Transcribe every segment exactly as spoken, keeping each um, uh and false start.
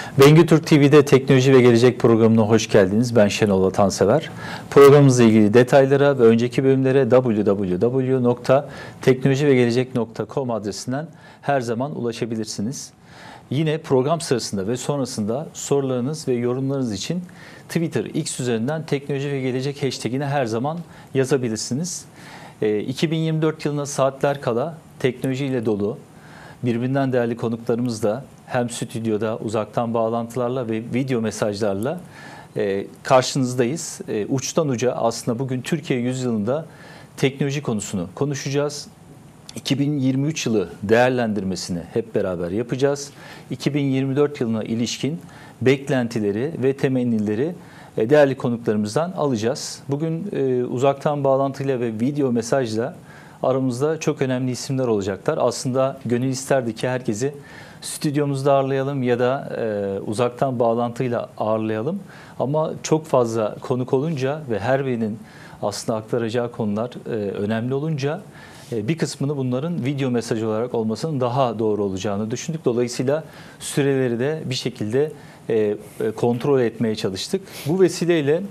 Bengü Türk T V'de Teknoloji ve Gelecek programına hoş geldiniz. Ben Şenol Vatansever. Programımızla ilgili detaylara ve önceki bölümlere double-u double-u double-u nokta teknoloji ve gelecek nokta com adresinden her zaman ulaşabilirsiniz. Yine program sırasında ve sonrasında sorularınız ve yorumlarınız için Twitter, X üzerinden teknoloji ve gelecek hashtag'ine her zaman yazabilirsiniz. iki bin yirmi dört yılına saatler kala teknolojiyle dolu, birbirinden değerli konuklarımızla hem stüdyoda uzaktan bağlantılarla ve video mesajlarla e, karşınızdayız. E, uçtan uca aslında bugün Türkiye yüzyılında teknoloji konusunu konuşacağız. iki bin yirmi üç yılı değerlendirmesini hep beraber yapacağız. iki bin yirmi dört yılına ilişkin beklentileri ve temennileri e, değerli konuklarımızdan alacağız. Bugün e, uzaktan bağlantıyla ve video mesajla aramızda çok önemli isimler olacaklar. Aslında gönül isterdi ki herkesi stüdyomuzda ağırlayalım ya da e, uzaktan bağlantıyla ağırlayalım. Ama çok fazla konuk olunca ve her birinin aslında aktaracağı konular e, önemli olunca e, bir kısmını bunların video mesajı olarak olmasının daha doğru olacağını düşündük. Dolayısıyla süreleri de bir şekilde e, e, kontrol etmeye çalıştık. Bu vesileyle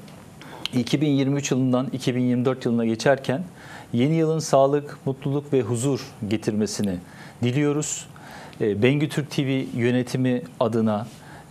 iki bin yirmi üç yılından iki bin yirmi dört yılına geçerken yeni yılın sağlık, mutluluk ve huzur getirmesini diliyoruz. Bengü Türk T V yönetimi adına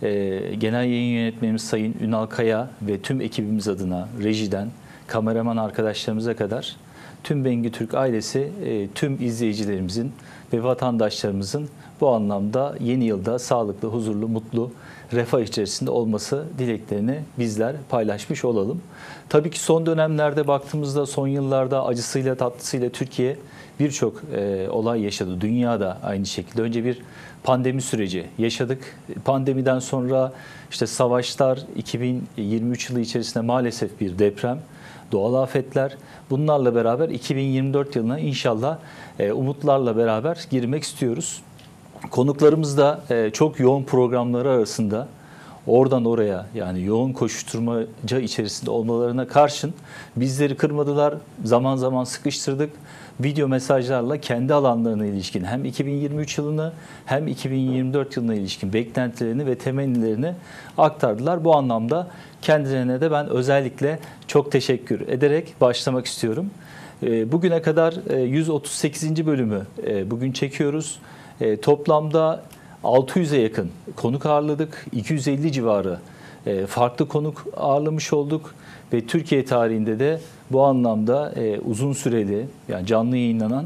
Genel Yayın Yönetmenimiz Sayın Ünal Kaya ve tüm ekibimiz adına rejiden, kameraman arkadaşlarımıza kadar tüm Bengü Türk ailesi, tüm izleyicilerimizin ve vatandaşlarımızın bu anlamda yeni yılda sağlıklı, huzurlu, mutlu, refah içerisinde olması dileklerini bizler paylaşmış olalım. Tabii ki son dönemlerde baktığımızda son yıllarda acısıyla tatlısıyla Türkiye birçok e, olay yaşadı. Dünyada aynı şekilde. Önce bir pandemi süreci yaşadık. Pandemiden sonra işte savaşlar, iki bin yirmi üç yılı içerisinde maalesef bir deprem, doğal afetler. Bunlarla beraber iki bin yirmi dört yılına inşallah e, umutlarla beraber girmek istiyoruz. Konuklarımız da e, çok yoğun programları arasında oradan oraya yani yoğun koşuşturmaca içerisinde olmalarına karşın bizleri kırmadılar. Zaman zaman sıkıştırdık. Video mesajlarla kendi alanlarına ilişkin hem iki bin yirmi üç yılını hem iki bin yirmi dört yılına ilişkin beklentilerini ve temennilerini aktardılar. Bu anlamda kendilerine de ben özellikle çok teşekkür ederek başlamak istiyorum. Bugüne kadar yüz otuz sekizinci bölümü bugün çekiyoruz. Toplamda altı yüze yakın konuk ağırladık. iki yüz elli civarı farklı konuk ağırlamış olduk. Ve Türkiye tarihinde de bu anlamda uzun süreli yani canlı yayınlanan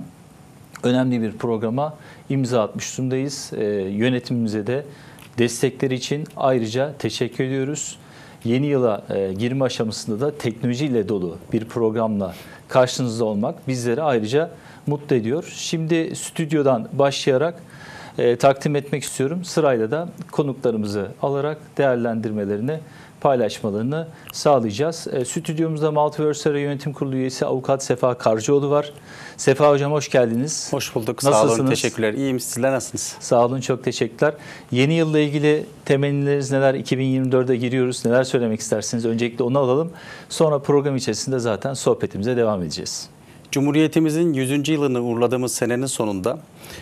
önemli bir programa imza atmış durumdayız. Yönetimimize de destekleri için ayrıca teşekkür ediyoruz. Yeni yıla girme aşamasında da teknolojiyle dolu bir programla karşınızda olmak bizleri ayrıca mutlu ediyor. Şimdi stüdyodan başlayarak e, takdim etmek istiyorum. Sırayla da konuklarımızı alarak değerlendirmelerini, paylaşmalarını sağlayacağız. E, stüdyomuzda Multiverse Yönetim Kurulu üyesi Avukat Sefa Karcıoğlu var. Sefa Hocam hoş geldiniz. Hoş bulduk. Nasılsınız? Sağ olun. Teşekkürler. İyiyim. Sizler nasılsınız? Sağ olun. Çok teşekkürler. Yeni yılla ilgili temennileriniz neler? iki bin yirmi dörde giriyoruz. Neler söylemek istersiniz? Öncelikle onu alalım. Sonra program içerisinde zaten sohbetimize devam edeceğiz. Cumhuriyetimizin yüzüncü yılını uğurladığımız senenin sonunda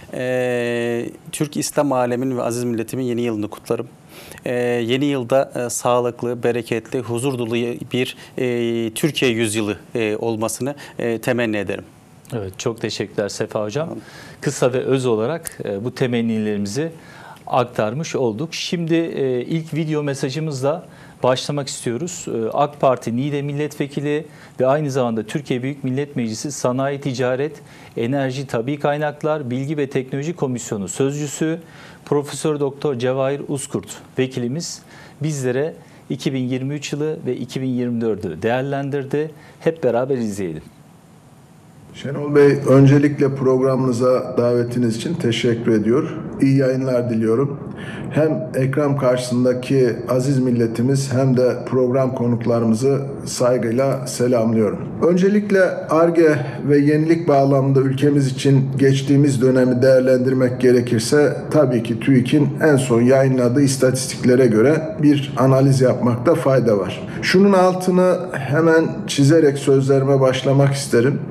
e, Türk İslam aleminin ve aziz milletimin yeni yılını kutlarım. E, yeni yılda e, sağlıklı, bereketli, huzur dolu bir e, Türkiye yüzyılı e, olmasını e, temenni ederim. Evet, çok teşekkürler Sefa Hocam. Kısa ve öz olarak e, bu temennilerimizi aktarmış olduk. Şimdi e, ilk video mesajımızla başlamak istiyoruz. AK Parti Niğde Milletvekili ve aynı zamanda Türkiye Büyük Millet Meclisi Sanayi, Ticaret, Enerji, Tabii Kaynaklar, Bilgi ve Teknoloji Komisyonu Sözcüsü Profesör Doktor Cevahir Uzkurt vekilimiz bizlere iki bin yirmi üç yılı ve iki bin yirmi dördü değerlendirdi. Hep beraber izleyelim. Şenol Bey, öncelikle programınıza davetiniz için teşekkür ediyor. İyi yayınlar diliyorum. Hem ekran karşısındaki aziz milletimiz hem de program konuklarımızı saygıyla selamlıyorum. Öncelikle Ar-Ge ve yenilik bağlamında ülkemiz için geçtiğimiz dönemi değerlendirmek gerekirse tabii ki TÜİK'in en son yayınladığı istatistiklere göre bir analiz yapmakta fayda var. Şunun altını hemen çizerek sözlerime başlamak isterim. Yıllar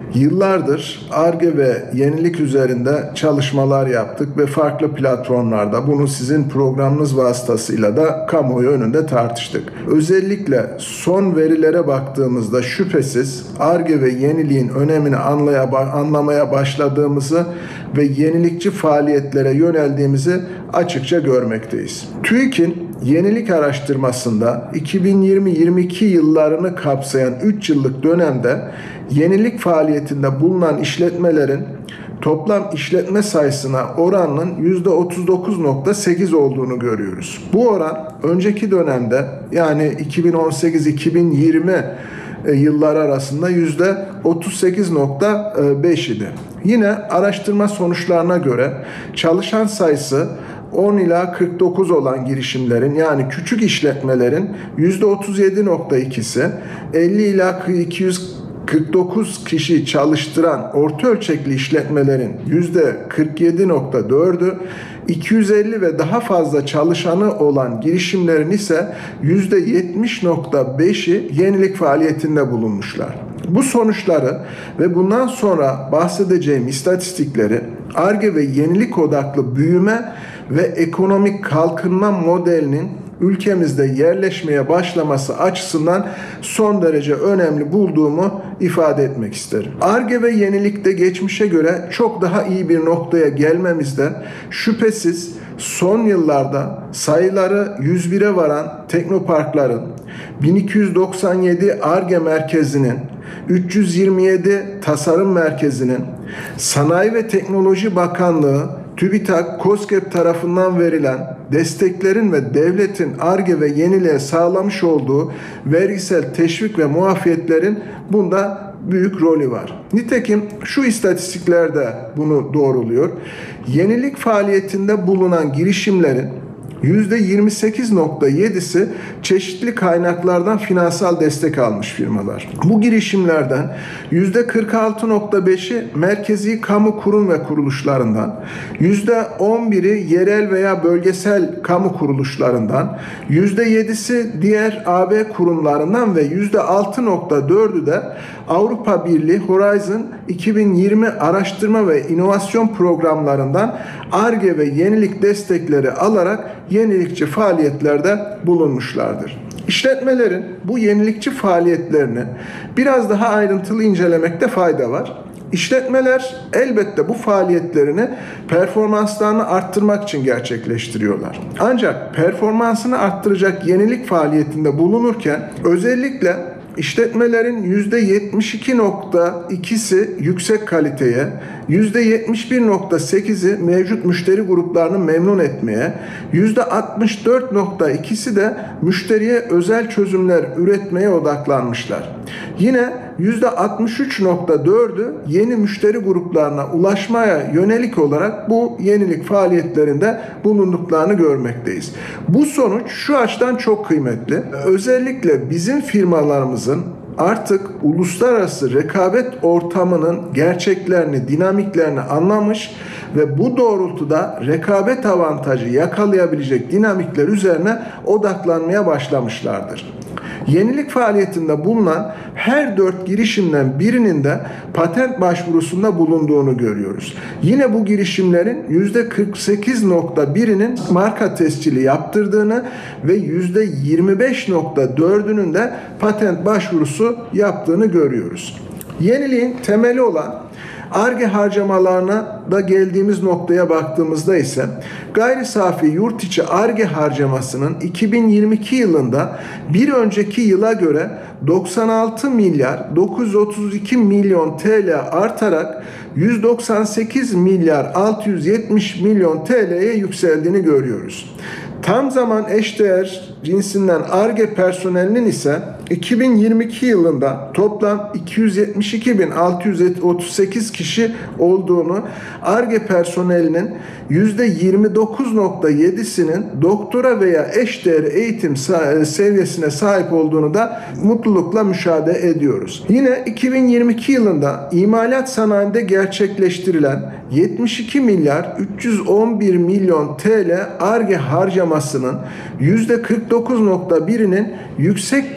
Yıllardır Ar-Ge ve yenilik üzerinde çalışmalar yaptık ve farklı platformlarda bunu sizin programınız vasıtasıyla da kamuoyu önünde tartıştık. Özellikle son verilere baktığımızda şüphesiz Ar-Ge ve yeniliğin önemini anlaya, anlamaya başladığımızı ve yenilikçi faaliyetlere yöneldiğimizi açıkça görmekteyiz. TÜİK'in yenilik araştırmasında iki bin yirmi yirmi iki yıllarını kapsayan üç yıllık dönemde yenilik faaliyetinde bulunan işletmelerin toplam işletme sayısına oranının yüzde otuz dokuz nokta sekiz olduğunu görüyoruz. Bu oran önceki dönemde yani iki bin on sekiz iki bin yirmi yıllar arasında yüzde otuz sekiz nokta beş idi. Yine araştırma sonuçlarına göre çalışan sayısı on ila kırk dokuz olan girişimlerin yani küçük işletmelerin yüzde otuz yedi nokta ikisi, elli ila iki yüz kırk dokuz kişi çalıştıran orta ölçekli işletmelerin yüzde kırk yedi nokta dördü, iki yüz elli ve daha fazla çalışanı olan girişimlerin ise yüzde yetmiş nokta beşi yenilik faaliyetinde bulunmuşlar. Bu sonuçları ve bundan sonra bahsedeceğim istatistikleri Ar-Ge ve yenilik odaklı büyüme ve ekonomik kalkınma modelinin ülkemizde yerleşmeye başlaması açısından son derece önemli bulduğumu ifade etmek isterim. Ar-Ge ve yenilikte geçmişe göre çok daha iyi bir noktaya gelmemizde şüphesiz son yıllarda sayıları yüz bire varan teknoparkların, bin iki yüz doksan yedi Ar-Ge merkezinin, üç yüz yirmi yedi tasarım merkezinin, Sanayi ve Teknoloji Bakanlığı, TÜBİTAK, KOSGEB tarafından verilen desteklerin ve devletin Ar-Ge ve yeniliğe sağlamış olduğu vergisel teşvik ve muafiyetlerin bunda büyük rolü var. Nitekim şu istatistikler de bunu doğruluyor. Yenilik faaliyetinde bulunan girişimlerin yüzde yirmi sekiz nokta yedisi çeşitli kaynaklardan finansal destek almış firmalar. Bu girişimlerden yüzde kırk altı nokta beşi merkezi kamu kurum ve kuruluşlarından, yüzde on biri yerel veya bölgesel kamu kuruluşlarından, yüzde yedisi diğer A B kurumlarından ve yüzde altı nokta dördü de Avrupa Birliği Horizon iki bin yirmi araştırma ve inovasyon programlarından Ar-Ge ve yenilik destekleri alarak yenilikçi faaliyetlerde bulunmuşlardır. İşletmelerin bu yenilikçi faaliyetlerini biraz daha ayrıntılı incelemekte fayda var. İşletmeler elbette bu faaliyetlerini performanslarını arttırmak için gerçekleştiriyorlar. Ancak performansını arttıracak yenilik faaliyetinde bulunurken özellikle İşletmelerin yüzde yetmiş iki nokta ikisi yüksek kaliteye, yüzde yetmiş bir nokta sekizi mevcut müşteri gruplarını memnun etmeye, yüzde altmış dört nokta ikisi de müşteriye özel çözümler üretmeye odaklanmışlar. Yine yüzde altmış üç nokta dördü yeni müşteri gruplarına ulaşmaya yönelik olarak bu yenilik faaliyetlerinde bulunduklarını görmekteyiz. Bu sonuç şu açıdan çok kıymetli. Özellikle bizim firmalarımızın artık uluslararası rekabet ortamının gerçeklerini, dinamiklerini anlamış ve bu doğrultuda rekabet avantajı yakalayabilecek dinamikler üzerine odaklanmaya başlamışlardır. Yenilik faaliyetinde bulunan her dört girişimden birinin de patent başvurusunda bulunduğunu görüyoruz. Yine bu girişimlerin yüzde kırk sekiz nokta birinin marka tescili yaptırdığını ve yüzde yirmi beş nokta dördünün de patent başvurusu yaptığını görüyoruz. Yeniliğin temeli olan Ar-Ge harcamalarına da geldiğimiz noktaya baktığımızda ise gayri safi yurt içi Ar-Ge harcamasının iki bin yirmi iki yılında bir önceki yıla göre doksan altı milyar dokuz yüz otuz iki milyon T L artarak yüz doksan sekiz milyar altı yüz yetmiş milyon T L'ye yükseldiğini görüyoruz. Tam zaman eşdeğer cinsinden Ar-Ge personelinin ise iki bin yirmi iki yılında toplam iki yüz yetmiş iki bin altı yüz otuz sekiz kişi olduğunu, Ar-Ge personelinin yüzde yirmi dokuz nokta yedisinin doktora veya eşdeğer eğitim seviyesine sahip olduğunu da mutlulukla müşahede ediyoruz. Yine iki bin yirmi iki yılında imalat sanayinde gerçekleştirilen yetmiş iki milyar üç yüz on bir milyon T L Ar-Ge harcamasının yüzde kırk dokuz nokta birinin yüksek teknoloji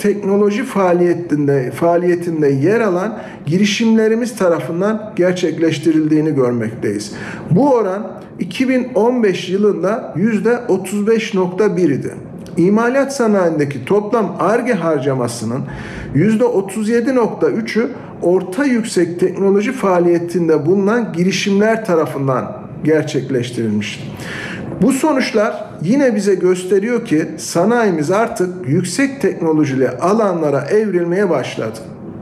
teknoloji faaliyetinde faaliyetinde yer alan girişimlerimiz tarafından gerçekleştirildiğini görmekteyiz. Bu oran iki bin on beş yılında yüzde otuz beş nokta bir idi. İmalat sanayindeki toplam Ar-Ge harcamasının yüzde otuz yedi nokta üçü orta yüksek teknoloji faaliyetinde bulunan girişimler tarafından gerçekleştirilmiştir. Bu sonuçlar yine bize gösteriyor ki sanayimiz artık yüksek teknolojili alanlara evrilmeye başladı.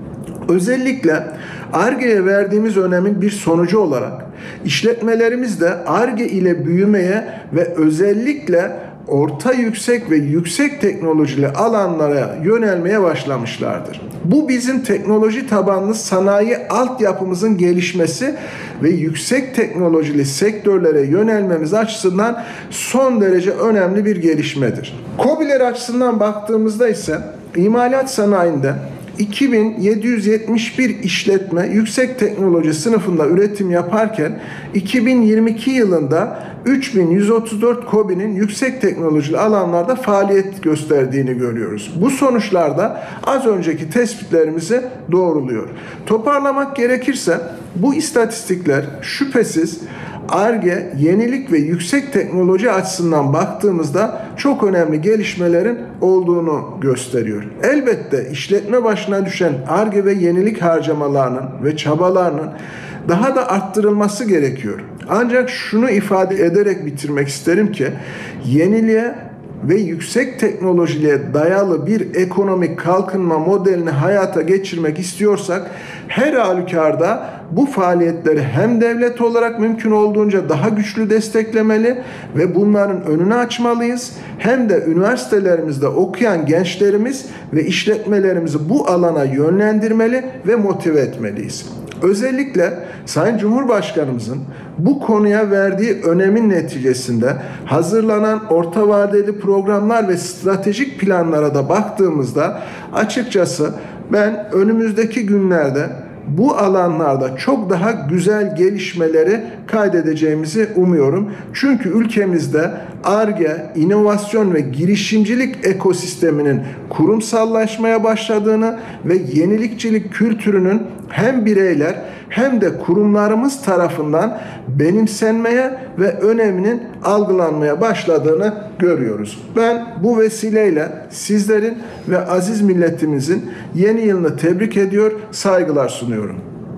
Özellikle Ar-Ge'ye verdiğimiz önemin bir sonucu olarak işletmelerimiz de Ar-Ge ile büyümeye ve özellikle orta yüksek ve yüksek teknolojili alanlara yönelmeye başlamışlardır. Bu bizim teknoloji tabanlı sanayi altyapımızın gelişmesi ve yüksek teknolojili sektörlere yönelmemiz açısından son derece önemli bir gelişmedir. KOBİ'ler açısından baktığımızda ise imalat sanayinde iki bin yedi yüz yetmiş bir işletme yüksek teknoloji sınıfında üretim yaparken iki bin yirmi iki yılında üç bin yüz otuz dört KOBİ'nin yüksek teknolojili alanlarda faaliyet gösterdiğini görüyoruz. Bu sonuçlar da az önceki tespitlerimizi doğruluyor. Toparlamak gerekirse bu istatistikler şüphesiz Ar-Ge, yenilik ve yüksek teknoloji açısından baktığımızda çok önemli gelişmelerin olduğunu gösteriyor. Elbette işletme başına düşen Ar-Ge ve yenilik harcamalarının ve çabalarının daha da arttırılması gerekiyor. Ancak şunu ifade ederek bitirmek isterim ki yeniliğe ve yüksek teknolojiye dayalı bir ekonomik kalkınma modelini hayata geçirmek istiyorsak her halükarda bu faaliyetleri hem devlet olarak mümkün olduğunca daha güçlü desteklemeli ve bunların önünü açmalıyız. Hem de üniversitelerimizde okuyan gençlerimiz ve işletmelerimizi bu alana yönlendirmeli ve motive etmeliyiz. Özellikle Sayın Cumhurbaşkanımızın bu konuya verdiği önemin neticesinde hazırlanan orta vadeli programlar ve stratejik planlara da baktığımızda açıkçası ben önümüzdeki günlerde bu alanlarda çok daha güzel gelişmeleri kaydedeceğimizi umuyorum. Çünkü ülkemizde Ar-Ge, inovasyon ve girişimcilik ekosisteminin kurumsallaşmaya başladığını ve yenilikçilik kültürünün hem bireyler hem de kurumlarımız tarafından benimsenmeye ve öneminin algılanmaya başladığını görüyoruz. Ben bu vesileyle sizlerin ve aziz milletimizin yeni yılını tebrik ediyor, saygılar sunuyorum.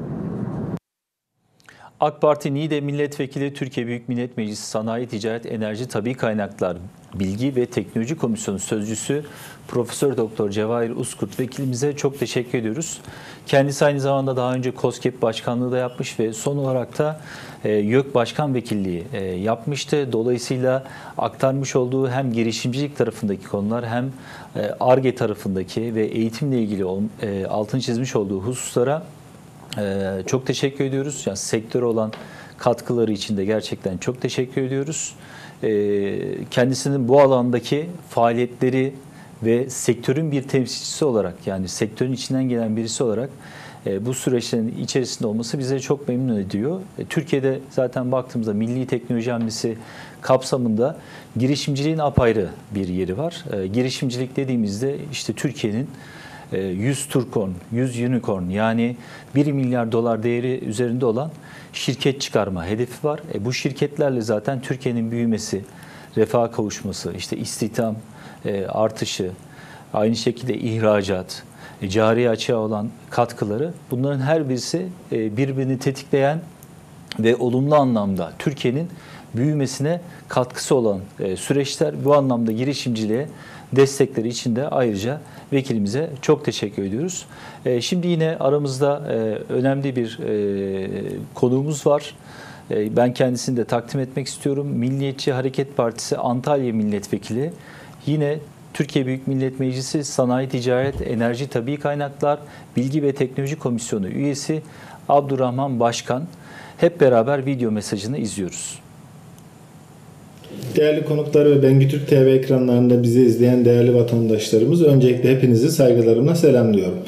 AK Parti Niğde Milletvekili, Türkiye Büyük Millet Meclisi Sanayi, Ticaret, Enerji, Tabii Kaynaklar Bilgi ve Teknoloji Komisyonu Sözcüsü Profesör Doktor Cevahir Uzkurt vekilimize çok teşekkür ediyoruz. Kendisi aynı zamanda daha önce KOSGEB Başkanlığı da yapmış ve son olarak da e, YÖK Başkan Vekilliği e, yapmıştı. Dolayısıyla aktarmış olduğu hem girişimcilik tarafındaki konular hem e, Ar-Ge tarafındaki ve eğitimle ilgili e, altını çizmiş olduğu hususlara Ee, çok teşekkür ediyoruz. Yani sektöre olan katkıları için de gerçekten çok teşekkür ediyoruz. Ee, kendisinin bu alandaki faaliyetleri ve sektörün bir temsilcisi olarak, yani sektörün içinden gelen birisi olarak e, bu süreçlerin içerisinde olması bize çok memnun ediyor. E, Türkiye'de zaten baktığımızda Milli Teknoloji Hamlesi kapsamında girişimciliğin apayrı bir yeri var. E, girişimcilik dediğimizde işte Türkiye'nin yüz Turkon, yüz Unicorn, yani bir milyar dolar değeri üzerinde olan şirket çıkarma hedefi var. E bu şirketlerle zaten Türkiye'nin büyümesi, refaha kavuşması, işte istihdam e, artışı, aynı şekilde ihracat, e, cari açığa olan katkıları, bunların her birisi e, birbirini tetikleyen ve olumlu anlamda Türkiye'nin büyümesine katkısı olan e, süreçler. Bu anlamda girişimciliğe destekleri için de ayrıca vekilimize çok teşekkür ediyoruz. E, şimdi yine aramızda e, önemli bir e, konuğumuz var. E, ben kendisini de takdim etmek istiyorum. Milliyetçi Hareket Partisi Antalya Milletvekili, yine Türkiye Büyük Millet Meclisi Sanayi, Ticaret, Enerji, Tabii Kaynaklar Bilgi ve Teknoloji Komisyonu üyesi Abdurrahman Başkan. Hep beraber video mesajını izliyoruz. Değerli konuklar ve Bengü Türk T V ekranlarında bizi izleyen değerli vatandaşlarımız, öncelikle hepinizi saygılarımla selamlıyorum.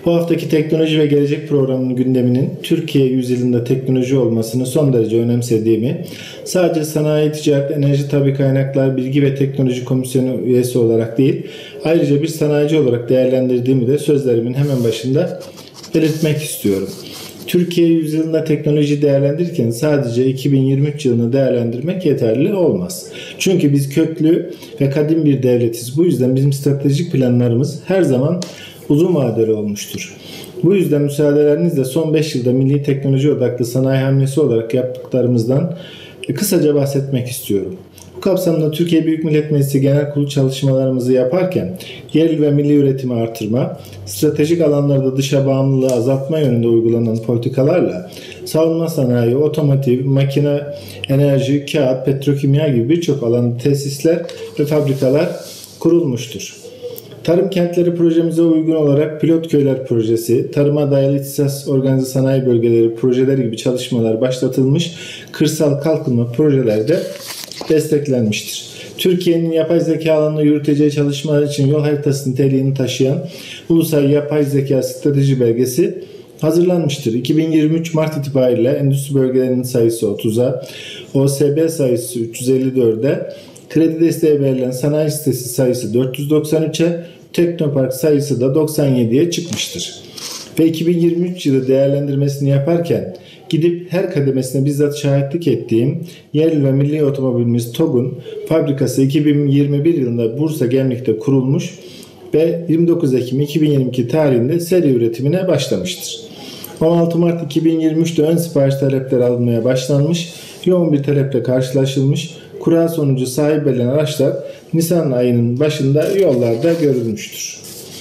Bu haftaki Teknoloji ve Gelecek programının gündeminin Türkiye yüzyılında teknoloji olmasını son derece önemsediğimi, sadece Sanayi, Ticaret, Enerji, Tabii Kaynaklar, Bilgi ve Teknoloji Komisyonu üyesi olarak değil, ayrıca bir sanayici olarak değerlendirdiğimi de sözlerimin hemen başında belirtmek istiyorum. Türkiye yüzyılında teknoloji değerlendirirken sadece iki bin yirmi üç yılını değerlendirmek yeterli olmaz. Çünkü biz köklü ve kadim bir devletiz. Bu yüzden bizim stratejik planlarımız her zaman uzun vadeli olmuştur. Bu yüzden müsaadelerinizle son beş yılda milli teknoloji odaklı sanayi hamlesi olarak yaptıklarımızdan kısaca bahsetmek istiyorum. Bu kapsamda Türkiye Büyük Millet Meclisi Genel Kurulu çalışmalarımızı yaparken yerli ve milli üretimi artırma, stratejik alanlarda dışa bağımlılığı azaltma yönünde uygulanan politikalarla savunma sanayi, otomotiv, makine, enerji, kağıt, petrokimya gibi birçok alanda tesisler ve fabrikalar kurulmuştur. Tarım kentleri projemize uygun olarak pilot köyler projesi, tarıma dayalı ihtisas organize sanayi bölgeleri projeleri gibi çalışmalar başlatılmış, kırsal kalkınma projeleri de desteklenmiştir. Türkiye'nin yapay zeka alanında yürüteceği çalışmalar için yol haritası niteliğini taşıyan Ulusal Yapay Zeka Strateji Belgesi hazırlanmıştır. iki bin yirmi üç Mart itibariyle endüstri bölgelerinin sayısı otuza, O S B sayısı üç yüz elli dörde, kredi desteği verilen sanayi sitesi sayısı dört yüz doksan üçe, Teknopark sayısı da doksan yediye çıkmıştır. Ve iki bin yirmi üç yılı değerlendirmesini yaparken gidip her kademesine bizzat şahitlik ettiğim yerli ve milli otomobilimiz TOG'un fabrikası iki bin yirmi bir yılında Bursa Gemlik'te kurulmuş ve yirmi dokuz Ekim iki bin yirmi iki tarihinde seri üretimine başlamıştır. on altı Mart iki bin yirmi üçte ön sipariş talepleri alınmaya başlanmış, yoğun bir taleple karşılaşılmış, kura sonucu sahip edilen araçlar Nisan ayının başında yollarda görülmüştür.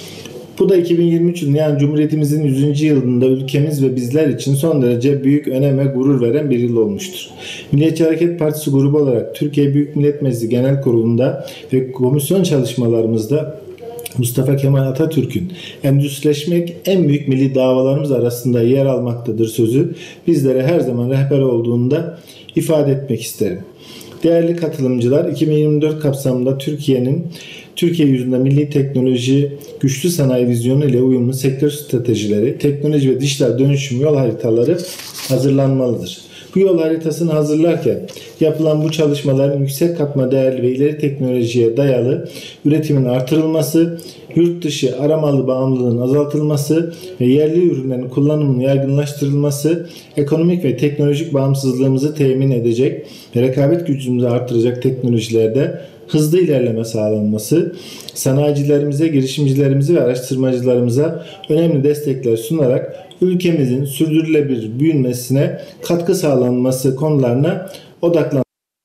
Bu da iki bin yirmi üç yılında, yani Cumhuriyetimizin yüzüncü yılında ülkemiz ve bizler için son derece büyük önem ve gurur veren bir yıl olmuştur. Milliyetçi Hareket Partisi grubu olarak Türkiye Büyük Millet Meclisi Genel Kurulu'nda ve komisyon çalışmalarımızda Mustafa Kemal Atatürk'ün endüstrileşmek en büyük milli davalarımız arasında yer almaktadır sözü bizlere her zaman rehber olduğunda ifade etmek isterim. Değerli katılımcılar, iki bin yirmi dört kapsamında Türkiye'nin Türkiye yüzünde milli teknoloji, güçlü sanayi vizyonu ile uyumlu sektör stratejileri, teknoloji ve dijital dönüşüm yol haritaları hazırlanmalıdır. Bu yol haritasını hazırlarken yapılan bu çalışmaların yüksek katma değerli ve ileri teknolojiye dayalı üretimin artırılması, yurt dışı aramalı bağımlılığın azaltılması ve yerli ürünlerin kullanımının yaygınlaştırılması, ekonomik ve teknolojik bağımsızlığımızı temin edecek ve rekabet gücümüzü artıracak teknolojilerde hızlı ilerleme sağlanması, sanayicilerimize, girişimcilerimize ve araştırmacılarımıza önemli destekler sunarak ülkemizin sürdürülebilir büyümesine katkı sağlanması konularına odaklanmıştır.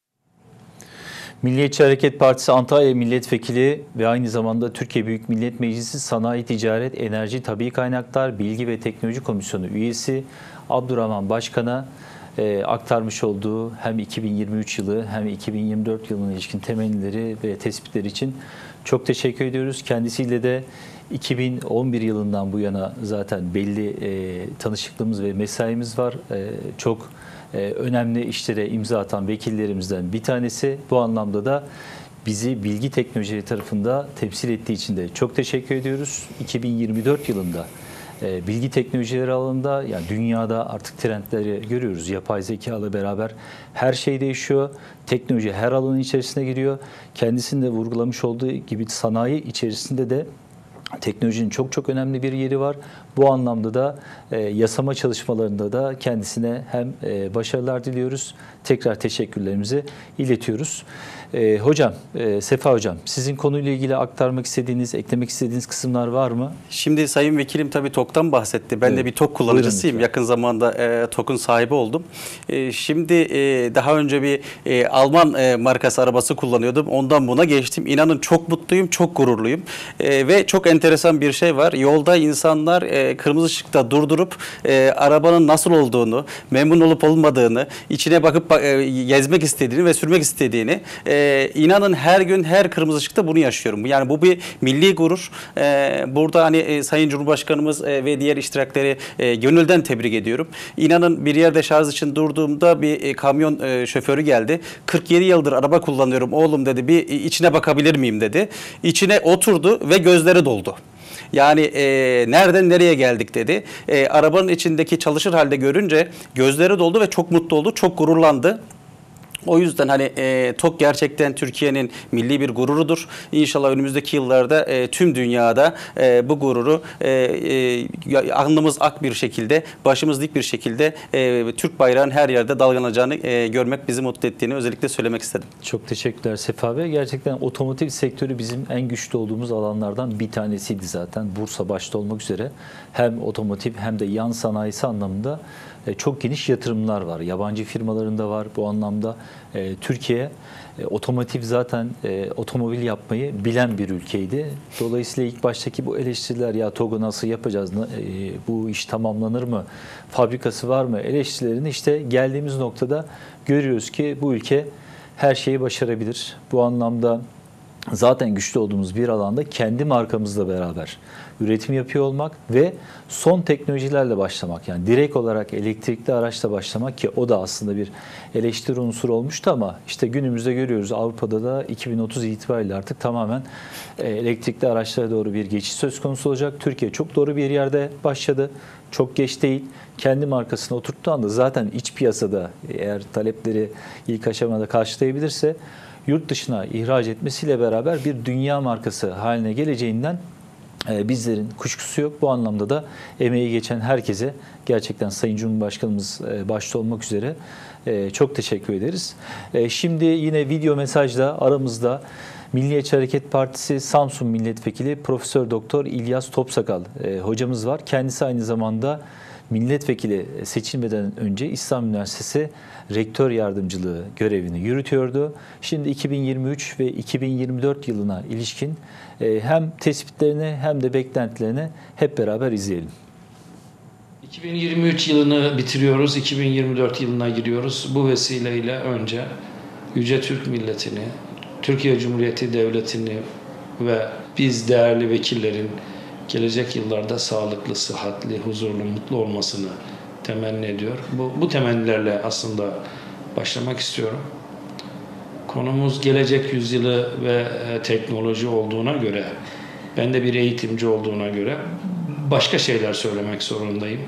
Milliyetçi Hareket Partisi Antalya Milletvekili ve aynı zamanda Türkiye Büyük Millet Meclisi Sanayi, Ticaret, Enerji, Tabii Kaynaklar, Bilgi ve Teknoloji Komisyonu üyesi Abdurrahman Başkan'a e, aktarmış olduğu hem iki bin yirmi üç yılı hem iki bin yirmi dört yılına ilişkin temennileri ve tespitleri için çok teşekkür ediyoruz. Kendisiyle de iki bin on bir yılından bu yana zaten belli e, tanışıklığımız ve mesaimiz var. E, çok e, önemli işlere imza atan vekillerimizden bir tanesi. Bu anlamda da bizi bilgi teknolojileri tarafında temsil ettiği için de çok teşekkür ediyoruz. iki bin yirmi dört yılında e, bilgi teknolojileri alanında, yani dünyada artık trendleri görüyoruz. Yapay zeka ile beraber her şey değişiyor. Teknoloji her alanın içerisine giriyor. Kendisinin de vurgulamış olduğu gibi sanayi içerisinde de teknolojinin çok çok önemli bir yeri var. Bu anlamda da e, yasama çalışmalarında da kendisine hem e, başarılar diliyoruz. Tekrar teşekkürlerimizi iletiyoruz. E, hocam, e, Sefa Hocam, sizin konuyla ilgili aktarmak istediğiniz, eklemek istediğiniz kısımlar var mı? Şimdi Sayın Vekilim tabii TOG'dan bahsetti. Ben Evet. de bir TOG kullanıcısıyım. Buyurun. Yakın zamanda e, TOG'un sahibi oldum. E, şimdi e, daha önce bir e, Alman e, markası arabası kullanıyordum. Ondan buna geçtim. İnanın çok mutluyum, çok gururluyum. E, ve çok enteresan bir şey var. Yolda insanlar e, kırmızı ışıkta durdurup e, arabanın nasıl olduğunu, memnun olup olmadığını, içine bakıp e, gezmek istediğini ve sürmek istediğini, e, inanın her gün her kırmızı ışıkta bunu yaşıyorum. Yani bu bir milli gurur. E, burada hani e, Sayın Cumhurbaşkanımız e, ve diğer iştirakleri e, gönülden tebrik ediyorum. İnanın bir yerde şarj için durduğumda bir e, kamyon e, şoförü geldi. kırk yedi yıldır araba kullanıyorum oğlum dedi. Bir içine bakabilir miyim dedi. İçine oturdu ve gözleri doldu. Yani e, nereden nereye geldik dedi. E, arabanın içindeki çalışır halde görünce gözleri doldu ve çok mutlu oldu, çok gururlandı. O yüzden hani e, TOK gerçekten Türkiye'nin milli bir gururudur. İnşallah önümüzdeki yıllarda e, tüm dünyada e, bu gururu e, e, alnımız ak bir şekilde, başımız dik bir şekilde e, Türk bayrağının her yerde dalgalanacağını e, görmek bizi mutlu ettiğini özellikle söylemek istedim. Çok teşekkürler Sefa Bey. Gerçekten otomotiv sektörü bizim en güçlü olduğumuz alanlardan bir tanesiydi zaten. Bursa başta olmak üzere hem otomotiv hem de yan sanayisi anlamında çok geniş yatırımlar var. Yabancı firmalarında var bu anlamda. E, Türkiye e, otomotiv zaten e, otomobil yapmayı bilen bir ülkeydi. Dolayısıyla ilk baştaki bu eleştiriler ya TOG'u nasıl yapacağız, e, bu iş tamamlanır mı, fabrikası var mı eleştirilerini işte geldiğimiz noktada görüyoruz ki bu ülke her şeyi başarabilir. Bu anlamda zaten güçlü olduğumuz bir alanda kendi markamızla beraber üretim yapıyor olmak ve son teknolojilerle başlamak. Yani direkt olarak elektrikli araçla başlamak ki o da aslında bir eleştiri unsuru olmuştu ama işte günümüzde görüyoruz Avrupa'da da iki bin otuz itibariyle artık tamamen elektrikli araçlara doğru bir geçiş söz konusu olacak. Türkiye çok doğru bir yerde başladı. Çok geç değil. Kendi markasına oturttuğu anda zaten iç piyasada eğer talepleri ilk aşamada karşılayabilirse yurt dışına ihraç etmesiyle beraber bir dünya markası haline geleceğinden e, bizlerin kuşkusu yok. Bu anlamda da emeği geçen herkese gerçekten Sayın Cumhurbaşkanımız e, başta olmak üzere e, çok teşekkür ederiz. E, şimdi yine video mesajla aramızda Milliyetçi Hareket Partisi Samsun Milletvekili Profesör Doktor İlyas Topsakal e, hocamız var. Kendisi aynı zamanda milletvekili seçilmeden önce İslam Üniversitesi rektör yardımcılığı görevini yürütüyordu. Şimdi iki bin yirmi üç ve iki bin yirmi dört yılına ilişkin hem tespitlerini hem de beklentilerini hep beraber izleyelim. iki bin yirmi üç yılını bitiriyoruz, iki bin yirmi dört yılına giriyoruz. Bu vesileyle önce Yüce Türk milletini, Türkiye Cumhuriyeti Devleti'ni ve biz değerli vekillerin gelecek yıllarda sağlıklı, sıhhatli, huzurlu, mutlu olmasını temenni ediyor. Bu, bu temennilerle aslında başlamak istiyorum. Konumuz gelecek yüzyılı ve teknoloji olduğuna göre, ben de bir eğitimci olduğuna göre başka şeyler söylemek zorundayım.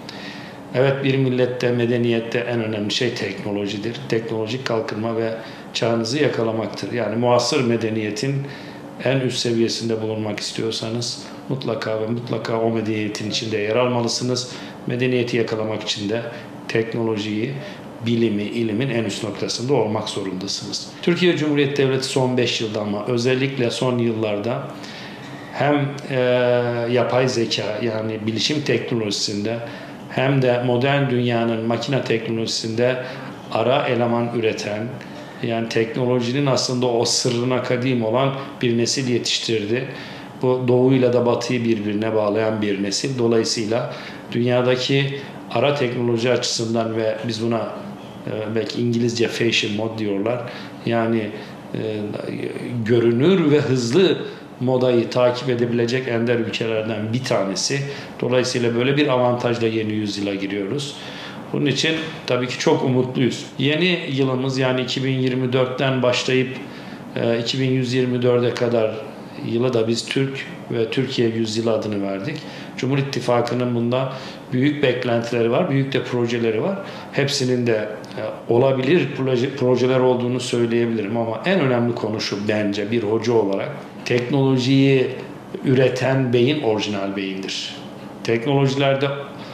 Evet, bir millette, medeniyette en önemli şey teknolojidir. Teknolojik kalkınma ve çağınızı yakalamaktır. Yani muasır medeniyetin en üst seviyesinde bulunmak istiyorsanız mutlaka ve mutlaka o medeniyetin içinde yer almalısınız. Medeniyeti yakalamak için de teknolojiyi, bilimi, ilimin en üst noktasında olmak zorundasınız. Türkiye Cumhuriyeti Devleti son beş yılda ama özellikle son yıllarda hem e, yapay zeka yani bilişim teknolojisinde hem de modern dünyanın makine teknolojisinde ara eleman üreten, yani teknolojinin aslında o sırrına kadim olan bir nesil yetiştirdi. Bu doğuyla da batıyı birbirine bağlayan bir nesil. Dolayısıyla dünyadaki ara teknoloji açısından ve biz buna e, belki İngilizce fashion mod diyorlar. Yani e, görünür ve hızlı modayı takip edebilecek ender ülkelerden bir tanesi. Dolayısıyla böyle bir avantajla yeni yüzyıla giriyoruz. Bunun için tabii ki çok umutluyuz. Yeni yılımız yani iki bin yirmi dörtten başlayıp iki bin yüz yirmi dörde kadar yıla da biz Türk ve Türkiye yüzyılı adını verdik. Cumhur İttifakı'nın bunda büyük beklentileri var, büyük de projeleri var. Hepsinin de olabilir proje, projeler olduğunu söyleyebilirim ama en önemli konu şu bence bir hoca olarak. Teknolojiyi üreten beyin orijinal beyindir. Teknolojilerde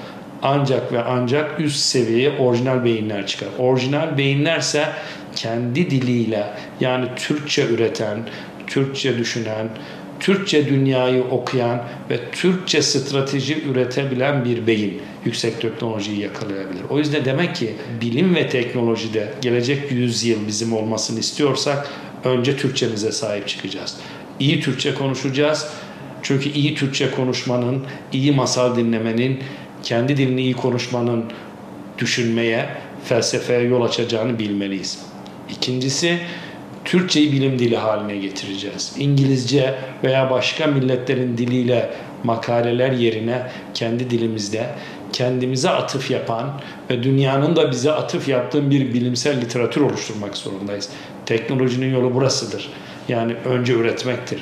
ancak ve ancak üst seviyeye orijinal beyinler çıkar. Orijinal beyinlerse kendi diliyle yani Türkçe üreten, Türkçe düşünen, Türkçe dünyayı okuyan ve Türkçe strateji üretebilen bir beyin yüksek teknolojiyi yakalayabilir. O yüzden demek ki bilim ve teknolojide gelecek yüzyıl bizim olmasını istiyorsak önce Türkçemize sahip çıkacağız. İyi Türkçe konuşacağız. Çünkü iyi Türkçe konuşmanın, iyi masal dinlemenin, kendi dilini iyi konuşmanın düşünmeye, felsefeye yol açacağını bilmeliyiz. İkincisi, Türkçeyi bilim dili haline getireceğiz. İngilizce veya başka milletlerin diliyle makaleler yerine kendi dilimizde kendimize atıf yapan ve dünyanın da bize atıf yaptığı bir bilimsel literatür oluşturmak zorundayız. Teknolojinin yolu burasıdır. Yani önce üretmektir.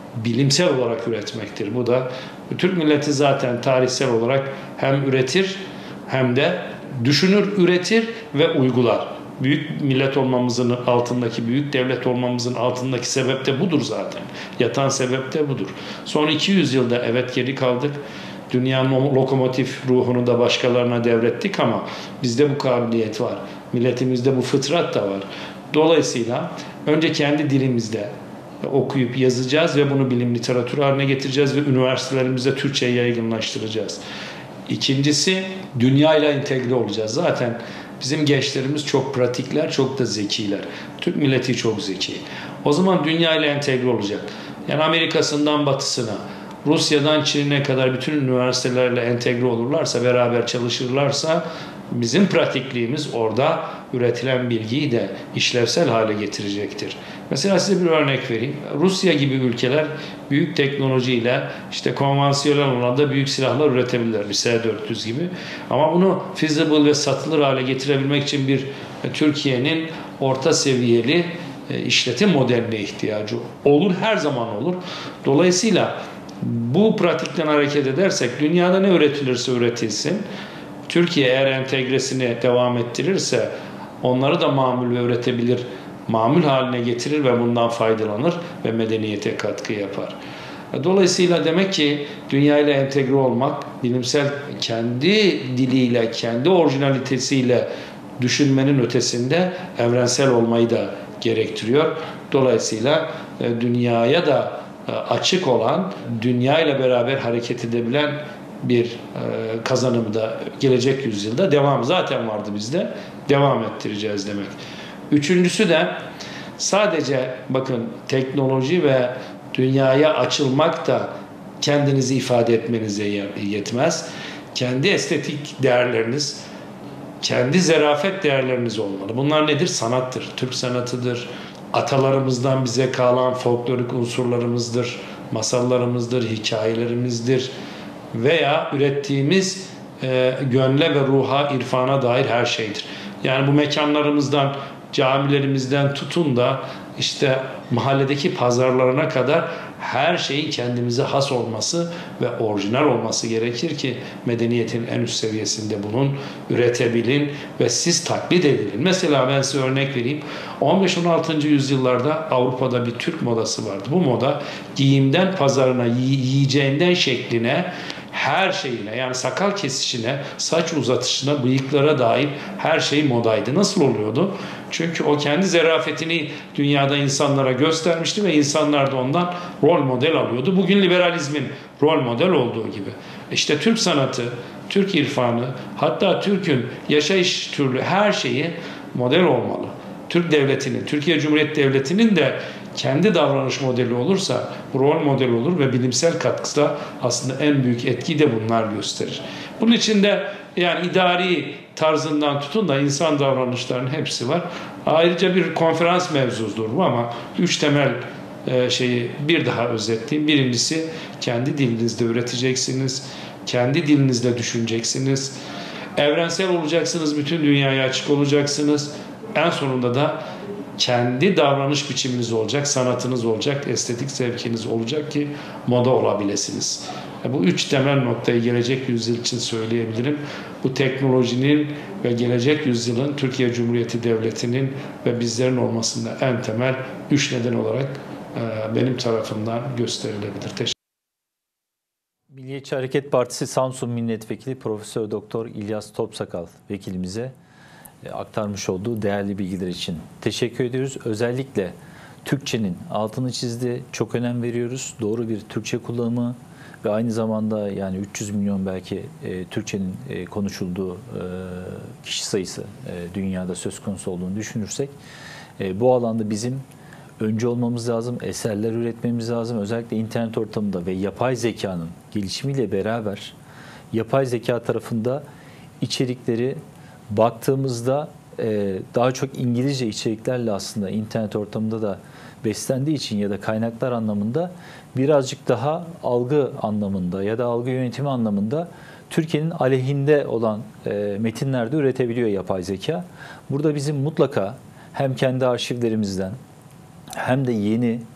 bilimsel olarak üretmektir. Bu da Türk milleti zaten tarihsel olarak hem üretir hem de düşünür, üretir ve uygular. Büyük millet olmamızın altındaki, büyük devlet olmamızın altındaki sebep de budur zaten. Yatan sebep de budur. Son iki yüz yılda evet geri kaldık. Dünyanın lokomotif ruhunu da başkalarına devrettik ama bizde bu kabiliyet var. Milletimizde bu fıtrat da var. Dolayısıyla önce kendi dilimizde okuyup yazacağız ve bunu bilim literatürü haline getireceğiz ve üniversitelerimizde Türkçe'yi yaygınlaştıracağız. İkincisi, dünyayla entegre olacağız. Zaten bizim gençlerimiz çok pratikler, çok da zekiler. Türk milleti çok zeki. O zaman dünyayla entegre olacak. Yani Amerika'sından batısına, Rusya'dan Çin'e kadar bütün üniversitelerle entegre olurlarsa, beraber çalışırlarsa bizim pratikliğimiz orada üretilen bilgiyi de işlevsel hale getirecektir. Mesela size bir örnek vereyim. Rusya gibi ülkeler büyük teknolojiyle işte konvansiyonel alanda büyük silahlar üretebilirler. S dört yüz gibi. Ama bunu feasible ve satılır hale getirebilmek için bir Türkiye'nin orta seviyeli işletim modeline ihtiyacı olur. Her zaman olur. Dolayısıyla bu pratikten hareket edersek dünyada ne üretilirse üretilsin, Türkiye eğer entegresini devam ettirirse onları da mamul ve üretebilir, mamul haline getirir ve bundan faydalanır ve medeniyete katkı yapar. Dolayısıyla demek ki dünyayla entegre olmak, bilimsel kendi diliyle, kendi orijinalitesiyle düşünmenin ötesinde evrensel olmayı da gerektiriyor. Dolayısıyla dünyaya da açık olan, dünyayla beraber hareket edebilen bir e, kazanımı da gelecek yüzyılda devam zaten vardı bizde. Devam ettireceğiz demek. Üçüncüsü de sadece bakın teknoloji ve dünyaya açılmak da kendinizi ifade etmenize yetmez. Kendi estetik değerleriniz, kendi zarafet değerleriniz olmalı. Bunlar nedir? Sanattır. Türk sanatıdır. Atalarımızdan bize kalan folklorik unsurlarımızdır. Masallarımızdır, hikayelerimizdir. Veya ürettiğimiz e, gönle ve ruha, irfana dair her şeydir. Yani bu mekanlarımızdan, camilerimizden tutun da işte mahalledeki pazarlarına kadar her şeyin kendimize has olması ve orijinal olması gerekir ki medeniyetin en üst seviyesinde bulun, üretebilin ve siz taklit edilin. Mesela ben size örnek vereyim. on beş on altıncı yüzyıllarda Avrupa'da bir Türk modası vardı. Bu moda giyimden pazarına, yiyeceğinden şekline, her şeyine, yani sakal kesişine, saç uzatışına, bıyıklara dair her şey modaydı. Nasıl oluyordu? Çünkü o kendi zarafetini dünyada insanlara göstermişti ve insanlar da ondan rol model alıyordu. Bugün liberalizmin rol model olduğu gibi. İşte Türk sanatı, Türk irfanı, hatta Türk'ün yaşayış türlü her şeyi model olmalı. Türk devletinin, Türkiye Cumhuriyeti Devleti'nin de kendi davranış modeli olursa rol model olur ve bilimsel katkısı da aslında en büyük etkiyi de bunlar gösterir. Bunun için de yani idari tarzından tutun da insan davranışlarının hepsi var. Ayrıca bir konferans mevzusudur bu ama üç temel şeyi bir daha özetleyeyim. Birincisi kendi dilinizde üreteceksiniz. Kendi dilinizde düşüneceksiniz. Evrensel olacaksınız. Bütün dünyaya açık olacaksınız. En sonunda da kendi davranış biçiminiz olacak, sanatınız olacak, estetik zevkiniz olacak ki moda olabilirsiniz. Bu üç temel noktayı gelecek yüzyıl için söyleyebilirim. Bu teknolojinin ve gelecek yüzyılın Türkiye Cumhuriyeti Devleti'nin ve bizlerin olmasında en temel üç neden olarak benim tarafımdan gösterilebilir. Teşekkür Milliyetçi Hareket Partisi Samsun Milletvekili Profesör Doktor İlyas Topsakal vekilimize aktarmış olduğu değerli bilgiler için teşekkür ediyoruz. Özellikle Türkçenin altını çizdi. Çok önem veriyoruz. Doğru bir Türkçe kullanımı ve aynı zamanda yani üç yüz milyon belki e, Türkçenin e, konuşulduğu e, kişi sayısı e, dünyada söz konusu olduğunu düşünürsek e, bu alanda bizim önce olmamız lazım. Eserler üretmemiz lazım. Özellikle internet ortamında ve yapay zekanın gelişimiyle beraber yapay zeka tarafında içerikleri baktığımızda e, daha çok İngilizce içeriklerle aslında internet ortamında da beslendiği için ya da kaynaklar anlamında birazcık daha algı anlamında ya da algı yönetimi anlamında Türkiye'nin aleyhinde olan e, metinlerde üretebiliyor yapay zeka. Burada bizim mutlaka hem kendi arşivlerimizden hem de yeni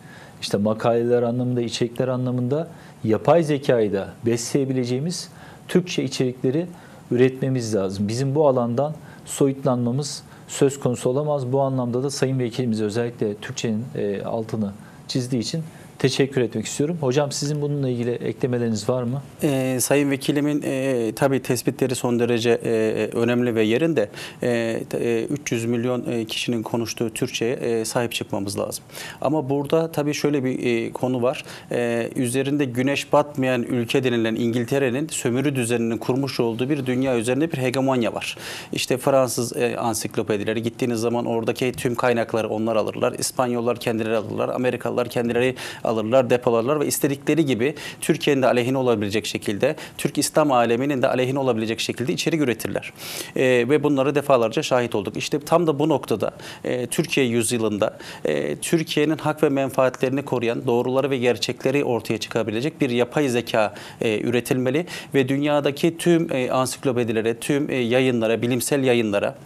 işte makaleler anlamında, içerikler anlamında yapay zekayı da besleyebileceğimiz Türkçe içerikleri üretmemiz lazım. Bizim bu alandan soyutlanmamız söz konusu olamaz. Bu anlamda da Sayın Vekilimiz özellikle Türkçenin e, altını çizdiği için teşekkür etmek istiyorum. Hocam sizin bununla ilgili eklemeleriniz var mı? Ee, Sayın Vekilimin e, tabii tespitleri son derece e, önemli ve yerinde. E, e, üç yüz milyon e, kişinin konuştuğu Türkçe'ye e, sahip çıkmamız lazım. Ama burada tabii şöyle bir e, konu var. E, üzerinde güneş batmayan ülke denilen İngiltere'nin sömürü düzeninin kurmuş olduğu bir dünya üzerinde bir hegemonya var. İşte Fransız e, ansiklopedileri gittiğiniz zaman oradaki tüm kaynakları onlar alırlar. İspanyollar kendileri alırlar. Amerikalılar kendileri alırlar, depolarlar ve istedikleri gibi Türkiye'nin de aleyhine olabilecek şekilde, Türk İslam aleminin de aleyhine olabilecek şekilde içerik üretirler. E, ve bunları defalarca şahit olduk. İşte tam da bu noktada e, Türkiye yüzyılında e, Türkiye'nin hak ve menfaatlerini koruyan, doğruları ve gerçekleri ortaya çıkabilecek bir yapay zeka e, üretilmeli ve dünyadaki tüm e, ansiklopedilere, tüm e, yayınlara, bilimsel yayınlara,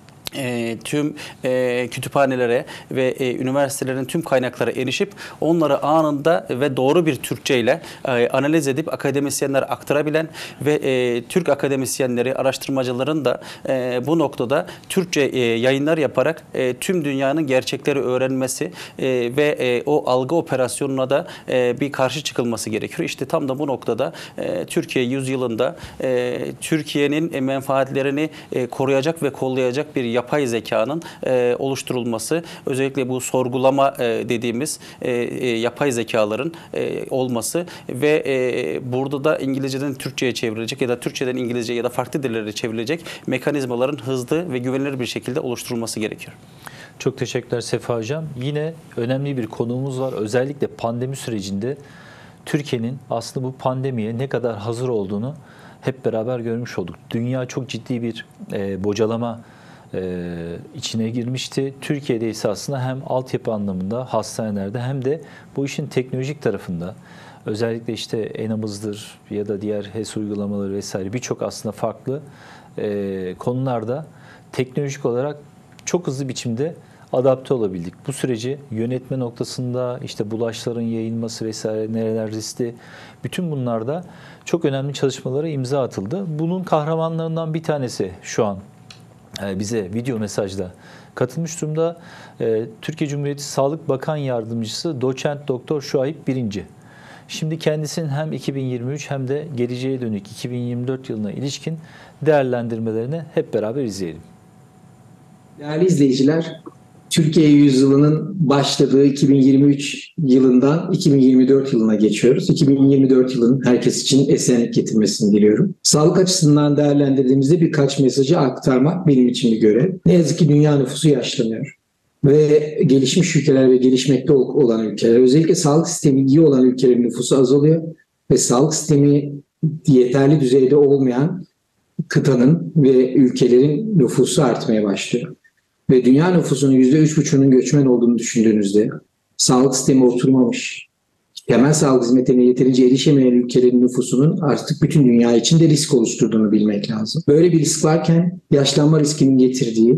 E, tüm e, kütüphanelere ve e, üniversitelerin tüm kaynaklara erişip onları anında ve doğru bir Türkçe ile e, analiz edip akademisyenler aktarabilen ve e, Türk akademisyenleri, araştırmacıların da e, bu noktada Türkçe e, yayınlar yaparak e, tüm dünyanın gerçekleri öğrenmesi e, ve e, o algı operasyonuna da e, bir karşı çıkılması gerekiyor. İşte tam da bu noktada e, Türkiye yüzyılında e, Türkiye'nin menfaatlerini e, koruyacak ve kollayacak bir yapay zekanın e, oluşturulması, özellikle bu sorgulama e, dediğimiz e, e, yapay zekaların e, olması ve e, burada da İngilizceden Türkçe'ye çevrilecek ya da Türkçeden İngilizce ya da farklı dillere çevrilecek mekanizmaların hızlı ve güvenilir bir şekilde oluşturulması gerekiyor. Çok teşekkürler Sefa Hocam. Yine önemli bir konuğumuz var. Özellikle pandemi sürecinde Türkiye'nin aslında bu pandemiye ne kadar hazır olduğunu hep beraber görmüş olduk. Dünya çok ciddi bir e, bocalama Ee, içine girmişti. Türkiye'de ise aslında hem altyapı anlamında hastanelerde hem de bu işin teknolojik tarafında özellikle işte Enamız'dır ya da diğer H E S uygulamaları vesaire birçok aslında farklı e, konularda teknolojik olarak çok hızlı biçimde adapte olabildik. Bu süreci yönetme noktasında işte bulaşların yayılması vesaire nereler riskli, bütün bunlarda çok önemli çalışmalara imza atıldı. Bunun kahramanlarından bir tanesi şu an bize video mesajla katılmış durumda. Türkiye Cumhuriyeti Sağlık Bakan Yardımcısı Doçent Doktor Şuayb Birinci. Şimdi kendisinin hem iki bin yirmi üç hem de geleceğe dönük iki bin yirmi dört yılına ilişkin değerlendirmelerini hep beraber izleyelim. Değerli izleyiciler, Türkiye yüzyılının başladığı iki bin yirmi üç yılından iki bin yirmi dört yılına geçiyoruz. iki bin yirmi dört yılının herkes için esenlik getirmesini diliyorum. Sağlık açısından değerlendirdiğimizde birkaç mesajı aktarmak benim için bir görev. Ne yazık ki dünya nüfusu yaşlanıyor. Ve gelişmiş ülkeler ve gelişmekte olan ülkeler, özellikle sağlık sistemi iyi olan ülkelerin nüfusu azalıyor. Ve sağlık sistemi yeterli düzeyde olmayan kıtanın ve ülkelerin nüfusu artmaya başlıyor. Ve dünya nüfusunun yüzde üç buçuğunun göçmen olduğunu düşündüğünüzde sağlık sistemi oturmamış, temel sağlık hizmetlerine yeterince erişemeyen ülkelerin nüfusunun artık bütün dünya için de risk oluşturduğunu bilmek lazım. Böyle bir risk varken yaşlanma riskinin getirdiği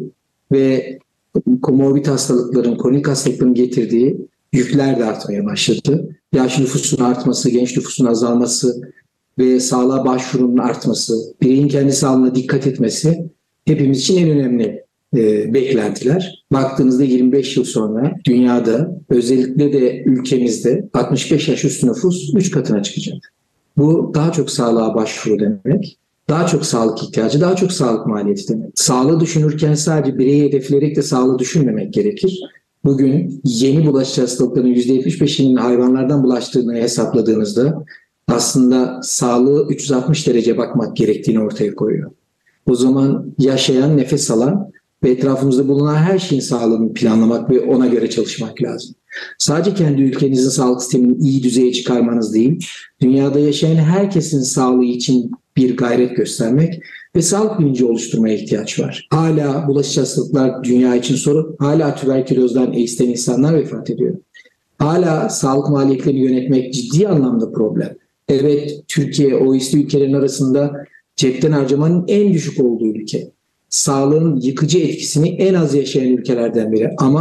ve komorbid hastalıkların, kronik hastalıkların getirdiği yükler de artmaya başladı. Yaş nüfusunun artması, genç nüfusun azalması ve sağlığa başvurunun artması, bireyin kendi sağlığına dikkat etmesi hepimiz için en önemli E, beklentiler. Baktığınızda yirmi beş yıl sonra dünyada, özellikle de ülkemizde altmış beş yaş üstü nüfus üç katına çıkacak. Bu daha çok sağlığa başvuru demek, daha çok sağlık ihtiyacı, daha çok sağlık maliyeti demek. Sağlığı düşünürken sadece bireyi hedefleyerek de sağlığı düşünmemek gerekir. Bugün yeni bulaşıcı hastalıkların yüzde yetmiş beşinin hayvanlardan bulaştığını hesapladığınızda aslında sağlığı üç yüz altmış derece bakmak gerektiğini ortaya koyuyor. O zaman yaşayan, nefes alan ve etrafımızda bulunan her şeyin sağlığını planlamak ve ona göre çalışmak lazım. Sadece kendi ülkenizin sağlık sistemini iyi düzeye çıkarmanız değil, dünyada yaşayan herkesin sağlığı için bir gayret göstermek ve sağlık bilinci oluşturmaya ihtiyaç var. Hala bulaşıcı hastalıklar dünya için sorun, hala tüberkülozdan, AIDS'ten insanlar vefat ediyor. Hala sağlık maliyetlerini yönetmek ciddi anlamda problem. Evet, Türkiye, O E C D ülkelerin arasında cepten harcamanın en düşük olduğu ülke. Sağlığın yıkıcı etkisini en az yaşayan ülkelerden biri. Ama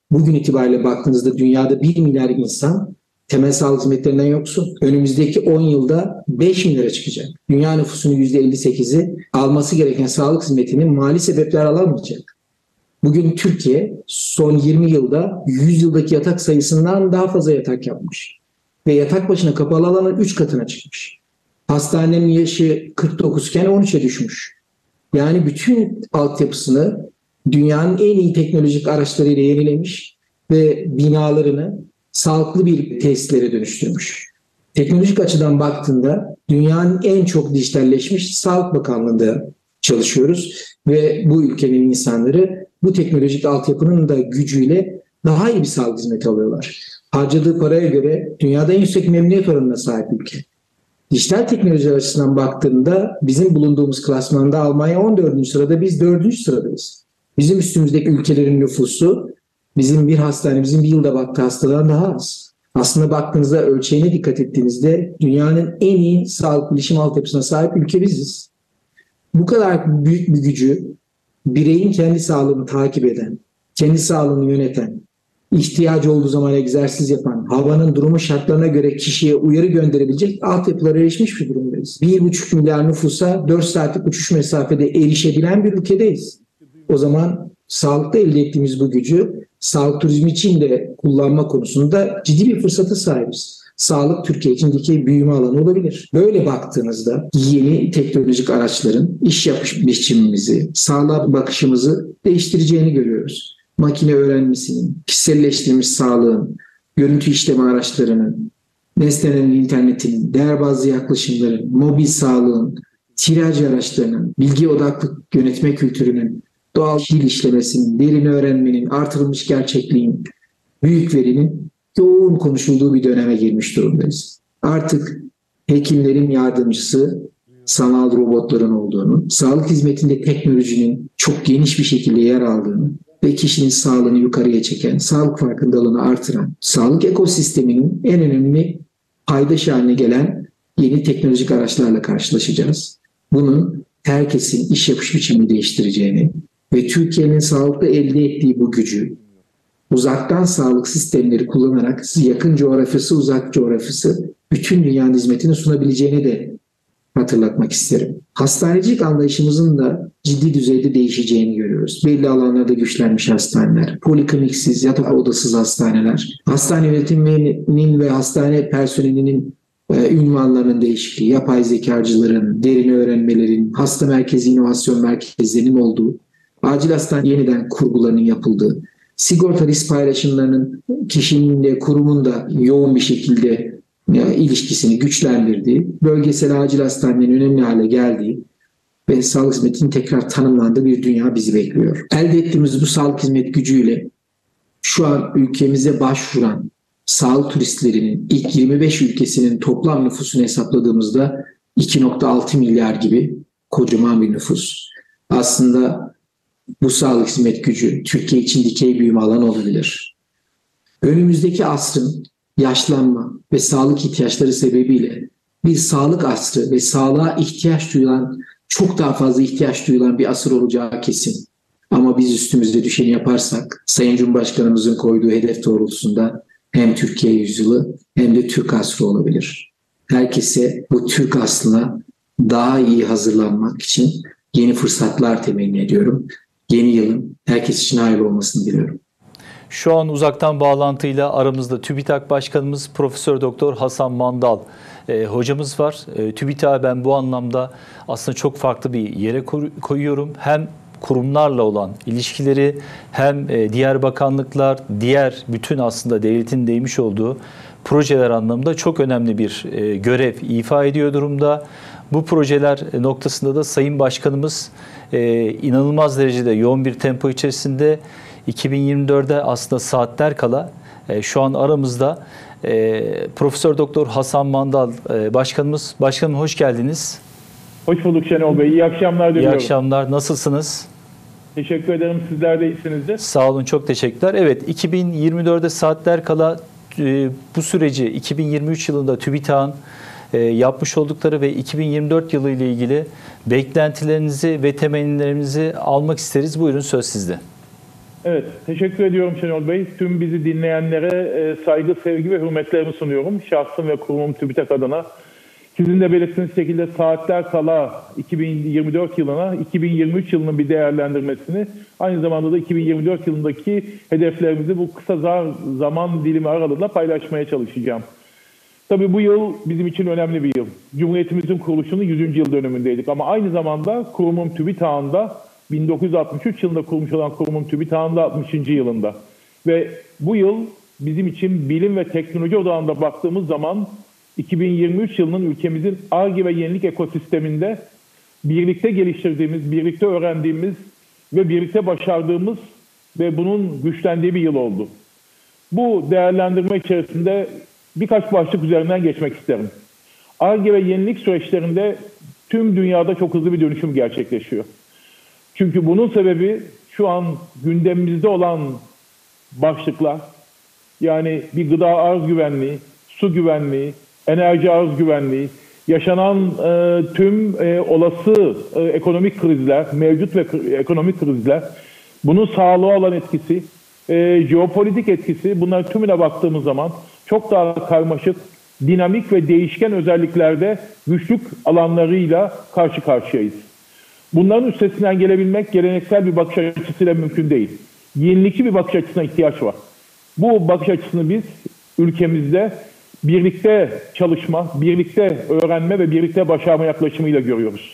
Bugün itibariyle baktığınızda dünyada bir milyar insan temel sağlık hizmetlerinden yoksun. Önümüzdeki on yılda beş milyara çıkacak. Dünya nüfusunun yüzde elli sekizi alması gereken sağlık hizmetini mali sebepler alamayacak. Bugün Türkiye son yirmi yılda yüz yıldaki yatak sayısından daha fazla yatak yapmış. Ve yatak başına kapalı alanın üç katına çıkmış. Hastanenin yaşı kırk dokuz iken on üçe düşmüş. Yani bütün altyapısını dünyanın en iyi teknolojik araçlarıyla yenilemiş ve binalarını sağlıklı bir tesislere dönüştürmüş. Teknolojik açıdan baktığında dünyanın en çok dijitalleşmiş Sağlık Bakanlığı'nda çalışıyoruz ve bu ülkenin insanları bu teknolojik altyapının da gücüyle daha iyi bir sağlık hizmeti alıyorlar. Harcadığı paraya göre dünyada en yüksek memnuniyet oranına sahip ülke. Dijital teknoloji açısından baktığında bizim bulunduğumuz klasmanda Almanya on dördüncü sırada, biz dördüncü sıradayız. Bizim üstümüzdeki ülkelerin nüfusu bizim bir hastanemizin bir yılda baktığı hastadan daha az. Aslında baktığınızda ölçeğine dikkat ettiğinizde dünyanın en iyi sağlık bilişim altyapısına sahip ülke biziz. Bu kadar büyük bir gücü bireyin kendi sağlığını takip eden, kendi sağlığını yöneten, ihtiyacı olduğu zaman egzersiz yapan, havanın durumu şartlarına göre kişiye uyarı gönderebilecek altyapılara erişmiş bir durumdayız. Bir buçuk milyar nüfusa dört saatlik uçuş mesafede erişebilen bir ülkedeyiz. O zaman sağlıkta elde ettiğimiz bu gücü sağlık turizmi için de kullanma konusunda ciddi bir fırsata sahibiz. Sağlık Türkiye için dikey büyüme alanı olabilir. Böyle baktığınızda yeni teknolojik araçların iş yapış biçimimizi, sağlığa bakışımızı değiştireceğini görüyoruz. Makine öğrenmesinin, kişiselleştirilmiş sağlığın, görüntü işleme araçlarının, nesnelerin internetinin, değer bazlı yaklaşımların, mobil sağlığın, tiraj araçlarının, bilgi odaklı yönetme kültürünün, doğal dil işlemesinin, derin öğrenmenin, artırılmış gerçekliğin, büyük verinin yoğun konuşulduğu bir döneme girmiş durumdayız. Artık hekimlerin yardımcısı sanal robotların olduğunu, sağlık hizmetinde teknolojinin çok geniş bir şekilde yer aldığını ve kişinin sağlığını yukarıya çeken, sağlık farkındalığını artıran, sağlık ekosisteminin en önemli paydaş haline gelen yeni teknolojik araçlarla karşılaşacağız. Bunun herkesin iş yapış biçimini değiştireceğini ve Türkiye'nin sağlıkta elde ettiği bu gücü uzaktan sağlık sistemleri kullanarak yakın coğrafyası, uzak coğrafyası bütün dünyanın hizmetini sunabileceğini de hatırlatmak isterim. Hastanecilik anlayışımızın da ciddi düzeyde değişeceğini görüyoruz. Belli alanlarda güçlenmiş hastaneler, polikliniksiz, yatak odasız hastaneler, hastane yönetiminin ve hastane personelinin e, ünvanlarının değişikliği, yapay zekacıların, derin öğrenmelerin, hasta merkezi inovasyon merkezlerinin olduğu, acil hastane yeniden kurgularının yapıldığı, sigorta risk paylaşımlarının kişinin de kurumun da yoğun bir şekilde ya, ilişkisini güçlendirdiği, bölgesel acil hastanelerin önemli hale geldiği ve sağlık hizmetinin tekrar tanımlandığı bir dünya bizi bekliyor. Elde ettiğimiz bu sağlık hizmet gücüyle şu an ülkemize başvuran sağlık turistlerinin ilk yirmi beş ülkesinin toplam nüfusunu hesapladığımızda iki nokta altı milyar gibi kocaman bir nüfus. Aslında bu sağlık hizmet gücü Türkiye için dikey büyüme alanı olabilir. Önümüzdeki asrın yaşlanma ve sağlık ihtiyaçları sebebiyle bir sağlık asrı ve sağlığa ihtiyaç duyulan, çok daha fazla ihtiyaç duyulan bir asır olacağı kesin. Ama biz üstümüzde düşeni yaparsak, Sayın Cumhurbaşkanımızın koyduğu hedef doğrultusunda hem Türkiye yüzyılı hem de Türk asrı olabilir. Herkese bu Türk aslına daha iyi hazırlanmak için yeni fırsatlar temenni ediyorum. Yeni yılın herkes için hayırlı olmasını diliyorum. Şu an uzaktan bağlantıyla aramızda TÜBİTAK Başkanımız Profesör Doktor Hasan Mandal e, hocamız var. E, TÜBİTAK'ı ben bu anlamda aslında çok farklı bir yere koyuyorum. Hem kurumlarla olan ilişkileri hem e, diğer bakanlıklar, diğer bütün aslında devletin değmiş olduğu projeler anlamında çok önemli bir e, görev ifa ediyor durumda. Bu projeler noktasında da Sayın Başkanımız e, inanılmaz derecede yoğun bir tempo içerisinde iki bin yirmi dörde aslında saatler kala e, şu an aramızda e, Profesör Doktor Hasan Mandal e, Başkanımız. Başkanım hoş geldiniz. Hoş bulduk Şenol Bey. İyi akşamlar diliyorum. İyi akşamlar. Nasılsınız? Teşekkür ederim. Sizler de iyisinizdir. Sağ olun. Çok teşekkürler. Evet, iki bin yirmi dörde saatler kala e, bu süreci iki bin yirmi üç yılında TÜBİTAK'ın e, yapmış oldukları ve iki bin yirmi dört yılı ile ilgili beklentilerinizi ve temennilerinizi almak isteriz. Buyurun, söz sizde. Evet, teşekkür ediyorum Şenol Bey. Tüm bizi dinleyenlere e, saygı, sevgi ve hürmetlerimi sunuyorum. Şahsım ve kurumum TÜBİTAK adına. Sizin de belirttiğiniz şekilde saatler kala iki bin yirmi dört yılına, iki bin yirmi üç yılının bir değerlendirmesini, aynı zamanda da iki bin yirmi dört yılındaki hedeflerimizi bu kısa zaman dilimi aralığında paylaşmaya çalışacağım. Tabii bu yıl bizim için önemli bir yıl. Cumhuriyetimizin kuruluşunun yüzüncü yıl dönümündeydik ama aynı zamanda kurumum TÜBİTAK'ın da bin dokuz yüz altmış üç yılında kurulmuş olan kurumum TÜBİTAK'ın da altmışıncı yılında. Ve bu yıl bizim için bilim ve teknoloji odağında baktığımız zaman iki bin yirmi üç yılının ülkemizin Ar-Ge ve yenilik ekosisteminde birlikte geliştirdiğimiz, birlikte öğrendiğimiz ve birlikte başardığımız ve bunun güçlendiği bir yıl oldu. Bu değerlendirme içerisinde birkaç başlık üzerinden geçmek isterim. Ar-Ge ve yenilik süreçlerinde tüm dünyada çok hızlı bir dönüşüm gerçekleşiyor. Çünkü bunun sebebi şu an gündemimizde olan başlıklar, yani bir gıda arz güvenliği, su güvenliği, enerji arz güvenliği, yaşanan e, tüm e, olası e, ekonomik krizler, mevcut ve ekonomik krizler, bunun sağlığa olan etkisi, e, jeopolitik etkisi, bunların tümüne baktığımız zaman çok daha karmaşık, dinamik ve değişken özelliklerde güçlük alanlarıyla karşı karşıyayız. Bunların üstesinden gelebilmek geleneksel bir bakış açısıyla mümkün değil. Yenilikçi bir bakış açısına ihtiyaç var. Bu bakış açısını biz ülkemizde birlikte çalışma, birlikte öğrenme ve birlikte başarma yaklaşımıyla görüyoruz.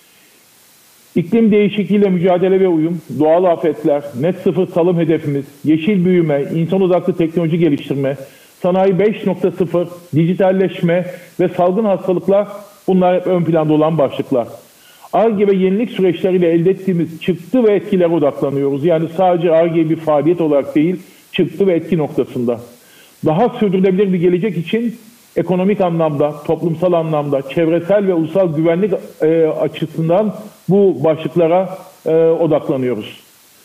İklim değişikliğiyle mücadele ve uyum, doğal afetler, net sıfır salım hedefimiz, yeşil büyüme, insan odaklı teknoloji geliştirme, sanayi beş nokta sıfır, dijitalleşme ve salgın hastalıklar, bunlar hep ön planda olan başlıklar. Ar-Ge ve yenilik süreçleriyle elde ettiğimiz çıktı ve etkilere odaklanıyoruz. Yani sadece Ar-Ge bir faaliyet olarak değil, çıktı ve etki noktasında. Daha sürdürülebilir bir gelecek için ekonomik anlamda, toplumsal anlamda, çevresel ve ulusal güvenlik e, açısından bu başlıklara e, odaklanıyoruz.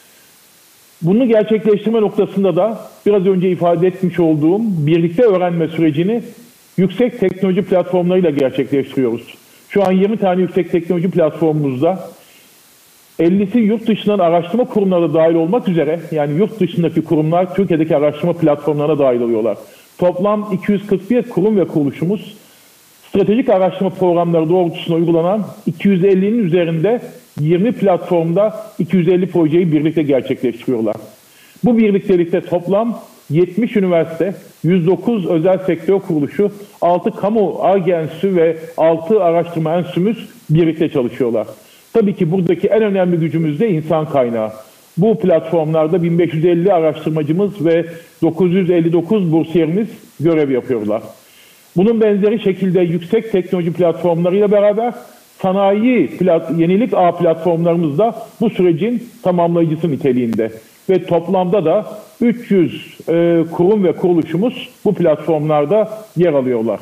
Bunu gerçekleştirme noktasında da biraz önce ifade etmiş olduğum birlikte öğrenme sürecini yüksek teknoloji platformlarıyla gerçekleştiriyoruz. Şu an yirmi tane yüksek teknoloji platformumuzda, ellisi yurt dışından araştırma kurumları dahil olmak üzere, yani yurt dışındaki kurumlar Türkiye'deki araştırma platformlarına dahil oluyorlar. Toplam iki yüz kırk bir kurum ve kuruluşumuz stratejik araştırma programları doğrultusunda uygulanan iki yüz ellinin üzerinde yirmi platformda iki yüz elli projeyi birlikte gerçekleştiriyorlar. Bu birliktelikte toplam yetmiş üniversite, yüz dokuz özel sektör kuruluşu, altı kamu Ar-Ge enstitüsü ve altı araştırma enstitümüz birlikte çalışıyorlar. Tabii ki buradaki en önemli gücümüz de insan kaynağı. Bu platformlarda bin beş yüz elli araştırmacımız ve dokuz yüz elli dokuz bursiyerimiz görev yapıyorlar. Bunun benzeri şekilde yüksek teknoloji platformlarıyla beraber sanayi plat, yenilik ağ platformlarımız da bu sürecin tamamlayıcısı niteliğinde. Ve toplamda da üç yüz e, kurum ve kuruluşumuz bu platformlarda yer alıyorlar.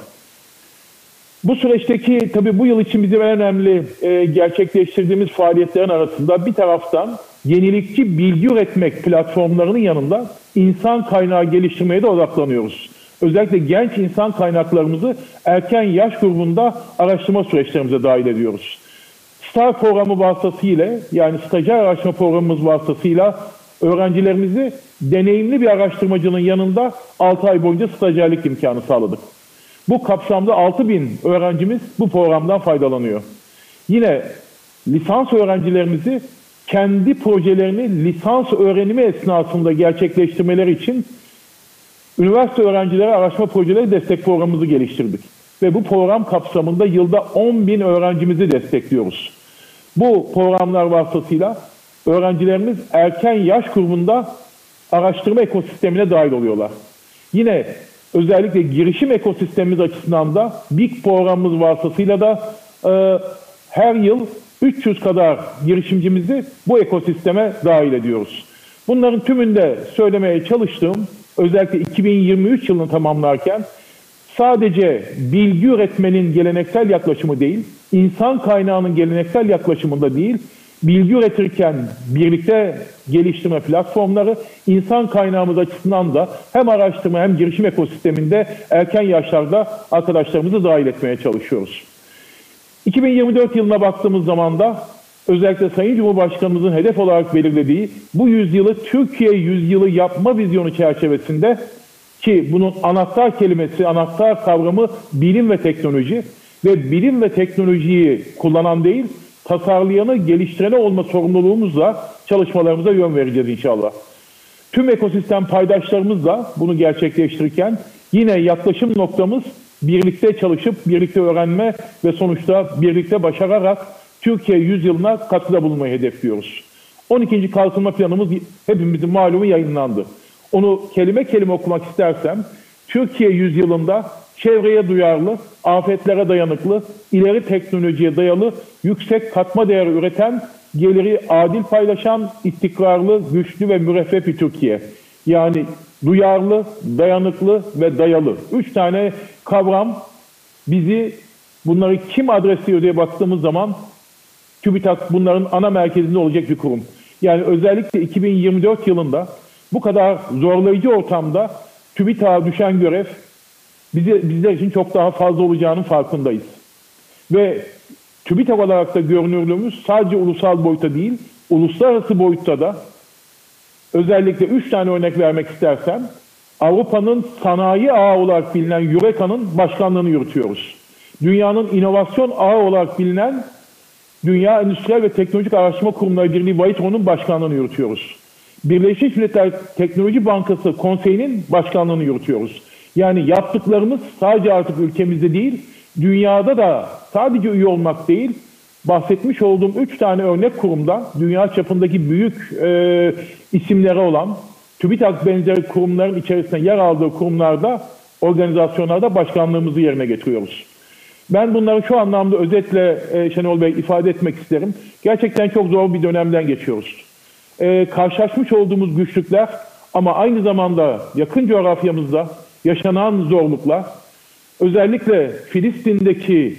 Bu süreçteki, tabii bu yıl için bizim en önemli e, gerçekleştirdiğimiz faaliyetlerin arasında bir taraftan yenilikçi bilgi üretmek platformlarının yanında insan kaynağı geliştirmeye de odaklanıyoruz. Özellikle genç insan kaynaklarımızı erken yaş grubunda araştırma süreçlerimize dahil ediyoruz. STAR programı vasıtasıyla, yani stajyer araştırma programımız vasıtasıyla öğrencilerimizi deneyimli bir araştırmacının yanında altı ay boyunca stajyerlik imkanı sağladık. Bu kapsamda altı bin öğrencimiz bu programdan faydalanıyor. Yine lisans öğrencilerimizi kendi projelerini lisans öğrenimi esnasında gerçekleştirmeleri için üniversite öğrencileri araştırma projeleri destek programımızı geliştirdik. Ve bu program kapsamında yılda on bin öğrencimizi destekliyoruz. Bu programlar vasıtasıyla öğrencilerimiz erken yaş grubunda araştırma ekosistemine dahil oluyorlar. Yine özellikle girişim ekosistemimiz açısından da B İ K programımız vasıtasıyla da e, her yıl üç yüz kadar girişimcimizi bu ekosisteme dahil ediyoruz. Bunların tümünde söylemeye çalıştığım, özellikle iki bin yirmi üç yılını tamamlarken sadece bilgi üretmenin geleneksel yaklaşımı değil, insan kaynağının geleneksel yaklaşımında değil, bilgi üretirken birlikte geliştirme platformları, insan kaynağımız açısından da hem araştırma hem girişim ekosisteminde erken yaşlarda arkadaşlarımızı dahil etmeye çalışıyoruz. iki bin yirmi dört yılına baktığımız zaman da özellikle Sayın Cumhurbaşkanımızın hedef olarak belirlediği bu yüzyılı Türkiye yüzyılı yapma vizyonu çerçevesinde, ki bunun anahtar kelimesi, anahtar kavramı bilim ve teknoloji ve bilim ve teknolojiyi kullanan değil, tasarlayanı, geliştireni olma sorumluluğumuzla çalışmalarımıza yön vereceğiz inşallah. Tüm ekosistem paydaşlarımızla bunu gerçekleştirirken yine yaklaşım noktamız birlikte çalışıp, birlikte öğrenme ve sonuçta birlikte başararak Türkiye yüzyılına katkıda bulunmayı hedefliyoruz. on ikinci kalkınma planımız hepimizin malumu yayınlandı. Onu kelime kelime okumak istersem, Türkiye yüzyılında çevreye duyarlı, afetlere dayanıklı, ileri teknolojiye dayalı, yüksek katma değer üreten, geliri adil paylaşan, istikrarlı, güçlü ve müreffeh bir Türkiye. Yani duyarlı, dayanıklı ve dayalı. Üç tane kavram bizi, bunları kim adresliyor diye baktığımız zaman TÜBİTAK bunların ana merkezinde olacak bir kurum. Yani özellikle iki bin yirmi dört yılında bu kadar zorlayıcı ortamda TÜBİTAK'a düşen görev bize, bizler için çok daha fazla olacağının farkındayız. Ve TÜBİTAK olarak da görünürlüğümüz sadece ulusal boyutta değil, uluslararası boyutta da, özellikle üç tane örnek vermek istersem, Avrupa'nın sanayi ağı olarak bilinen EUREKA'nın başkanlığını yürütüyoruz. Dünyanın inovasyon ağı olarak bilinen Dünya Endüstriyel ve Teknolojik Araştırma Kurumları Birliği WITRO'nun başkanlığını yürütüyoruz. Birleşmiş Milletler Teknoloji Bankası Konseyi'nin başkanlığını yürütüyoruz. Yani yaptıklarımız sadece artık ülkemizde değil, dünyada da sadece üye olmak değil, bahsetmiş olduğum üç tane örnek kurumda, dünya çapındaki büyük e, isimleri olan, TÜBİTAK benzeri kurumların içerisinde yer aldığı kurumlarda, organizasyonlarda başkanlığımızı yerine getiriyoruz. Ben bunları şu anlamda özetle e, Şenol Bey ifade etmek isterim. Gerçekten çok zor bir dönemden geçiyoruz. E, karşılaşmış olduğumuz güçlükler ama aynı zamanda yakın coğrafyamızda yaşanan zorluklar, özellikle Filistin'deki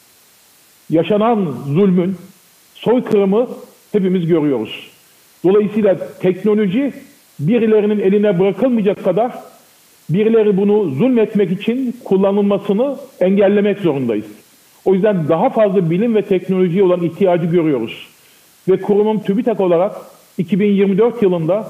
yaşanan zulmün, soykırımı hepimiz görüyoruz. Dolayısıyla teknoloji birilerinin eline bırakılmayacak kadar birileri bunu zulmetmek için kullanılmasını engellemek zorundayız. O yüzden daha fazla bilim ve teknolojiye olan ihtiyacı görüyoruz. Ve kurumum TÜBİTAK olarak iki bin yirmi dört yılında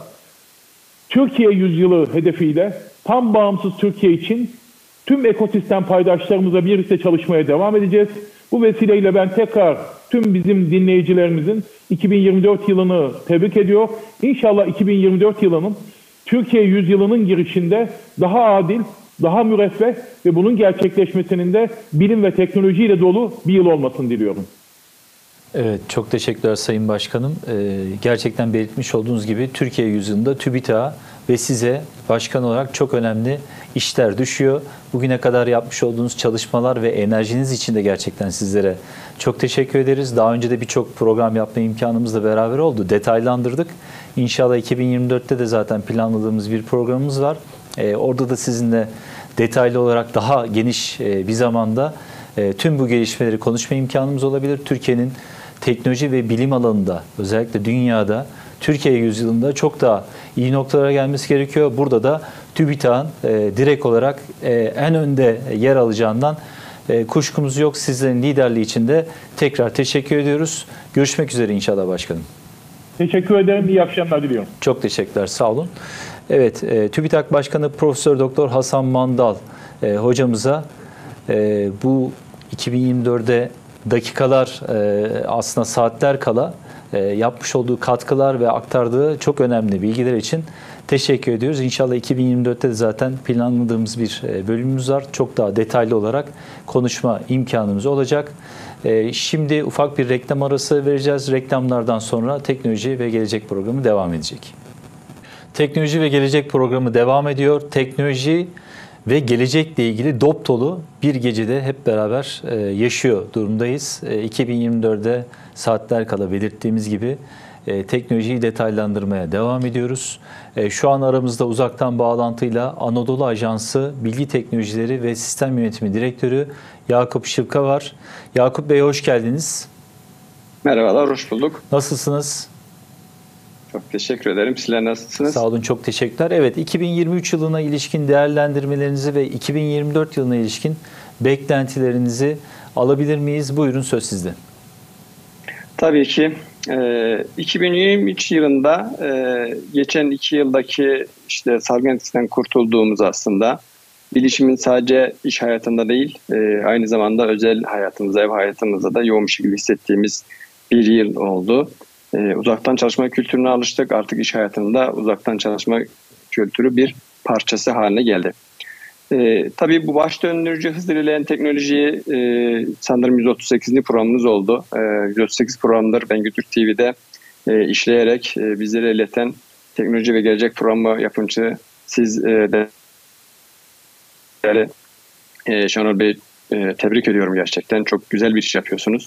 Türkiye yüzyılı hedefiyle tam bağımsız Türkiye için tüm ekosistem paydaşlarımızla birlikte çalışmaya devam edeceğiz. Bu vesileyle ben tekrar tüm bizim dinleyicilerimizin iki bin yirmi dört yılını tebrik ediyor. İnşallah iki bin yirmi dört yılının Türkiye yüzyılının girişinde daha adil, daha müreffeh ve bunun gerçekleşmesinin de bilim ve teknolojiyle dolu bir yıl olmasını diliyorum. Evet, çok teşekkürler Sayın Başkanım. Ee, gerçekten belirtmiş olduğunuz gibi Türkiye yüzyılında TÜBİTAK'a ve size başkan olarak çok önemli işler düşüyor. Bugüne kadar yapmış olduğunuz çalışmalar ve enerjiniz için de gerçekten sizlere çok teşekkür ederiz. Daha önce de birçok program yapma imkanımızla beraber oldu. Detaylandırdık. İnşallah iki bin yirmi dörtte de zaten planladığımız bir programımız var. Ee, orada da sizinle detaylı olarak daha geniş e, bir zamanda e, tüm bu gelişmeleri konuşma imkanımız olabilir. Türkiye'nin teknoloji ve bilim alanında, özellikle dünyada, Türkiye yüzyılında çok daha iyi noktalara gelmesi gerekiyor. Burada da TÜBİTAK'ın e, direkt olarak e, en önde yer alacağından e, kuşkumuz yok. Sizlerin liderliği için de tekrar teşekkür ediyoruz. Görüşmek üzere inşallah başkanım. Teşekkür ederim. İyi akşamlar diliyorum. Çok teşekkürler. Sağ olun. Evet, e, TÜBİTAK Başkanı Profesör Doktor Hasan Mandal e, hocamıza e, bu iki bin yirmi dörde dakikalar, e, aslında saatler kala e, yapmış olduğu katkılar ve aktardığı çok önemli bilgiler için teşekkür ediyoruz. İnşallah iki bin yirmi dörtte de zaten planladığımız bir e, bölümümüz var. Çok daha detaylı olarak konuşma imkanımız olacak. E, şimdi ufak bir reklam arası vereceğiz. Reklamlardan sonra Teknoloji ve Gelecek programı devam edecek. Teknoloji ve Gelecek programı devam ediyor. Teknoloji ve gelecekle ilgili dop dolu bir gecede hep beraber yaşıyor durumdayız. iki bin yirmi dörde saatler kala belirttiğimiz gibi teknolojiyi detaylandırmaya devam ediyoruz. Şu an aramızda uzaktan bağlantıyla Anadolu Ajansı Bilgi Teknolojileri ve Sistem Yönetimi Direktörü Yakup Şıpka var. Yakup Bey hoş geldiniz. Merhabalar, hoş bulduk. Nasılsınız? Çok teşekkür ederim. Sizler nasılsınız? Sağ olun, çok teşekkürler. Evet, iki bin yirmi üç yılına ilişkin değerlendirmelerinizi ve iki bin yirmi dört yılına ilişkin beklentilerinizi alabilir miyiz? Buyurun, söz sizde. Tabii ki. Ee, iki bin yirmi üç yılında e, geçen iki yıldaki işte salgın etkisinden kurtulduğumuz aslında bilişimin sadece iş hayatında değil, e, aynı zamanda özel hayatımızda, ev hayatımızda da yoğun bir şekilde hissettiğimiz bir yıl oldu. E, uzaktan çalışma kültürüne alıştık. Artık iş hayatında uzaktan çalışma kültürü bir parçası haline geldi. E, tabii bu baş döndürücü hızla ilerleyen teknolojiyi e, sanırım yüz otuz sekizinci programımız oldu. E, yüz otuz sekiz programdır Bengü Türk T V'de e, işleyerek e, bizlere ileten teknoloji ve gelecek programı yapımcı siz e, de e, Şenol Bey e, tebrik ediyorum gerçekten. Çok güzel bir iş yapıyorsunuz.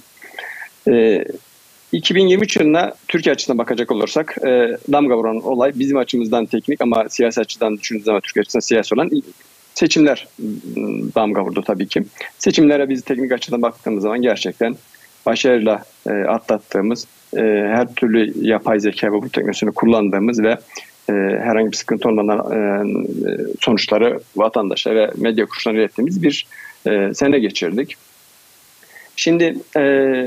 E, iki bin yirmi üç yılına Türkiye açısından bakacak olursak e, damga vuran olay bizim açımızdan teknik ama siyasi açıdan düşündüğümüz zaman Türkiye açısından siyasi olan seçimler damga vurdu tabii ki. Seçimlere biz teknik açıdan baktığımız zaman gerçekten başarıyla e, atlattığımız, e, her türlü yapay zeka ve bu teknolojisini kullandığımız ve e, herhangi bir sıkıntı olmadan e, sonuçları vatandaşa ve medya kuruluşlarına ilettiğimiz bir e, sene geçirdik. Şimdi e,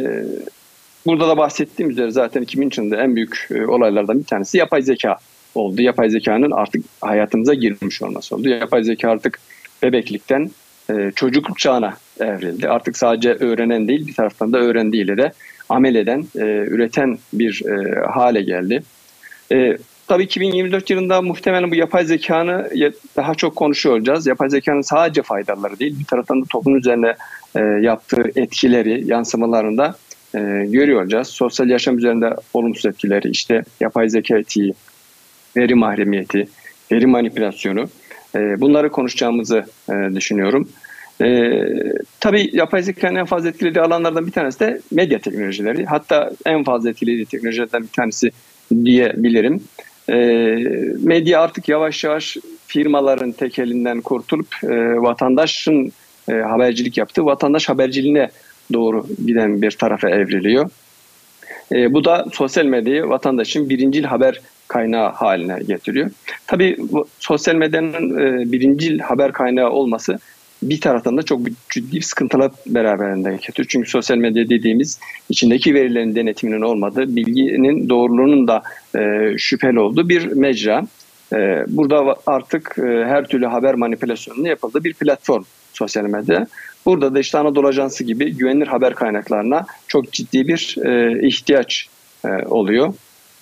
burada da bahsettiğim üzere zaten iki bin üç yılında en büyük e, olaylardan bir tanesi yapay zeka oldu. Yapay zekanın artık hayatımıza girmiş olması oldu. Yapay zeka artık bebeklikten e, çocukluk çağına evrildi. Artık sadece öğrenen değil, bir taraftan da öğrendiğiyle de amel eden, e, üreten bir e, hale geldi. E, tabii iki bin yirmi dört yılında muhtemelen bu yapay zekanı daha çok konuşuyor olacağız. Yapay zekanın sadece faydaları değil, bir taraftan da toplum üzerine e, yaptığı etkileri, yansımalarını da e, görüyor olacağız. Sosyal yaşam üzerinde olumsuz etkileri, işte yapay zeka etiği, veri mahremiyeti, veri manipülasyonu, e, bunları konuşacağımızı e, düşünüyorum. E, tabii yapay zekanın en fazla etkilediği alanlardan bir tanesi de medya teknolojileri. Hatta en fazla etkilediği teknolojilerden bir tanesi diyebilirim. E, medya artık yavaş yavaş firmaların tekelinden kurtulup e, vatandaşın e, habercilik yaptığı vatandaş haberciliğine doğru giden bir tarafa evriliyor. E, bu da sosyal medyayı vatandaşın birincil haber kaynağı haline getiriyor. Tabii bu, sosyal medyanın e, birincil haber kaynağı olması bir taraftan da çok ciddi sıkıntılar beraberinde getiriyor. Çünkü sosyal medya dediğimiz içindeki verilerin denetiminin olmadığı, bilginin doğruluğunun da e, şüpheli olduğu bir mecra. E, burada artık e, her türlü haber manipülasyonunun yapıldığı bir platform sosyal medya. Burada da işte Anadolu Ajansı gibi güvenilir haber kaynaklarına çok ciddi bir e, ihtiyaç e, oluyor.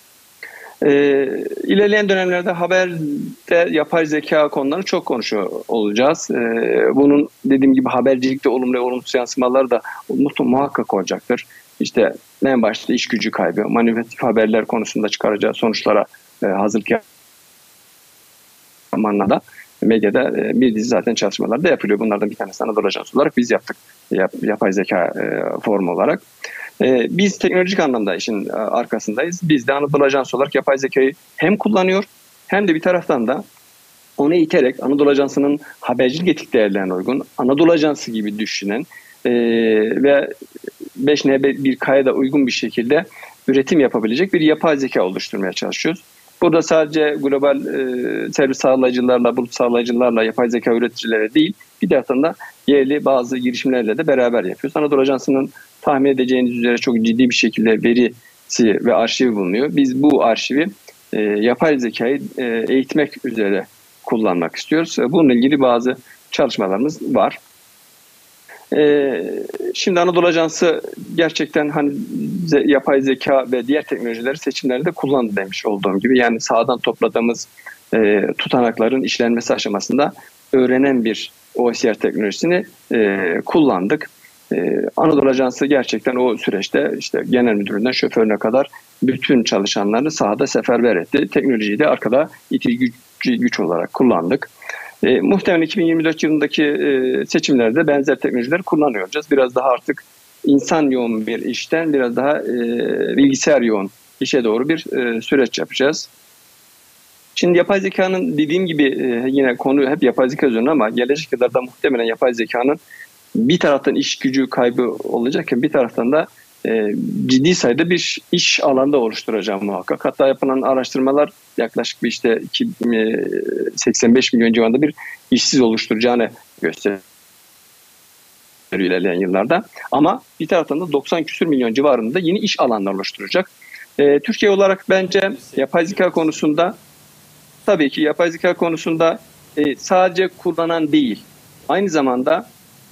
E, ilerleyen dönemlerde haberde yapay zeka konularını çok konuşuyor olacağız. E, bunun dediğim gibi habercilikte olumlu ve olumsuz yansımaları da muhakkak olacaktır. İşte en başta iş gücü kaybı, manipülatif haberler konusunda çıkaracağı sonuçlara e, hazırlık yapmanla da medyada bir dizi zaten çalışmalar da yapılıyor. Bunlardan bir tanesi Anadolu Ajansı olarak biz yaptık. Yap, yapay zeka e, formu olarak. E, biz teknolojik anlamda işin arkasındayız. Biz de Anadolu Ajansı olarak yapay zekayı hem kullanıyor hem de bir taraftan da onu iterek Anadolu Ajansı'nın habercilik etik değerlerine uygun, Anadolu Ajansı gibi düşünen e, ve beş N bir K'ya da uygun bir şekilde üretim yapabilecek bir yapay zeka oluşturmaya çalışıyoruz. Burada sadece global e, servis sağlayıcılarla, bulut sağlayıcılarla, yapay zeka üreticileri değil, bir taraftan da yerli bazı girişimlerle de beraber yapıyoruz. Anadolu Ajansı'nın tahmin edeceğiniz üzere çok ciddi bir şekilde verisi ve arşivi bulunuyor. Biz bu arşivi e, yapay zekayı e, eğitmek üzere kullanmak istiyoruz. Bununla ilgili bazı çalışmalarımız var. Ee, şimdi Anadolu Ajansı gerçekten hani yapay zeka ve diğer teknolojileri seçimlerde kullandı demiş olduğum gibi. Yani sahadan topladığımız e, tutanakların işlenmesi aşamasında öğrenen bir O S R teknolojisini e, kullandık. E, Anadolu Ajansı gerçekten o süreçte işte genel müdüründen şoförüne kadar bütün çalışanlarını sahada seferber etti. Teknolojiyi de arkada itici güç, güç olarak kullandık. E, muhtemelen iki bin yirmi dört yılındaki e, seçimlerde benzer teknolojiler kullanıyor olacağız. Biraz daha artık insan yoğun bir işten biraz daha e, bilgisayar yoğun işe doğru bir e, süreç yapacağız. Şimdi yapay zekanın dediğim gibi e, yine konu hep yapay zeka üzerine ama gelecek yıllarda muhtemelen yapay zekanın bir taraftan iş gücü kaybı olacakken bir taraftan da e, ciddi sayıda bir iş alanda oluşturacağım muhakkak. Hatta yapılan araştırmalar yaklaşık bir işte seksen beş milyon civarında bir işsiz oluşturacağını gösteriyor ilerleyen yıllarda. Ama bir taraftan da doksan küsür milyon civarında yeni iş alanları oluşturacak. E, Türkiye olarak bence yapay zeka konusunda, tabii ki yapay zeka konusunda e, sadece kullanan değil, aynı zamanda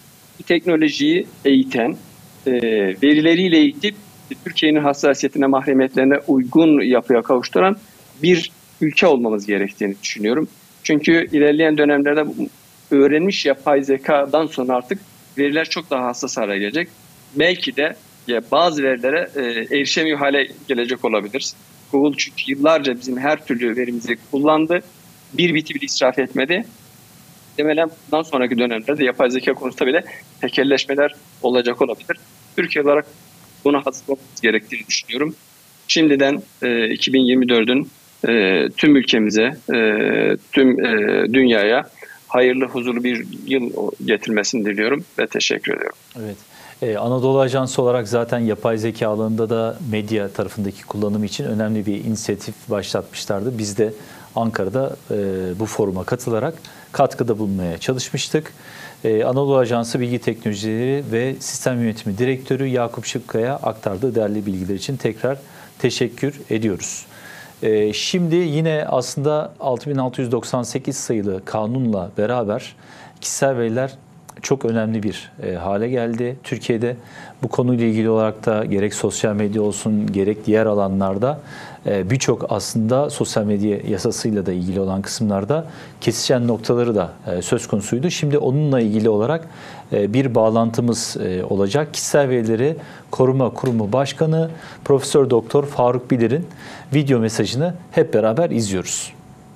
teknolojiyi eğiten, e, verileriyle eğitip Türkiye'nin hassasiyetine, mahremiyetlerine uygun yapıya kavuşturan bir ülke olmamız gerektiğini düşünüyorum. Çünkü ilerleyen dönemlerde öğrenmiş yapay zekadan sonra artık veriler çok daha hassas hale gelecek. Belki de ya bazı verilere e, erişemiyor hale gelecek olabilir. Google çünkü yıllarca bizim her türlü verimizi kullandı. Bir biti bile israf etmedi. Muhtemelen bundan sonraki dönemlerde yapay zeka konusunda bile tekelleşmeler olacak olabilir. Türkiye olarak buna hazır olmamız gerektiğini düşünüyorum. Şimdiden e, iki bin yirmi dördün e, tüm ülkemize, e, tüm e, dünyaya hayırlı, huzurlu bir yıl getirmesini diliyorum ve teşekkür ediyorum. Evet. Ee, Anadolu Ajansı olarak zaten yapay zeka alanında da medya tarafındaki kullanımı için önemli bir inisiyatif başlatmışlardı. Biz de Ankara'da e, bu foruma katılarak katkıda bulunmaya çalışmıştık. Ee, Anadolu Ajansı Bilgi Teknolojileri ve Sistem Yönetimi Direktörü Yakup Şıkkaya aktardığı değerli bilgiler için tekrar teşekkür ediyoruz. Ee, şimdi yine aslında altı bin altı yüz doksan sekiz sayılı kanunla beraber kişisel veriler çok önemli bir e, hale geldi. Türkiye'de bu konuyla ilgili olarak da gerek sosyal medya olsun gerek diğer alanlarda e, birçok aslında sosyal medya yasasıyla da ilgili olan kısımlarda kesişen noktaları da e, söz konusuydu. Şimdi onunla ilgili olarak e, bir bağlantımız e, olacak. Kişisel Verileri Koruma Kurumu Başkanı Profesör Doktor Faruk Bilir'in video mesajını hep beraber izliyoruz.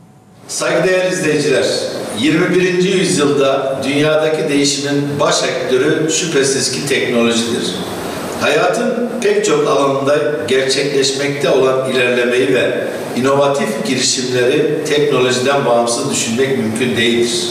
Saygıdeğer izleyiciler, yirmi birinci yüzyılda dünyadaki değişimin baş aktörü şüphesiz ki teknolojidir. Hayatın pek çok alanında gerçekleşmekte olan ilerlemeyi ve inovatif girişimleri teknolojiden bağımsız düşünmek mümkün değildir.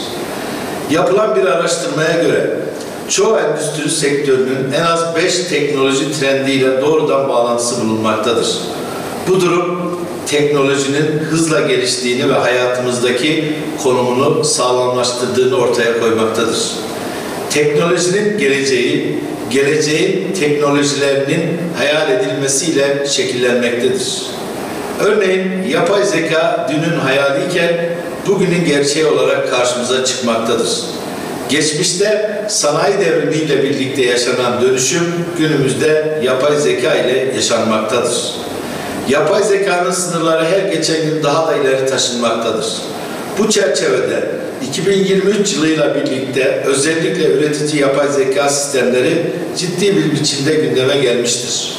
Yapılan bir araştırmaya göre çoğu endüstri sektörünün en az beş teknoloji trendiyle doğrudan bağlantısı bulunmaktadır. Bu durum teknolojinin hızla geliştiğini ve hayatımızdaki konumunu sağlamlaştırdığını ortaya koymaktadır. Teknolojinin geleceği, geleceğin teknolojilerinin hayal edilmesiyle şekillenmektedir. Örneğin yapay zeka dünün hayaliyken bugünün gerçeği olarak karşımıza çıkmaktadır. Geçmişte sanayi devrimiyle birlikte yaşanan dönüşüm günümüzde yapay zeka ile yaşanmaktadır. Yapay zekanın sınırları her geçen gün daha da ileri taşınmaktadır. Bu çerçevede iki bin yirmi üç yılıyla birlikte özellikle üretici yapay zeka sistemleri ciddi bir biçimde gündeme gelmiştir.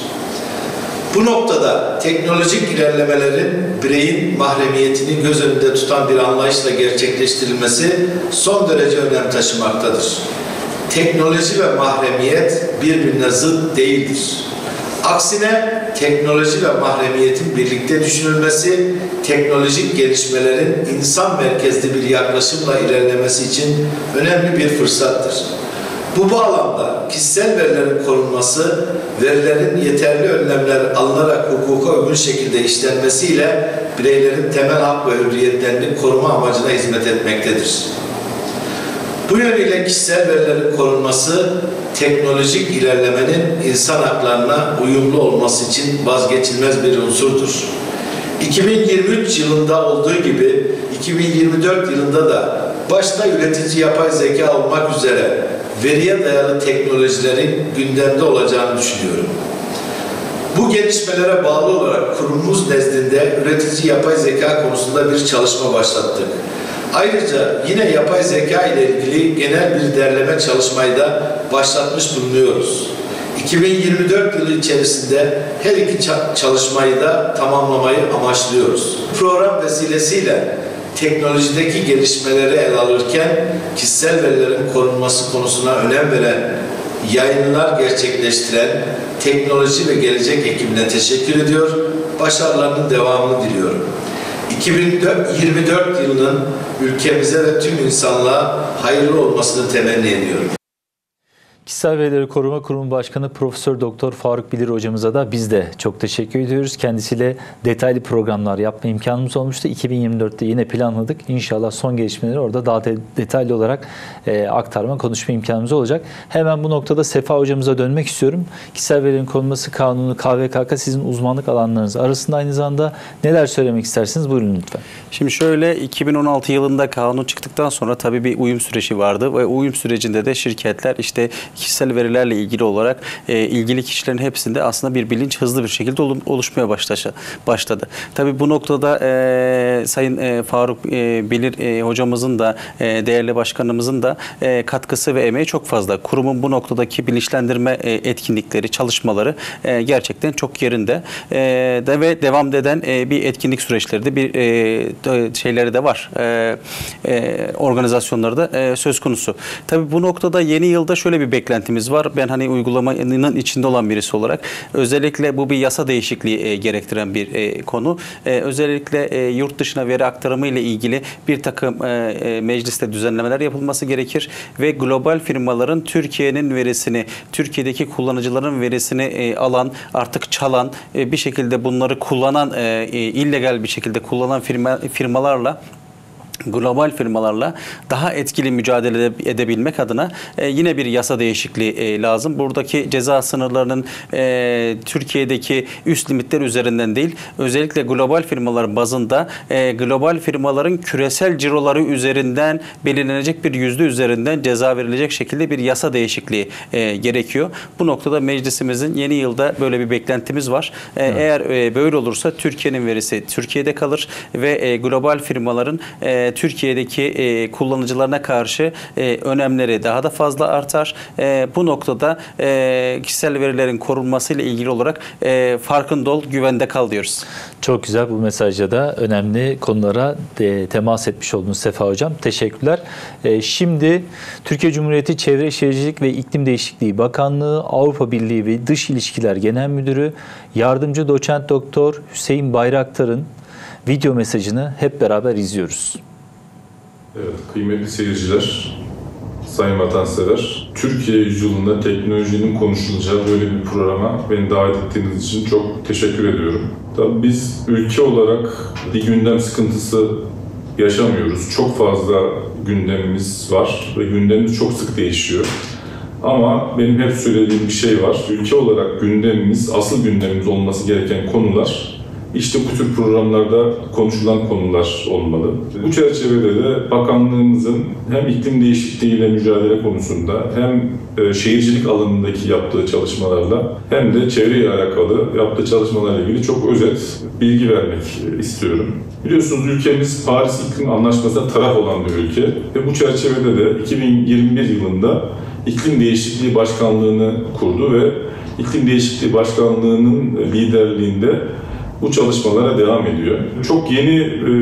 Bu noktada teknolojik ilerlemelerin bireyin mahremiyetini göz önünde tutan bir anlayışla gerçekleştirilmesi son derece önem taşımaktadır. Teknoloji ve mahremiyet birbirine zıt değildir. Aksine teknoloji ve mahremiyetin birlikte düşünülmesi, teknolojik gelişmelerin insan merkezli bir yaklaşımla ilerlemesi için önemli bir fırsattır. Bu bağlamda kişisel verilerin korunması, verilerin yeterli önlemler alınarak hukuka uygun şekilde işlenmesiyle bireylerin temel hak ve hürriyetlerini koruma amacına hizmet etmektedir. Bu yönüyle kişisel verilerin korunması, teknolojik ilerlemenin insan haklarına uyumlu olması için vazgeçilmez bir unsurdur. iki bin yirmi üç yılında olduğu gibi iki bin yirmi dört yılında da başta üretici yapay zeka olmak üzere veriye dayalı teknolojilerin gündemde olacağını düşünüyorum. Bu gelişmelere bağlı olarak kurumumuz nezdinde üretici yapay zeka konusunda bir çalışma başlattık. Ayrıca yine yapay zeka ile ilgili genel bir derleme çalışmayı da başlatmış bulunuyoruz. iki bin yirmi dört yılı içerisinde her iki çalışmayı da tamamlamayı amaçlıyoruz. Bu program vesilesiyle teknolojideki gelişmeleri ele alırken kişisel verilerin korunması konusuna önem veren, yayınlar gerçekleştiren Teknoloji ve Gelecek ekibine teşekkür ediyor, başarılarının devamını diliyorum. iki bin yirmi dört yılının ülkemize ve tüm insanlığa hayırlı olmasını temenni ediyorum. Kişisel Verileri Koruma Kurumu Başkanı Profesör Doktor Faruk Bilir hocamıza da biz de çok teşekkür ediyoruz. Kendisiyle detaylı programlar yapma imkanımız olmuştu. iki bin yirmi dörtte yine planladık. İnşallah son gelişmeleri orada daha de, detaylı olarak e, aktarma, konuşma imkanımız olacak. Hemen bu noktada Sefa hocamıza dönmek istiyorum. Kişisel Verilerin Korunması Kanunu, K V K K sizin uzmanlık alanlarınız arasında, aynı zamanda neler söylemek istersiniz? Buyurun lütfen. Şimdi şöyle, iki bin on altı yılında kanun çıktıktan sonra tabii bir uyum süreci vardı ve uyum sürecinde de şirketler işte kişisel verilerle ilgili olarak e, ilgili kişilerin hepsinde aslında bir bilinç hızlı bir şekilde oluşmaya başladı. başladı. Tabii bu noktada e, Sayın e, Faruk e, Bilir e, hocamızın da e, değerli başkanımızın da e, katkısı ve emeği çok fazla. Kurumun bu noktadaki bilinçlendirme e, etkinlikleri, çalışmaları e, gerçekten çok yerinde e, de ve devam eden e, bir etkinlik süreçleri de bir e, şeyleri de var. E, e, organizasyonları da e, söz konusu. Tabii bu noktada yeni yılda şöyle bir beklentimiz var. Ben hani uygulamanın içinde olan birisi olarak özellikle bu bir yasa değişikliği e, gerektiren bir e, konu. E, özellikle e, yurt dışına veri aktarımı ile ilgili bir takım e, e, mecliste düzenlemeler yapılması gerekir ve global firmaların Türkiye'nin verisini, Türkiye'deki kullanıcıların verisini e, alan, artık çalan, e, bir şekilde bunları kullanan, e, e, illegal bir şekilde kullanan firma, firmalarla global firmalarla daha etkili mücadele edebilmek adına e, yine bir yasa değişikliği e, lazım. Buradaki ceza sınırlarının e, Türkiye'deki üst limitler üzerinden değil, özellikle global firmalar bazında e, global firmaların küresel ciroları üzerinden belirlenecek bir yüzde üzerinden ceza verilecek şekilde bir yasa değişikliği e, gerekiyor. Bu noktada meclisimizin yeni yılda böyle bir beklentimiz var. E, evet. Eğer e, böyle olursa Türkiye'nin verisi Türkiye'de kalır ve e, global firmaların e, Türkiye'deki e, kullanıcılarına karşı e, önemleri daha da fazla artar. E, bu noktada e, kişisel verilerin korunması ile ilgili olarak e, farkında ol, güvende kal diyoruz. Çok güzel, bu mesajda da önemli konulara de, temas etmiş oldunuz Sefa Hocam. Teşekkürler. E, şimdi Türkiye Cumhuriyeti Çevre Şehircilik ve İklim Değişikliği Bakanlığı, Avrupa Birliği ve Dış İlişkiler Genel Müdürü Yardımcı Doçent Doktor Hüseyin Bayraktar'ın video mesajını hep beraber izliyoruz. Evet, kıymetli seyirciler, sayın vatansever, Türkiye yüzyılında teknolojinin konuşulacağı böyle bir programa beni davet ettiğiniz için çok teşekkür ediyorum. Tabii biz ülke olarak bir gündem sıkıntısı yaşamıyoruz. Çok fazla gündemimiz var ve gündemimiz çok sık değişiyor. Ama benim hep söylediğim bir şey var. Ülke olarak gündemimiz, asıl gündemimiz olması gereken konular İşte bu tür programlarda konuşulan konular olmalı. Bu çerçevede de bakanlığımızın hem iklim değişikliğiyle mücadele konusunda hem şehircilik alanındaki yaptığı çalışmalarla hem de çevreyle alakalı yaptığı çalışmalarla ilgili çok özet bilgi vermek istiyorum. Biliyorsunuz ülkemiz Paris İklim Anlaşması'na taraf olan bir ülke ve bu çerçevede de iki bin yirmi bir yılında İklim Değişikliği Başkanlığı'nı kurdu ve İklim Değişikliği Başkanlığı'nın liderliğinde bu çalışmalara devam ediyor. Çok yeni e,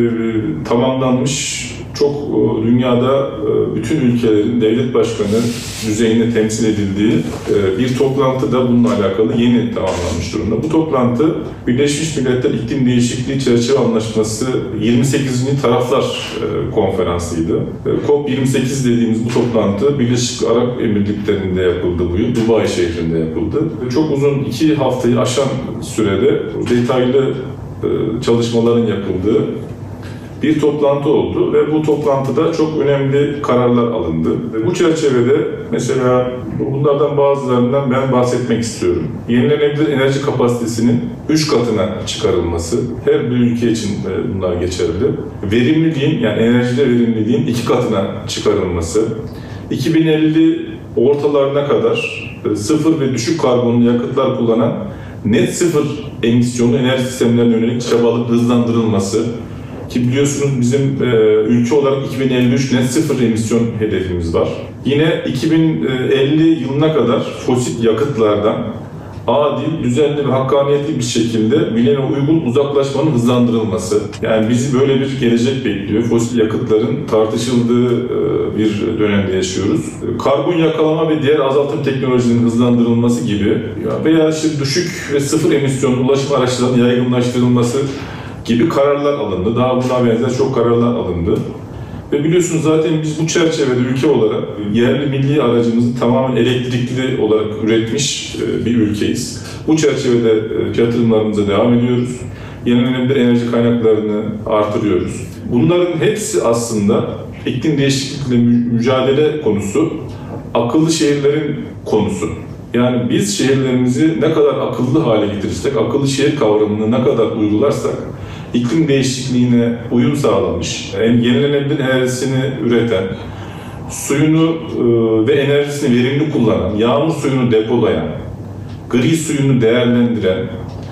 tamamlanmış, çok e, dünyada e, bütün ülkelerin devlet başkanı düzeyinde temsil edildiği e, bir toplantı da bununla alakalı yeni tamamlanmış durumda. Bu toplantı Birleşmiş Milletler İklim Değişikliği Çerçeve Anlaşması yirmi sekizinci Taraflar e, Konferansı'ydı. E, COP yirmi sekiz dediğimiz bu toplantı Birleşik Arap Emirlikleri'nde yapıldı bu yıl, Dubai şehrinde yapıldı. Çok uzun iki haftayı aşan sürede detaylı e, çalışmaların yapıldığı bir toplantı oldu ve bu toplantıda çok önemli kararlar alındı. Bu çerçevede mesela bunlardan bazılarından ben bahsetmek istiyorum. Yenilenebilir enerji kapasitesinin üç katına çıkarılması, her bir ülke için bunlar geçerli. Verimliliğin, yani enerjide verimliliğin iki katına çıkarılması, iki bin elli ortalarına kadar sıfır ve düşük karbonlu yakıtlar kullanan net sıfır emisyonlu enerji sistemlerine yönelik çabalık hızlandırılması, ki biliyorsunuz bizim e, ülke olarak iki bin elli üç net sıfır emisyon hedefimiz var. Yine iki bin elli yılına kadar fosil yakıtlardan adil, düzenli ve hakkaniyetli bir şekilde bilene uygun uzaklaşmanın hızlandırılması. Yani bizi böyle bir gelecek bekliyor. Fosil yakıtların tartışıldığı e, bir dönemde yaşıyoruz. Karbon yakalama ve diğer azaltım teknolojilerinin hızlandırılması gibi veya işte düşük ve sıfır emisyonlu ulaşım araçlarının yaygınlaştırılması gibi kararlar alındı. Daha buna benzer çok kararlar alındı. Ve biliyorsunuz zaten biz bu çerçevede ülke olarak yerli milli aracımızı tamamen elektrikli olarak üretmiş bir ülkeyiz. Bu çerçevede yatırımlarımıza devam ediyoruz. Yenilenebilir enerji kaynaklarını artırıyoruz. Bunların hepsi aslında iklim değişikliğiyle mücadele konusu, akıllı şehirlerin konusu. Yani biz şehirlerimizi ne kadar akıllı hale getirirsek, akıllı şehir kavramını ne kadar uygularsak, iklim değişikliğine uyum sağlamış, yani yenilenebilir enerjisini üreten, suyunu ve enerjisini verimli kullanan, yağmur suyunu depolayan, gri suyunu değerlendiren,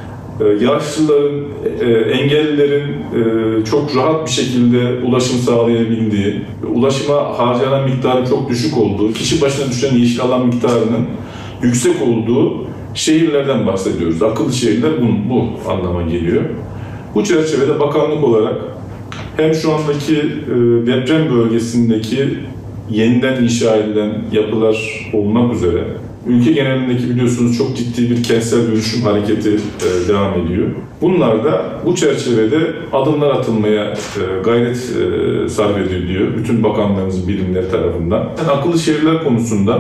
yaşlıların, engellilerin çok rahat bir şekilde ulaşım sağlayabildiği, ulaşıma harcanan miktarın çok düşük olduğu, kişi başına düşen yeşil alan miktarının yüksek olduğu şehirlerden bahsediyoruz. Akıllı şehirler bu, bu anlama geliyor. Bu çerçevede bakanlık olarak hem şu andaki deprem bölgesindeki yeniden inşa edilen yapılar olmak üzere ülke genelindeki biliyorsunuz çok ciddi bir kentsel dönüşüm hareketi e, devam ediyor. Bunlar da bu çerçevede adımlar atılmaya e, gayret e, sarf ediliyor bütün bakanlarımızın birimleri tarafından. Yani akıllı şehirler konusunda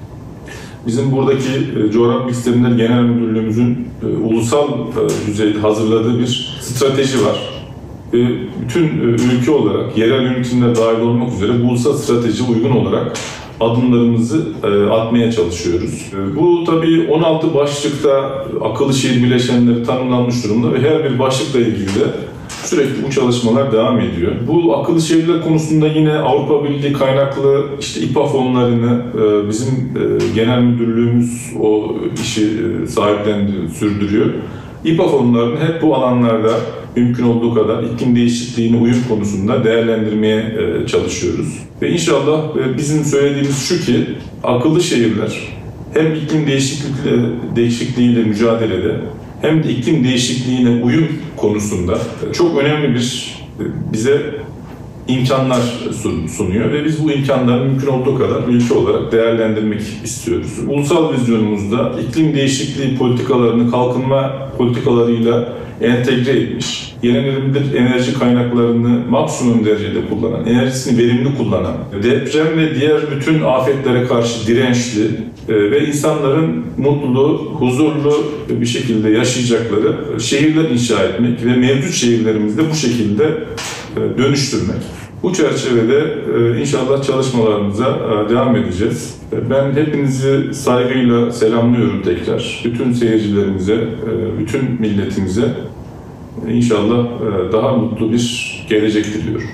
bizim buradaki e, Coğrafya Sistemler Genel Müdürlüğümüzün e, ulusal e, düzeyde hazırladığı bir strateji var. Ve bütün e, ülke olarak yerel yönetimler dahil olmak üzere bu ulusal stratejiye uygun olarak adımlarımızı e, atmaya çalışıyoruz. E, bu tabii on altı başlıkta akıllı şehir bileşenleri tanımlanmış durumda ve her bir başlıkla ilgili de sürekli bu çalışmalar devam ediyor. Bu akıllı şehirler konusunda yine Avrupa Birliği kaynaklı işte İ P A fonlarını e, bizim e, genel müdürlüğümüz o işi e, sahiplendi, sürdürüyor. İ P A fonlarını hep bu alanlarda mümkün olduğu kadar iklim değişikliğine uyum konusunda değerlendirmeye e, çalışıyoruz. Ve inşallah e, bizim söylediğimiz şu ki akıllı şehirler hem iklim değişikliğiyle, değişikliğiyle mücadelede hem de iklim değişikliğine uyum konusunda çok önemli bir e, bize imkanlar sunuyor ve biz bu imkanları mümkün olduğu kadar ülke olarak değerlendirmek istiyoruz. Ulusal vizyonumuzda iklim değişikliği politikalarını kalkınma politikalarıyla entegre etmiş, yenilenebilir enerji kaynaklarını maksimum derecede kullanan, enerjisini verimli kullanan, deprem ve diğer bütün afetlere karşı dirençli ve insanların mutlu, huzurlu bir şekilde yaşayacakları şehirler inşa etmek ve mevcut şehirlerimizde bu şekilde dönüştürmek. Bu çerçevede inşallah çalışmalarımıza devam edeceğiz. Ben hepinizi saygıyla selamlıyorum tekrar. Bütün seyircilerimize, bütün milletimize inşallah daha mutlu bir gelecek diliyorum.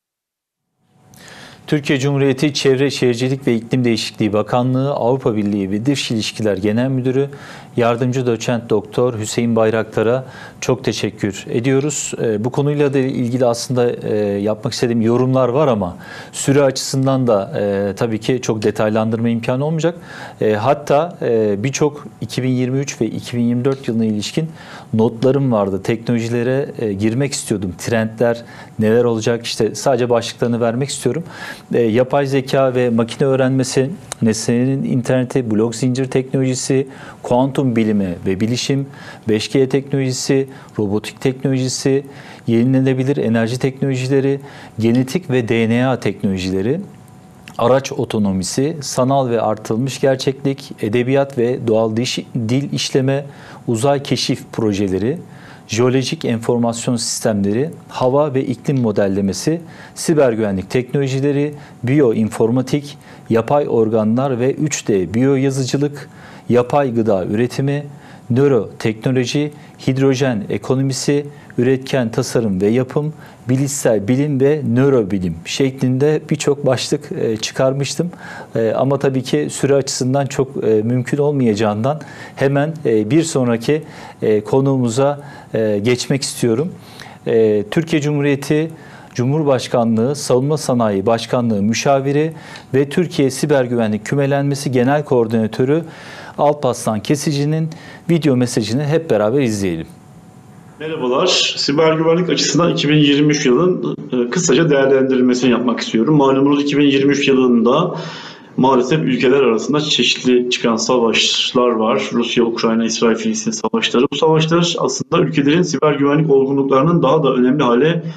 Türkiye Cumhuriyeti Çevre Şehircilik ve İklim Değişikliği Bakanlığı Avrupa Birliği ve Dış İlişkiler Genel Müdürü Yardımcı Doçent Doktor Hüseyin Bayraktar'a çok teşekkür ediyoruz. Bu konuyla da ilgili aslında yapmak istediğim yorumlar var ama süre açısından da tabii ki çok detaylandırma imkanı olmayacak. Hatta birçok iki bin yirmi üç ve iki bin yirmi dört yılına ilişkin notlarım vardı. Teknolojilere girmek istiyordum. Trendler neler olacak? İşte sadece başlıklarını vermek istiyorum. Yapay zeka ve makine öğrenmesi, nesnelerin interneti, blok zincir teknolojisi, kuantum bilimi ve bilişim, beş G teknolojisi, robotik teknolojisi, yenilenebilir enerji teknolojileri, genetik ve D N A teknolojileri, araç otonomisi, sanal ve artırılmış gerçeklik, edebiyat ve doğal dil işleme, uzay keşif projeleri, jeolojik enformasyon sistemleri, hava ve iklim modellemesi, siber güvenlik teknolojileri, biyoinformatik, yapay organlar ve üç D biyoyazıcılık, yapay gıda üretimi, nöroteknoloji, hidrojen ekonomisi, üretken tasarım ve yapım, bilişsel bilim ve nörobilim şeklinde birçok başlık çıkarmıştım. Ama tabii ki süre açısından çok mümkün olmayacağından hemen bir sonraki konuğumuza geçmek istiyorum. Türkiye Cumhuriyeti Cumhurbaşkanlığı Savunma Sanayi Başkanlığı Müşaviri ve Türkiye Siber Güvenlik Kümelenmesi Genel Koordinatörü Alparslan Kesici'nin video mesajını hep beraber izleyelim. Merhabalar. Siber güvenlik açısından iki bin yirmi üç yılının kısaca değerlendirilmesini yapmak istiyorum. Malumunuz iki bin yirmi üç yılında maalesef ülkeler arasında çeşitli çıkan savaşlar var. Rusya, Ukrayna, İsrail, Filistin savaşları. Bu savaşlar aslında ülkelerin siber güvenlik olgunluklarının daha da önemli hale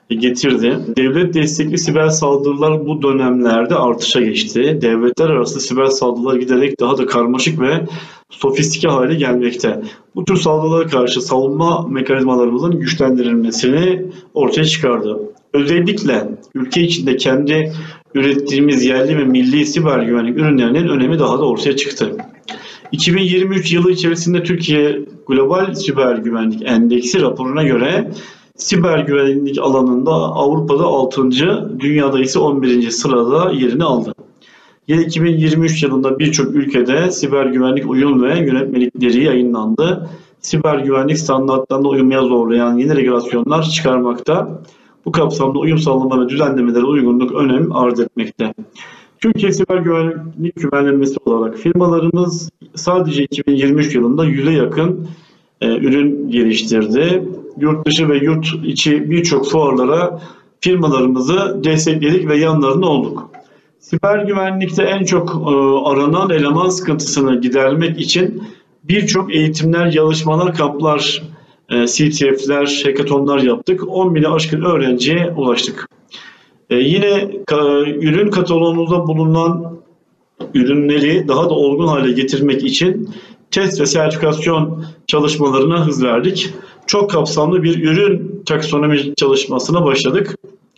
getirdi. Devlet destekli siber saldırılar bu dönemlerde artışa geçti. Devletler arası siber saldırılar giderek daha da karmaşık ve sofistike hale gelmekte. Bu tür saldırılara karşı savunma mekanizmalarımızın güçlendirilmesini ortaya çıkardı. Özellikle ülke içinde kendi ürettiğimiz yerli ve milli siber güvenlik ürünlerinin önemi daha da ortaya çıktı. iki bin yirmi üç yılı içerisinde Türkiye Global Siber Güvenlik Endeksi raporuna göre siber güvenlik alanında Avrupa'da altıncı, dünyada ise on birinci sırada yerini aldı. Yine iki bin yirmi üç yılında birçok ülkede siber güvenlik uyum ve yönetmelikleri yayınlandı. Siber güvenlik standartlarına uymaya zorlayan yeni regülasyonlar çıkarmakta. Bu kapsamda uyum sağlama ve düzenlemelere uygunluk önem arz etmekte. Türkiye Siber Güvenlik Güvenlemesi olarak firmalarımız sadece iki bin yirmi üç yılında yüze yakın e, ürün geliştirdi. Yurt dışı ve yurt içi birçok fuarlara firmalarımızı destekledik ve yanlarında olduk. Siber güvenlikte en çok e, aranan eleman sıkıntısını gidermek için birçok eğitimler, yarışmalar, kamplar, e, C T F'ler, hackathonlar yaptık. on bine aşkın öğrenciye ulaştık. E, yine ka, ürün kataloğumuzda bulunan ürünleri daha da olgun hale getirmek için test ve sertifikasyon çalışmalarına hız verdik. Çok kapsamlı bir ürün taksonomi çalışmasına başladık.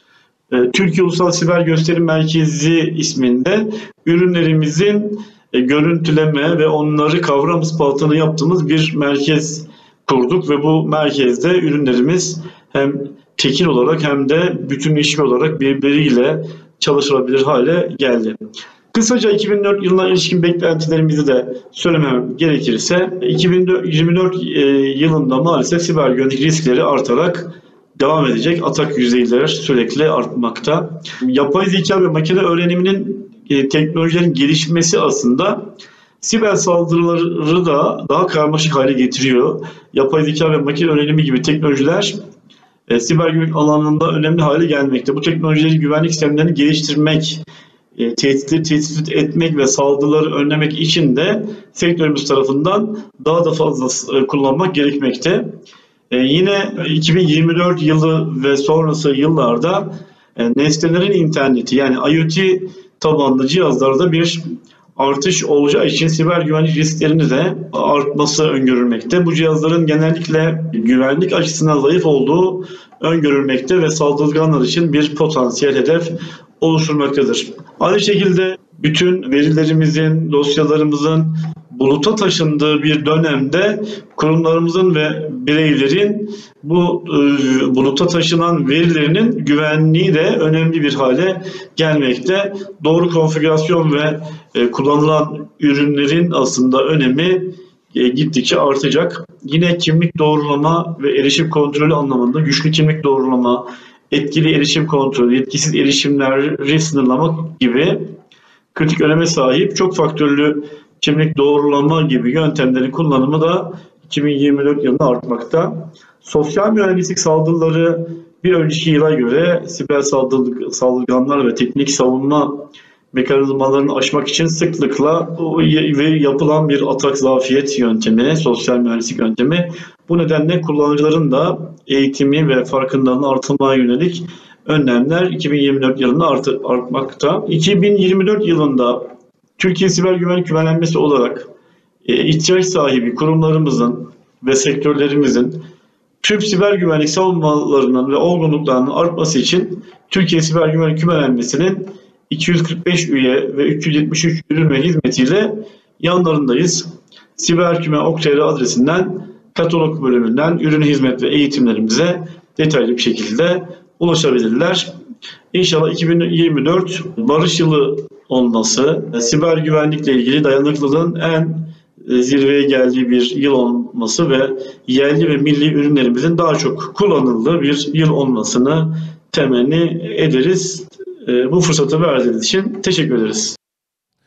Türkiye Ulusal Siber Gösterim Merkezi isminde ürünlerimizin görüntüleme ve onları kavram ispatını yaptığımız bir merkez kurduk ve bu merkezde ürünlerimiz hem tekil olarak hem de bütünleşik olarak birbiriyle çalışılabilir hale geldi. Kısaca iki bin dört yılına ilişkin beklentilerimizi de söylemem gerekirse iki bin yirmi dört yılında maalesef siber güvenlik riskleri artarak devam edecek. Atak yüzeyleri sürekli artmakta. Yapay zeka ve makine öğreniminin e, teknolojilerin gelişmesi aslında siber saldırıları da daha karmaşık hale getiriyor. Yapay zeka ve makine öğrenimi gibi teknolojiler e, siber güvenlik alanında önemli hale gelmekte. Bu teknolojileri güvenlik sistemlerini geliştirmek, e, tehditleri tespit etmek ve saldırıları önlemek için de sektörümüz tarafından daha da fazla e, kullanmak gerekmekte. Ee, yine iki bin yirmi dört yılı ve sonrası yıllarda e, nesnelerin interneti yani IoT tabanlı cihazlarda bir artış olacağı için siber güvenlik risklerinin de artması öngörülmekte. Bu cihazların genellikle güvenlik açısından zayıf olduğu öngörülmekte ve saldırganlar için bir potansiyel hedef oluşturmaktadır. Aynı şekilde bütün verilerimizin, dosyalarımızın buluta taşındığı bir dönemde kurumlarımızın ve bireylerin bu e, buluta taşınan verilerinin güvenliği de önemli bir hale gelmekte. Doğru konfigürasyon ve e, kullanılan ürünlerin aslında önemi e, gittikçe artacak. Yine kimlik doğrulama ve erişim kontrolü anlamında güçlü kimlik doğrulama, etkili erişim kontrolü, yetkisiz erişimleri sınırlamak gibi kritik öneme sahip çok faktörlü kimlik doğrulama gibi yöntemlerin kullanımı da iki bin yirmi dört yılında artmakta. Sosyal mühendislik saldırıları bir önceki yıla göre siber saldırganlar ve teknik savunma mekanizmalarını aşmak için sıklıkla ve yapılan bir atak zafiyet yöntemi, sosyal mühendislik yöntemi. Bu nedenle kullanıcıların da eğitimi ve farkındalığını artırmaya yönelik önlemler iki bin yirmi dört yılında art artmakta. iki bin yirmi dört yılında Türkiye Siber Güvenlik Güvenlenmesi olarak e, ihtiyaç sahibi kurumlarımızın ve sektörlerimizin tüm siber güvenlik savunmalarının ve olgunluklarının artması için Türkiye Siber Güvenlik Güvenlenmesi'nin iki yüz kırk beş üye ve üç yüz yetmiş üç ürün ve hizmetiyle yanlarındayız. siberküme nokta org nokta tr adresinden katalog bölümünden ürün, hizmet ve eğitimlerimize detaylı bir şekilde ulaşabilirler. İnşallah iki bin yirmi dört barış yılı olması, siber güvenlikle ilgili dayanıklılığın en zirveye geldiği bir yıl olması ve yerli ve milli ürünlerimizin daha çok kullanıldığı bir yıl olmasını temenni ederiz. Bu fırsatı verdiğiniz için teşekkür ederiz.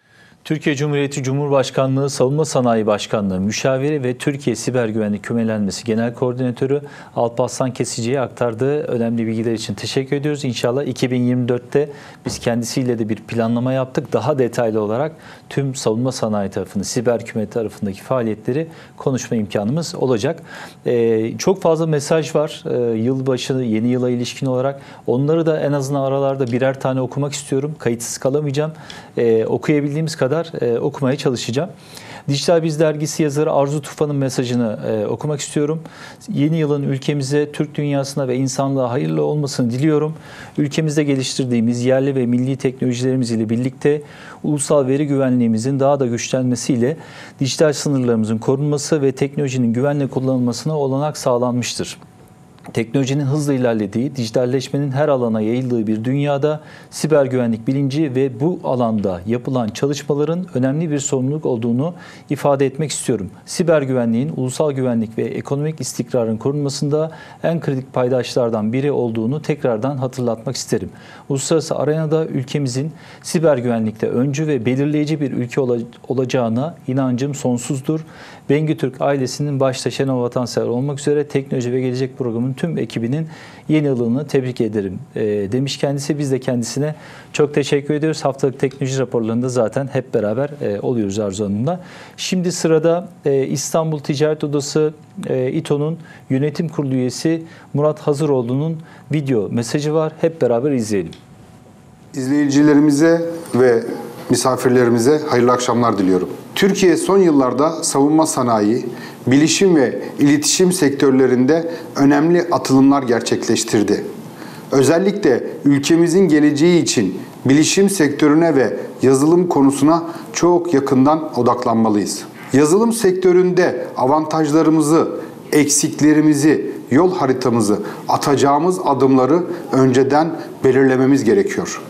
Türkiye Cumhuriyeti Cumhurbaşkanlığı Savunma Sanayi Başkanlığı Müşaviri ve Türkiye Siber Güvenlik Kümelenmesi Genel Koordinatörü Alparslan Kesici'ye aktardığı önemli bilgiler için teşekkür ediyoruz. İnşallah iki bin yirmi dörtte biz kendisiyle de bir planlama yaptık. Daha detaylı olarak tüm savunma sanayi tarafını, siber küme tarafındaki faaliyetleri konuşma imkanımız olacak. Ee, çok fazla mesaj var ee, yılbaşı, yeni yıla ilişkin olarak. Onları da en azından aralarda birer tane okumak istiyorum. Kayıtsız kalamayacağım. Ee, okuyabildiğimiz kadar e, okumaya çalışacağım. Dijital Biz Dergisi yazarı Arzu Tufan'ın mesajını e, okumak istiyorum. Yeni yılın ülkemize, Türk dünyasına ve insanlığa hayırlı olmasını diliyorum. Ülkemizde geliştirdiğimiz yerli ve milli teknolojilerimiz ile birlikte ulusal veri güvenliğimizin daha da güçlenmesiyle dijital sınırlarımızın korunması ve teknolojinin güvenle kullanılmasına olanak sağlanmıştır. Teknolojinin hızla ilerlediği, dijitalleşmenin her alana yayıldığı bir dünyada siber güvenlik bilinci ve bu alanda yapılan çalışmaların önemli bir sorumluluk olduğunu ifade etmek istiyorum. Siber güvenliğin ulusal güvenlik ve ekonomik istikrarın korunmasında en kritik paydaşlardan biri olduğunu tekrardan hatırlatmak isterim. Uluslararası arenada ülkemizin siber güvenlikte öncü ve belirleyici bir ülke olacağına inancım sonsuzdur. Bengü Türk ailesinin başta Şenol Vatansever olmak üzere Teknoloji ve Gelecek Programı'nın tüm ekibinin yeni yılını tebrik ederim e, demiş kendisi. Biz de kendisine çok teşekkür ediyoruz. Haftalık teknoloji raporlarında zaten hep beraber e, oluyoruz Arzu Hanım'la. Şimdi sırada e, İstanbul Ticaret Odası e, İTO'nun yönetim kurulu üyesi Murat Hazıroğlu'nun video mesajı var. Hep beraber izleyelim. İzleyicilerimize ve misafirlerimize hayırlı akşamlar diliyorum. Türkiye son yıllarda savunma sanayi, bilişim ve iletişim sektörlerinde önemli atılımlar gerçekleştirdi. Özellikle ülkemizin geleceği için bilişim sektörüne ve yazılım konusuna çok yakından odaklanmalıyız. Yazılım sektöründe avantajlarımızı, eksiklerimizi, yol haritamızı, atacağımız adımları önceden belirlememiz gerekiyor.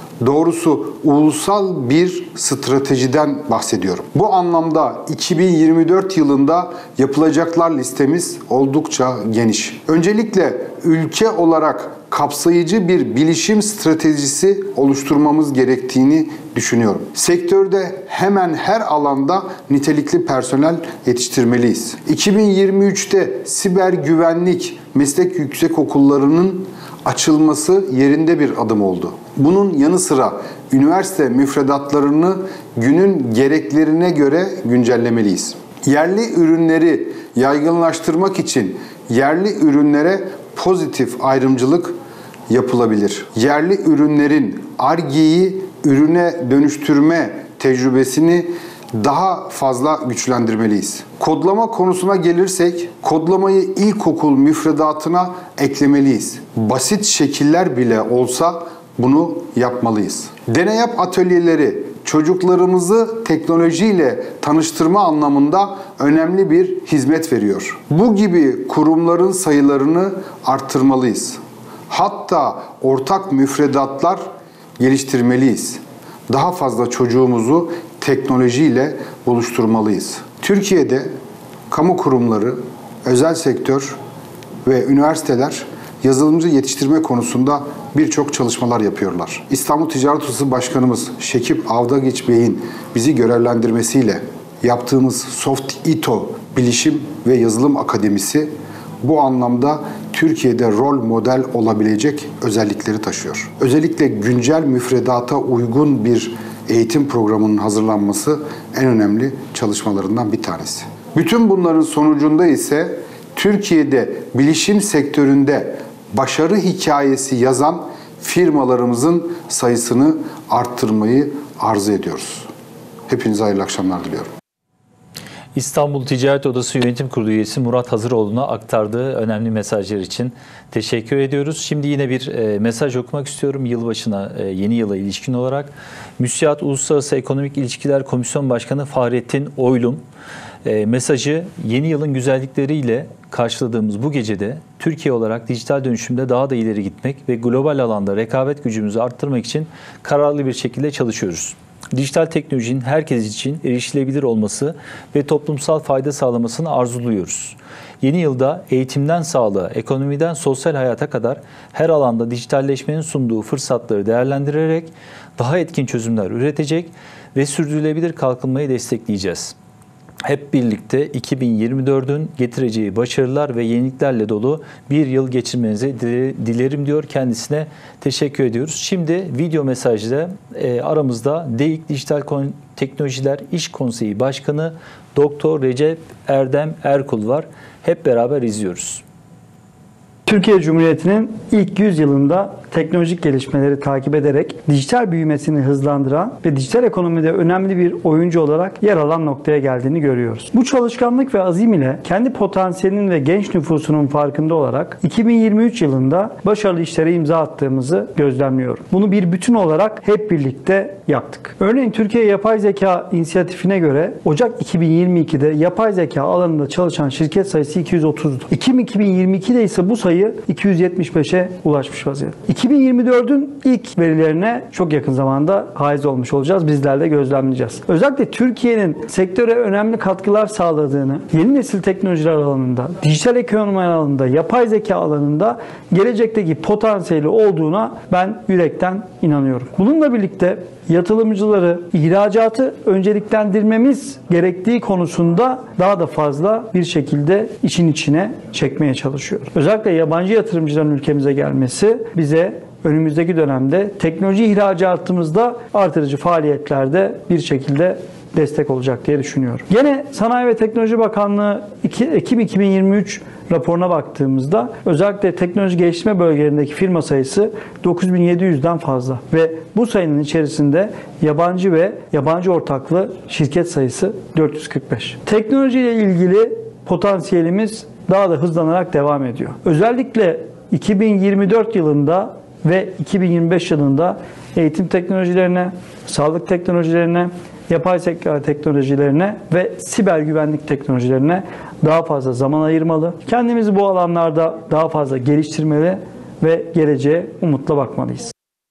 Doğrusu ulusal bir stratejiden bahsediyorum. Bu anlamda iki bin yirmi dört yılında yapılacaklar listemiz oldukça geniş. Öncelikle ülke olarak kapsayıcı bir bilişim stratejisi oluşturmamız gerektiğini düşünüyorum. Sektörde hemen her alanda nitelikli personel yetiştirmeliyiz. iki bin yirmi üçte siber güvenlik meslek yüksekokullarının açılması yerinde bir adım oldu. Bunun yanı sıra üniversite müfredatlarını günün gereklerine göre güncellemeliyiz. Yerli ürünleri yaygınlaştırmak için yerli ürünlere pozitif ayrımcılık yapılabilir. Yerli ürünlerin Ar-Ge'yi ürüne dönüştürme tecrübesini daha fazla güçlendirmeliyiz. Kodlama konusuna gelirsek, kodlamayı ilkokul müfredatına eklemeliyiz. Basit şekiller bile olsa bunu yapmalıyız. Deney yap atölyeleri çocuklarımızı teknolojiyle tanıştırma anlamında önemli bir hizmet veriyor. Bu gibi kurumların sayılarını arttırmalıyız. Hatta ortak müfredatlar geliştirmeliyiz. Daha fazla çocuğumuzu teknolojiyle buluşturmalıyız. Türkiye'de kamu kurumları, özel sektör ve üniversiteler yazılımcı yetiştirme konusunda birçok çalışmalar yapıyorlar. İstanbul Ticaret Odası Başkanımız Şekip Avdagiç Bey'in bizi görevlendirmesiyle yaptığımız Soft İTO Bilişim ve Yazılım Akademisi bu anlamda Türkiye'de rol model olabilecek özellikleri taşıyor. Özellikle güncel müfredata uygun bir eğitim programının hazırlanması en önemli çalışmalarından bir tanesi. Bütün bunların sonucunda ise Türkiye'de bilişim sektöründe başarı hikayesi yazan firmalarımızın sayısını arttırmayı arzu ediyoruz. Hepinize hayırlı akşamlar diliyorum. İstanbul Ticaret Odası Yönetim Kurulu üyesi Murat Hazıroğlu'na aktardığı önemli mesajlar için teşekkür ediyoruz. Şimdi yine bir e, mesaj okumak istiyorum yılbaşına, e, yeni yıla ilişkin olarak. MÜSİAD Uluslararası Ekonomik İlişkiler Komisyon Başkanı Fahrettin Oylum e, mesajı yeni yılın güzellikleriyle karşıladığımız bu gecede Türkiye olarak dijital dönüşümde daha da ileri gitmek ve global alanda rekabet gücümüzü arttırmak için kararlı bir şekilde çalışıyoruz. dijital teknolojinin herkes için erişilebilir olması ve toplumsal fayda sağlamasını arzuluyoruz. Yeni yılda eğitimden sağlığa, ekonomiden sosyal hayata kadar her alanda dijitalleşmenin sunduğu fırsatları değerlendirerek daha etkin çözümler üretecek ve sürdürülebilir kalkınmayı destekleyeceğiz. Hep birlikte iki bin yirmi dördün getireceği başarılar ve yeniliklerle dolu bir yıl geçirmenizi dilerim diyor. Kendisine teşekkür ediyoruz. Şimdi video mesajda e, aramızda DEİK Dijital Teknolojiler İş Konseyi Başkanı Doktor Recep Erdem Erkul var. Hep beraber izliyoruz. Türkiye Cumhuriyeti'nin ilk yüz yılında teknolojik gelişmeleri takip ederek dijital büyümesini hızlandıran ve dijital ekonomide önemli bir oyuncu olarak yer alan noktaya geldiğini görüyoruz. Bu çalışkanlık ve azim ile kendi potansiyelinin ve genç nüfusunun farkında olarak iki bin yirmi üç yılında başarılı işlere imza attığımızı gözlemliyorum. Bunu bir bütün olarak hep birlikte yaptık. Örneğin Türkiye Yapay Zeka İnisiyatifine göre Ocak iki bin yirmi ikide yapay zeka alanında çalışan şirket sayısı iki yüz otuzdu. Ekim iki bin yirmi ikide ise bu sayı iki yüz yetmiş beşe ulaşmış vaziyette. iki bin yirmi dördün ilk verilerine çok yakın zamanda haiz olmuş olacağız. Bizler de gözlemleyeceğiz. Özellikle Türkiye'nin sektöre önemli katkılar sağladığını, yeni nesil teknolojiler alanında, dijital ekonomi alanında, yapay zeka alanında gelecekteki potansiyeli olduğuna ben yürekten inanıyorum. Bununla birlikte yatırımcıları, ihracatı önceliklendirmemiz gerektiği konusunda daha da fazla bir şekilde işin içine çekmeye çalışıyoruz. Özellikle yabancı yatırımcıların ülkemize gelmesi bize önümüzdeki dönemde teknoloji ihracatımızda artırıcı faaliyetlerde bir şekilde destek olacak diye düşünüyorum. Gene Sanayi ve Teknoloji Bakanlığı Ekim iki bin yirmi üç raporuna baktığımızda özellikle teknoloji geliştirme bölgelerindeki firma sayısı dokuz bin yedi yüzden fazla ve bu sayının içerisinde yabancı ve yabancı ortaklı şirket sayısı dört yüz kırk beş. Teknoloji ile ilgili potansiyelimiz daha da hızlanarak devam ediyor. Özellikle iki bin yirmi dört yılında ve iki bin yirmi beş yılında eğitim teknolojilerine, sağlık teknolojilerine, yapay zeka teknolojilerine ve siber güvenlik teknolojilerine daha fazla zaman ayırmalı. Kendimizi bu alanlarda daha fazla geliştirmeli ve geleceğe umutla bakmalıyız.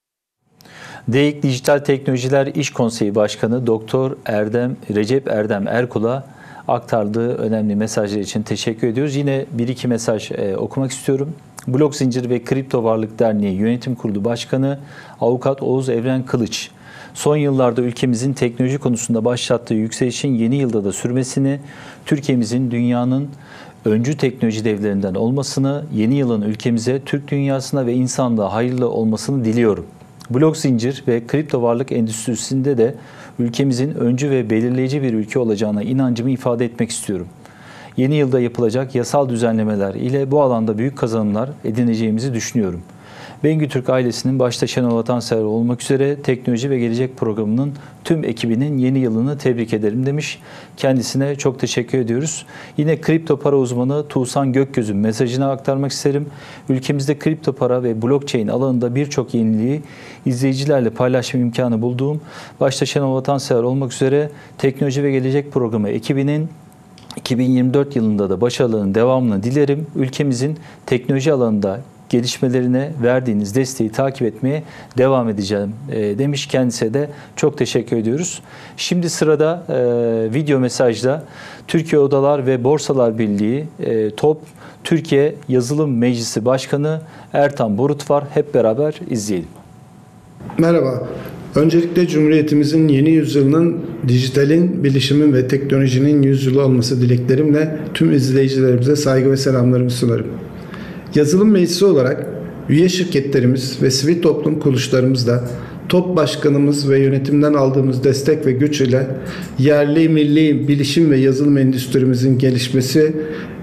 DEİK Dijital Teknolojiler İş Konseyi Başkanı Doktor Erdem Recep Erdem Erkul'a aktardığı önemli mesajlar için teşekkür ediyoruz. Yine bir iki mesaj e, okumak istiyorum. Blok Zincir ve Kripto Varlık Derneği Yönetim Kurulu Başkanı Avukat Oğuz Evren Kılıç, son yıllarda ülkemizin teknoloji konusunda başlattığı yükselişin yeni yılda da sürmesini, Türkiye'mizin dünyanın öncü teknoloji devlerinden olmasını, yeni yılın ülkemize, Türk dünyasına ve insanlığa hayırlı olmasını diliyorum. Blok zincir ve kripto varlık endüstrisinde de ülkemizin öncü ve belirleyici bir ülke olacağına inancımı ifade etmek istiyorum. Yeni yılda yapılacak yasal düzenlemeler ile bu alanda büyük kazanımlar edineceğimizi düşünüyorum. Bengü Türk ailesinin başta Şenol Atansever olmak üzere Teknoloji ve Gelecek programının tüm ekibinin yeni yılını tebrik ederim demiş. Kendisine çok teşekkür ediyoruz. Yine kripto para uzmanı Tuğsan Gökgöz'ün mesajını aktarmak isterim. Ülkemizde kripto para ve blockchain alanında birçok yeniliği izleyicilerle paylaşma imkanı bulduğum, başta Şenol Atansever olmak üzere Teknoloji ve Gelecek programı ekibinin iki bin yirmi dört yılında da başarılarının devamını dilerim. Ülkemizin teknoloji alanında gelişmelerine verdiğiniz desteği takip etmeye devam edeceğim e, demiş. Kendisine de çok teşekkür ediyoruz. Şimdi sırada e, video mesajda Türkiye Odalar ve Borsalar Birliği e, TOP Türkiye Yazılım Meclisi Başkanı Ertan Borut var. Hep beraber izleyelim. Merhaba. Öncelikle Cumhuriyetimizin yeni yüzyılının dijitalin, bilişimin ve teknolojinin yüzyılı olması dileklerimle tüm izleyicilerimize saygı ve selamlarımı sunarım. Yazılım Meclisi olarak üye şirketlerimiz ve sivil toplum kuruluşlarımızla TOP Başkanımız ve yönetimden aldığımız destek ve güç ile yerli, milli bilişim ve yazılım endüstrimizin gelişmesi,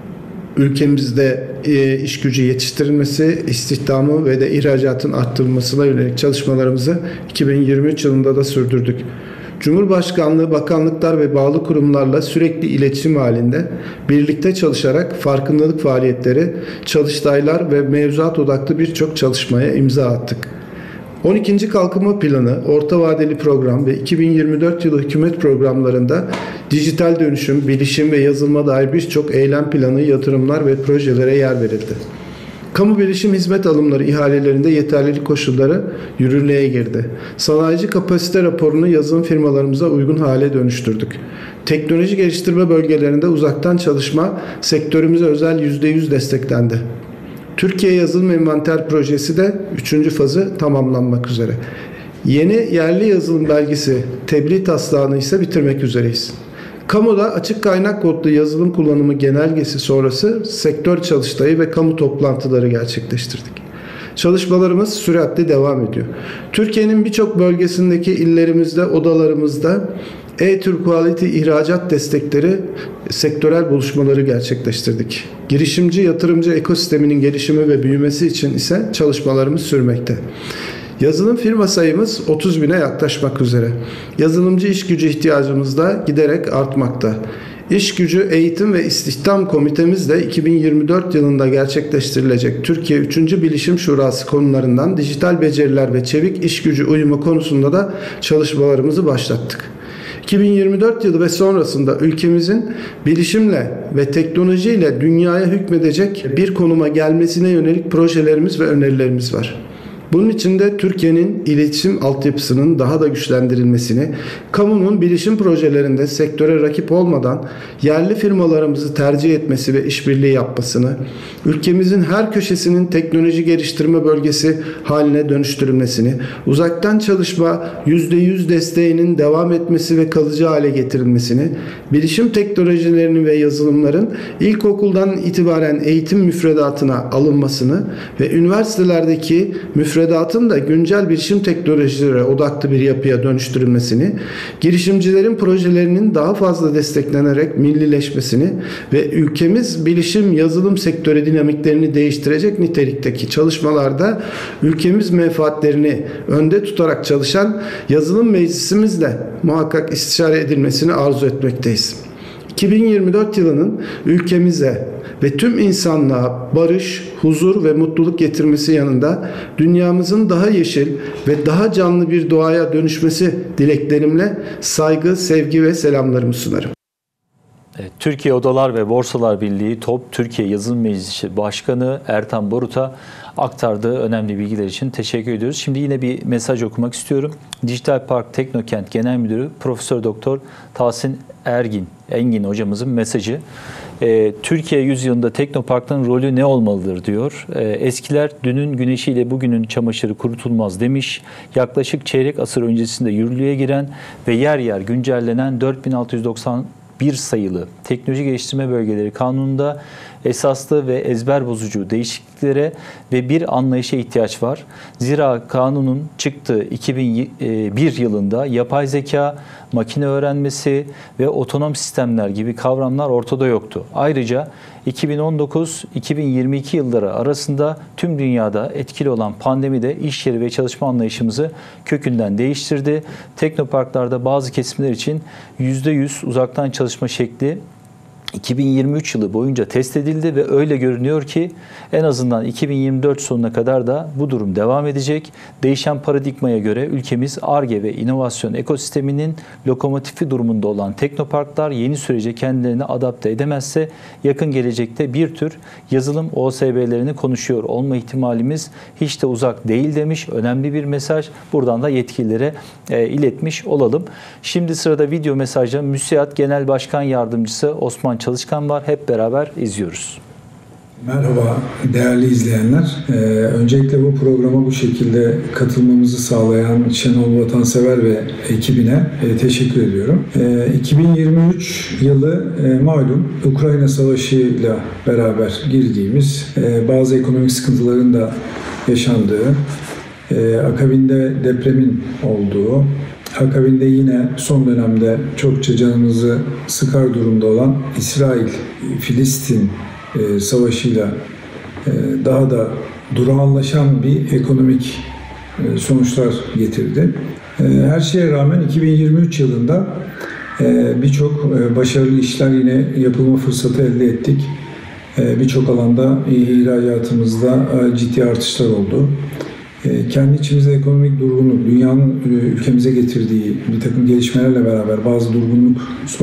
ülkemizde e, iş gücü yetiştirilmesi, istihdamı ve de ihracatın arttırılmasına yönelik çalışmalarımızı iki bin yirmi üç yılında da sürdürdük. Cumhurbaşkanlığı, bakanlıklar ve bağlı kurumlarla sürekli iletişim halinde birlikte çalışarak farkındalık faaliyetleri, çalıştaylar ve mevzuat odaklı birçok çalışmaya imza attık. on ikinci Kalkınma Planı, Orta Vadeli Program ve iki bin yirmi dört yılı hükümet programlarında dijital dönüşüm, bilişim ve yazılıma dair birçok eylem planı, yatırımlar ve projelere yer verildi. Kamu bilişim hizmet alımları ihalelerinde yeterlilik koşulları yürürlüğe girdi. Sanayici kapasite raporunu yazılım firmalarımıza uygun hale dönüştürdük. Teknoloji geliştirme bölgelerinde uzaktan çalışma sektörümüze özel yüzde yüz desteklendi. Türkiye Yazılım Envanter Projesi de üçüncü fazı tamamlanmak üzere. Yeni yerli yazılım belgesi tebliğ taslağını ise bitirmek üzereyiz. Kamuda açık kaynak kodlu yazılım kullanımı genelgesi sonrası sektör çalıştayı ve kamu toplantıları gerçekleştirdik. Çalışmalarımız süratli devam ediyor. Türkiye'nin birçok bölgesindeki illerimizde, odalarımızda e-Türk ihracat destekleri sektörel buluşmaları gerçekleştirdik. Girişimci, yatırımcı ekosisteminin gelişimi ve büyümesi için ise çalışmalarımız sürmekte. Yazılım firma sayımız otuz bine yaklaşmak üzere. Yazılımcı iş gücü ihtiyacımız da giderek artmakta. İş gücü eğitim ve istihdam komitemiz de iki bin yirmi dört yılında gerçekleştirilecek Türkiye üçüncü Bilişim Şurası konularından dijital beceriler ve çevik iş gücü uyumu konusunda da çalışmalarımızı başlattık. iki bin yirmi dört yılı ve sonrasında ülkemizin bilişimle ve teknolojiyle dünyaya hükmedecek bir konuma gelmesine yönelik projelerimiz ve önerilerimiz var. Bunun için de Türkiye'nin iletişim altyapısının daha da güçlendirilmesini, kamunun bilişim projelerinde sektöre rakip olmadan yerli firmalarımızı tercih etmesi ve işbirliği yapmasını, ülkemizin her köşesinin teknoloji geliştirme bölgesi haline dönüştürülmesini, uzaktan çalışma yüzde yüz desteğinin devam etmesi ve kalıcı hale getirilmesini, bilişim teknolojilerinin ve yazılımların ilkokuldan itibaren eğitim müfredatına alınmasını ve üniversitelerdeki müfredatın da güncel bilişim teknolojileri odaklı bir yapıya dönüştürülmesini, girişimcilerin projelerinin daha fazla desteklenerek millileşmesini ve ülkemiz bilişim yazılım sektörü dinamiklerini değiştirecek nitelikteki çalışmalarda ülkemiz menfaatlerini önde tutarak çalışan yazılım meclisimizle muhakkak istişare edilmesini arzu etmekteyiz. iki bin yirmi dört yılının ülkemize ve tüm insanlığa barış, huzur ve mutluluk getirmesi yanında dünyamızın daha yeşil ve daha canlı bir doğaya dönüşmesi dileklerimle saygı, sevgi ve selamlarımı sunarım. Evet, Türkiye Odalar ve Borsalar Birliği TOP Türkiye Yazılım Meclisi Başkanı Ertan Borut'a aktardığı önemli bilgiler için teşekkür ediyoruz. Şimdi yine bir mesaj okumak istiyorum. Dijital Park Teknokent Genel Müdürü Profesör Doktor Tahsin Ergin, Engin hocamızın mesajı. E, Türkiye yüzyılında Teknopark'ın rolü ne olmalıdır diyor. E, eskiler dünün güneşiyle bugünün çamaşırı kurutulmaz demiş. Yaklaşık çeyrek asır öncesinde yürürlüğe giren ve yer yer güncellenen dört bin altı yüz doksan bir sayılı Teknoloji Geliştirme Bölgeleri Kanunu'nda esaslı ve ezber bozucu değişikliklere ve bir anlayışa ihtiyaç var. Zira kanunun çıktığı iki bin bir yılında yapay zeka, makine öğrenmesi ve otonom sistemler gibi kavramlar ortada yoktu. Ayrıca iki bin on dokuz iki bin yirmi iki yılları arasında tüm dünyada etkili olan pandemi de iş yeri ve çalışma anlayışımızı kökünden değiştirdi. Teknoparklarda bazı kesimler için yüzde yüz uzaktan çalışma şekli iki bin yirmi üç yılı boyunca test edildi ve öyle görünüyor ki en azından iki bin yirmi dört sonuna kadar da bu durum devam edecek. Değişen paradigmaya göre ülkemiz Ar-Ge ve inovasyon ekosisteminin lokomotifi durumunda olan teknoparklar yeni sürece kendilerini adapte edemezse yakın gelecekte bir tür yazılım O S B'lerini konuşuyor olma ihtimalimiz hiç de uzak değil demiş. Önemli bir mesaj. Buradan da yetkililere e, iletmiş olalım. Şimdi sırada video mesajla MÜSİAD Genel Başkan Yardımcısı Osman Çalışkan var. Hep beraber izliyoruz. Merhaba değerli izleyenler. Ee, öncelikle bu programa bu şekilde katılmamızı sağlayan Şenol Vatansever ve ekibine e, teşekkür ediyorum. E, iki bin yirmi üç yılı e, malum Ukrayna Savaşı ile beraber girdiğimiz e, bazı ekonomik sıkıntıların da yaşandığı, e, akabinde depremin olduğu, akabinde yine son dönemde çokça canımızı sıkar durumda olan İsrail-Filistin e, savaşıyla e, daha da durağanlaşan bir ekonomik e, sonuçlar getirdi. E, her şeye rağmen iki bin yirmi üç yılında e, birçok e, başarılı işler yine yapılma fırsatı elde ettik. E, birçok alanda ihracatımızda e, ciddi artışlar oldu. Kendi içimizde ekonomik durgunluk, dünyanın ülkemize getirdiği bir takım gelişmelerle beraber bazı durgunluk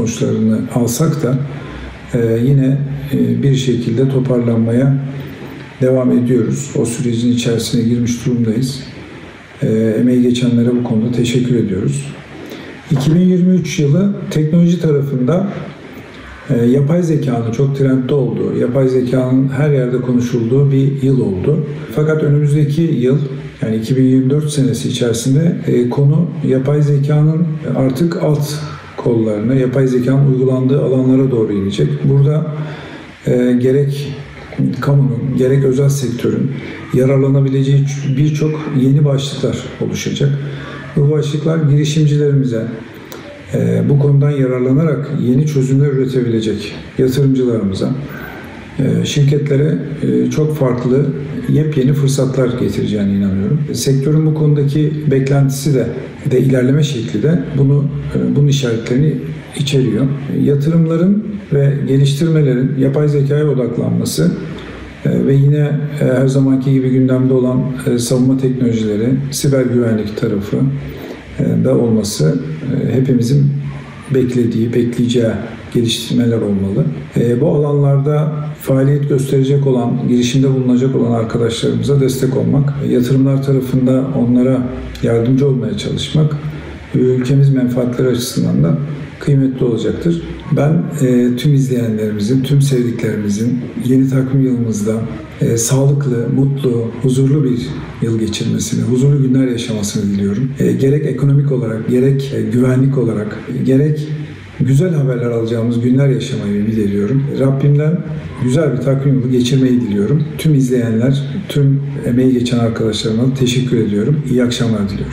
sonuçlarını alsak da yine bir şekilde toparlanmaya devam ediyoruz. O sürecin içerisine girmiş durumdayız. E, emeği geçenlere bu konuda teşekkür ediyoruz. iki bin yirmi üç yılı teknoloji tarafında e, yapay zekanın çok trendde olduğu, yapay zekanın her yerde konuşulduğu bir yıl oldu. Fakat önümüzdeki yıl, yani iki bin yirmi dört senesi içerisinde e, konu yapay zekanın artık alt kollarına, yapay zekanın uygulandığı alanlara doğru inecek. Burada e, gerek kamunun, gerek özel sektörün yararlanabileceği birçok yeni başlıklar oluşacak. Bu başlıklar girişimcilerimize e, bu konudan yararlanarak yeni çözümler üretebilecek yatırımcılarımıza, e, şirketlere e, çok farklı yepyeni fırsatlar getireceğine inanıyorum. Sektörün bu konudaki beklentisi de, de ilerleme şekli de bunu e, bunun işaretlerini içeriyor. Yatırımların ve geliştirmelerin yapay zekaya odaklanması e, ve yine e, her zamanki gibi gündemde olan e, savunma teknolojileri, siber güvenlik tarafı e, da olması e, hepimizin beklediği, bekleyeceği geliştirmeler olmalı. E, bu alanlarda faaliyet gösterecek olan, girişimde bulunacak olan arkadaşlarımıza destek olmak, yatırımlar tarafında onlara yardımcı olmaya çalışmak, ülkemiz menfaatleri açısından da kıymetli olacaktır. Ben e, tüm izleyenlerimizin, tüm sevdiklerimizin yeni takvim yılımızda e, sağlıklı, mutlu, huzurlu bir yıl geçirmesini, huzurlu günler yaşamasını diliyorum. E, gerek ekonomik olarak, gerek e, güvenlik olarak, e, gerek güzel haberler alacağımız günler yaşamayı ümit ediyorum. Rabbimden güzel bir takvim yılı geçirmeyi diliyorum. Tüm izleyenler, tüm emeği geçen arkadaşlarıma teşekkür ediyorum. İyi akşamlar diliyorum.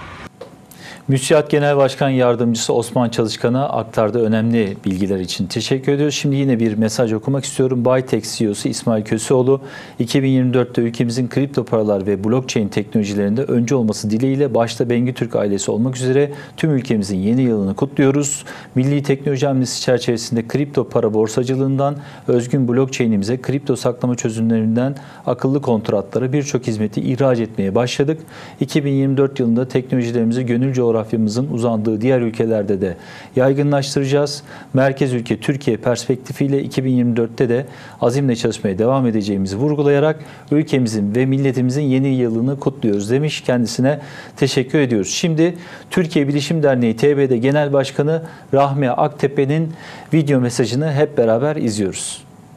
Müsiat Genel Başkan Yardımcısı Osman Çalışkan'a aktardığı önemli bilgiler için teşekkür ediyoruz. Şimdi yine bir mesaj okumak istiyorum. Bytex C E O'su İsmail Köseoğlu, iki bin yirmi dörtte ülkemizin kripto paralar ve blockchain teknolojilerinde öncü olması dileğiyle başta Bengü Türk ailesi olmak üzere tüm ülkemizin yeni yılını kutluyoruz. Milli Teknoloji Hamlesi çerçevesinde kripto para borsacılığından özgün blockchain'imize, kripto saklama çözümlerinden akıllı kontratlara birçok hizmeti ihraç etmeye başladık. iki bin yirmi dört yılında teknolojilerimizi gönül coğrafyamızın uzandığı diğer ülkelerde de yaygınlaştıracağız. Merkez ülke Türkiye perspektifiyle iki bin yirmi dörtte de azimle çalışmaya devam edeceğimizi vurgulayarak ülkemizin ve milletimizin yeni yılını kutluyoruz demiş. Kendisine teşekkür ediyoruz. Şimdi Türkiye Bilişim Derneği T B'de Genel Başkanı Rahmi Aktepe'nin video mesajını hep beraber izliyoruz.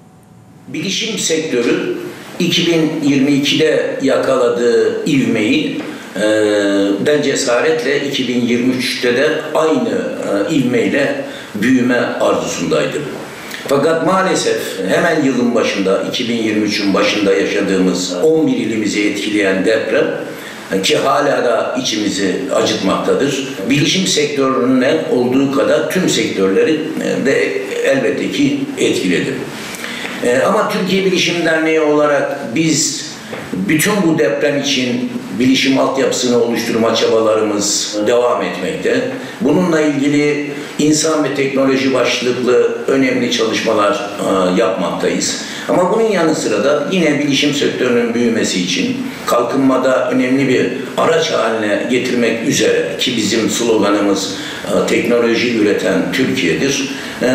Bilişim sektörü iki bin yirmi ikide yakaladığı ivmeyi ben cesaretle iki bin yirmi üçte de aynı ivmeyle büyüme arzusundaydım. Fakat maalesef hemen yılın başında, iki bin yirmi üçün başında yaşadığımız on bir ilimizi etkileyen deprem ki hala da içimizi acıtmaktadır. Bilişim sektörünün olduğu kadar tüm sektörleri de elbette ki etkiledi. Ama Türkiye Bilişim Derneği olarak biz bütün bu deprem için bilişim altyapısını oluşturma çabalarımız devam etmekte. Bununla ilgili insan ve teknoloji başlıklı önemli çalışmalar yapmaktayız. Ama bunun yanı sıra da yine bilişim sektörünün büyümesi için kalkınmada önemli bir araç haline getirmek üzere ki bizim sloganımız teknoloji üreten Türkiye'dir.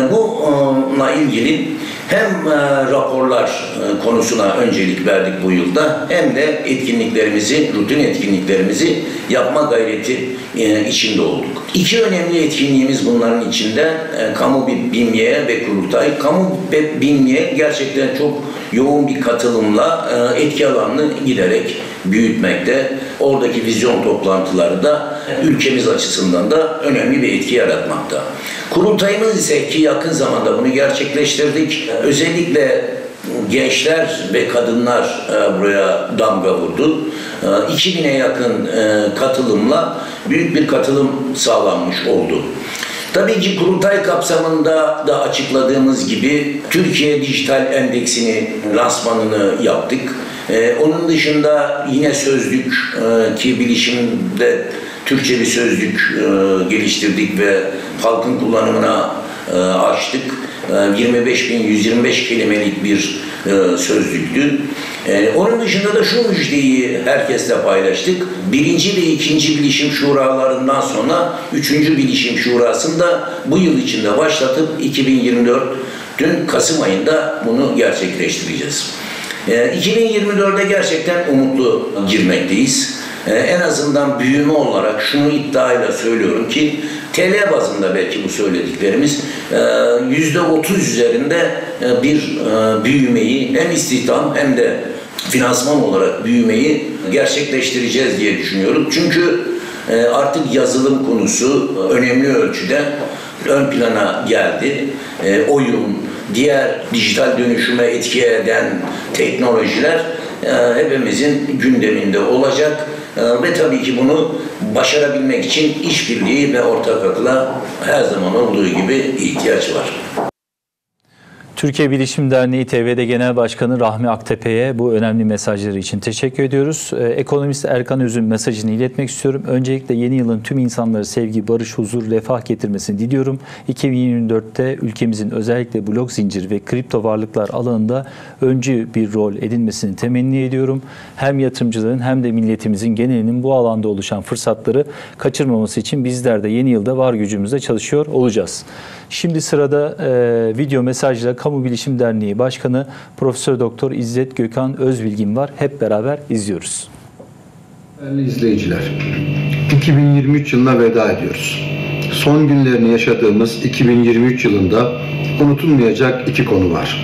Bununla ilgili hem raporlar konusuna öncelik verdik bu yılda hem de etkinliklerimizi, rutin etkinliklerimizi yapma gayreti içinde olduk. İki önemli etkinliğimiz bunların içinde Kamu Bilmiye ve Kurultay. Kamu Bilmiye gerçekten çok yoğun bir katılımla etki alanını giderek büyütmekte. Oradaki vizyon toplantıları da ülkemiz açısından da önemli bir etki yaratmakta. Kurultayımız ise ki yakın zamanda bunu gerçekleştirdik. Özellikle gençler ve kadınlar buraya damga vurdu. iki bine yakın katılımla büyük bir katılım sağlanmış oldu. Tabii ki kurultay kapsamında da açıkladığımız gibi Türkiye Dijital Endeksini lansmanını yaptık. Onun dışında yine sözlük ki bilişimde Türkçe bir sözlük geliştirdik ve halkın kullanımına açtık. yirmi beş bin yüz yirmi beş kelimelik bir sözlüktü. Onun dışında da şu müjdeyi herkesle paylaştık. Birinci ve ikinci bilişim şuralarından sonra üçüncü bilişim şurasını da bu yıl içinde başlatıp iki bin yirmi dört'ün Kasım ayında bunu gerçekleştireceğiz. iki bin yirmi dörde gerçekten umutlu girmekteyiz. En azından büyüme olarak şunu iddiayla söylüyorum ki T L bazında belki bu söylediklerimiz yüzde otuz üzerinde bir büyümeyi hem istihdam hem de finansman olarak büyümeyi gerçekleştireceğiz diye düşünüyorum. Çünkü artık yazılım konusu önemli ölçüde ön plana geldi. Oyun, diğer dijital dönüşüme etki eden teknolojiler hepimizin gündeminde olacak. Ve tabii ki bunu başarabilmek için işbirliği ve ortak akıla her zaman olduğu gibi ihtiyaç var. Türkiye Bilişim Derneği T V D Genel Başkanı Rahmi Aktepe'ye bu önemli mesajları için teşekkür ediyoruz. Ekonomist Erkan Öz'ün mesajını iletmek istiyorum. Öncelikle yeni yılın tüm insanlara sevgi, barış, huzur, refah getirmesini diliyorum. iki bin yirmi dörtte ülkemizin özellikle blok zincir ve kripto varlıklar alanında öncü bir rol edinmesini temenni ediyorum. Hem yatırımcıların hem de milletimizin genelinin bu alanda oluşan fırsatları kaçırmaması için bizler de yeni yılda var gücümüzle çalışıyor olacağız. Şimdi sırada e, video mesajla Kamu Bilişim Derneği Başkanı Profesör Doktor İzzet Gökhan Özbilgin var. Hep beraber izliyoruz. Değerli izleyiciler, iki bin yirmi üç yılına veda ediyoruz. Son günlerini yaşadığımız iki bin yirmi üç yılında unutulmayacak iki konu var.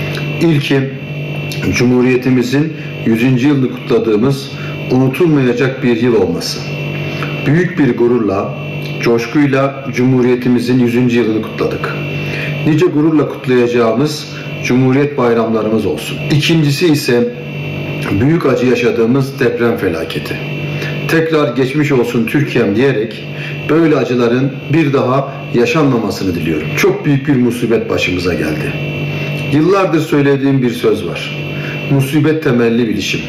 İlki, Cumhuriyetimizin yüzüncü yılını kutladığımız unutulmayacak bir yıl olması. Büyük bir gururla, coşkuyla Cumhuriyetimizin yüzüncü yılını kutladık. Nice gururla kutlayacağımız Cumhuriyet bayramlarımız olsun. İkincisi ise büyük acı yaşadığımız deprem felaketi. Tekrar geçmiş olsun Türkiye'm diyerek böyle acıların bir daha yaşanmamasını diliyorum. Çok büyük bir musibet başımıza geldi. Yıllardır söylediğim bir söz var. Musibet temelli bilişim.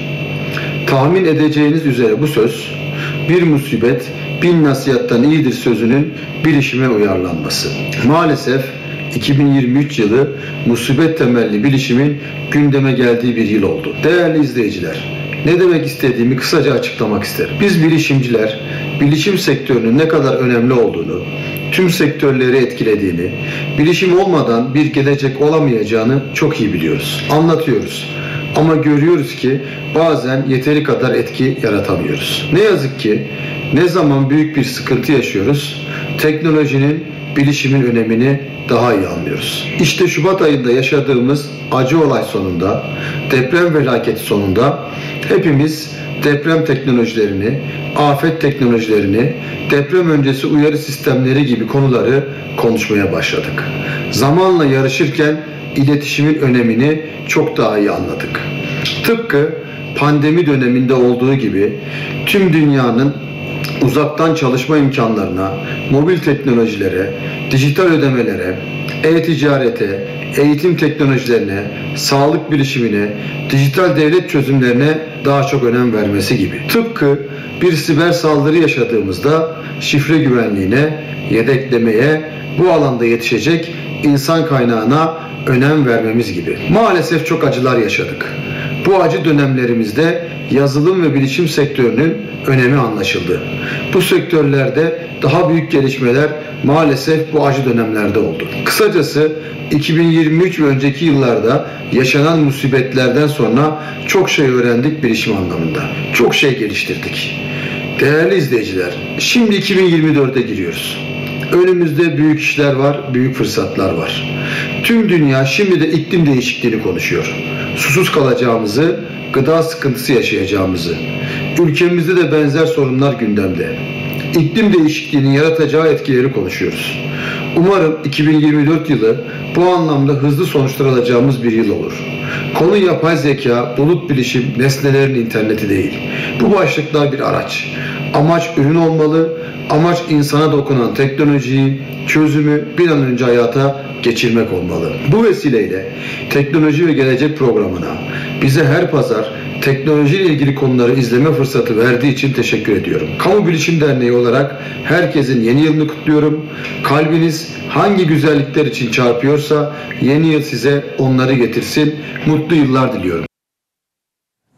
Tahmin edeceğiniz üzere bu söz, bir musibet bin nasihattan iyidir sözünün bilişime uyarlanması. Maalesef iki bin yirmi üç yılı musibet temelli bilişimin gündeme geldiği bir yıl oldu. Değerli izleyiciler, ne demek istediğimi kısaca açıklamak isterim. Biz bilişimciler, bilişim sektörünün ne kadar önemli olduğunu, tüm sektörleri etkilediğini, bilişim olmadan bir gelecek olamayacağını çok iyi biliyoruz. Anlatıyoruz. Ama görüyoruz ki bazen yeteri kadar etki yaratamıyoruz. Ne yazık ki ne zaman büyük bir sıkıntı yaşıyoruz, teknolojinin, bilişimin önemini daha iyi anlıyoruz. İşte Şubat ayında yaşadığımız acı olay sonunda, deprem felaketi sonunda hepimiz deprem teknolojilerini, afet teknolojilerini, deprem öncesi uyarı sistemleri gibi konuları konuşmaya başladık. Zamanla yarışırken iletişimin önemini çok daha iyi anladık. Tıpkı pandemi döneminde olduğu gibi tüm dünyanın uzaktan çalışma imkanlarına, mobil teknolojilere, dijital ödemelere, e-ticarete, eğitim teknolojilerine, sağlık bilişimine, dijital devlet çözümlerine daha çok önem vermesi gibi. Tıpkı bir siber saldırı yaşadığımızda şifre güvenliğine, yedeklemeye, bu alanda yetişecek insan kaynağına önem vermemiz gibi. Maalesef çok acılar yaşadık. Bu acı dönemlerimizde yazılım ve bilişim sektörünün önemi anlaşıldı. Bu sektörlerde daha büyük gelişmeler maalesef bu acı dönemlerde oldu. Kısacası iki bin yirmi üç ve önceki yıllarda yaşanan musibetlerden sonra çok şey öğrendik bilişim anlamında. Çok şey geliştirdik. Değerli izleyiciler, şimdi iki bin yirmi dörde giriyoruz. Önümüzde büyük işler var, büyük fırsatlar var. Tüm dünya şimdi de iklim değişikliğini konuşuyor. Susuz kalacağımızı, gıda sıkıntısı yaşayacağımızı. Ülkemizde de benzer sorunlar gündemde. İklim değişikliğinin yaratacağı etkileri konuşuyoruz. Umarım iki bin yirmi dört yılı bu anlamda hızlı sonuçlar alacağımız bir yıl olur. Konu yapay zeka, bulut bilişim, nesnelerin interneti değil. Bu başlıklar bir araç. Amaç ürün olmalı, amaç insana dokunan teknolojiyi, çözümü bir an önce hayata geçirmek olmalı. Bu vesileyle Teknoloji ve Gelecek programına bize her pazar teknoloji ile ilgili konuları izleme fırsatı verdiği için teşekkür ediyorum. Kamu Bilişim Derneği olarak herkesin yeni yılını kutluyorum. Kalbiniz hangi güzellikler için çarpıyorsa yeni yıl size onları getirsin. Mutlu yıllar diliyorum.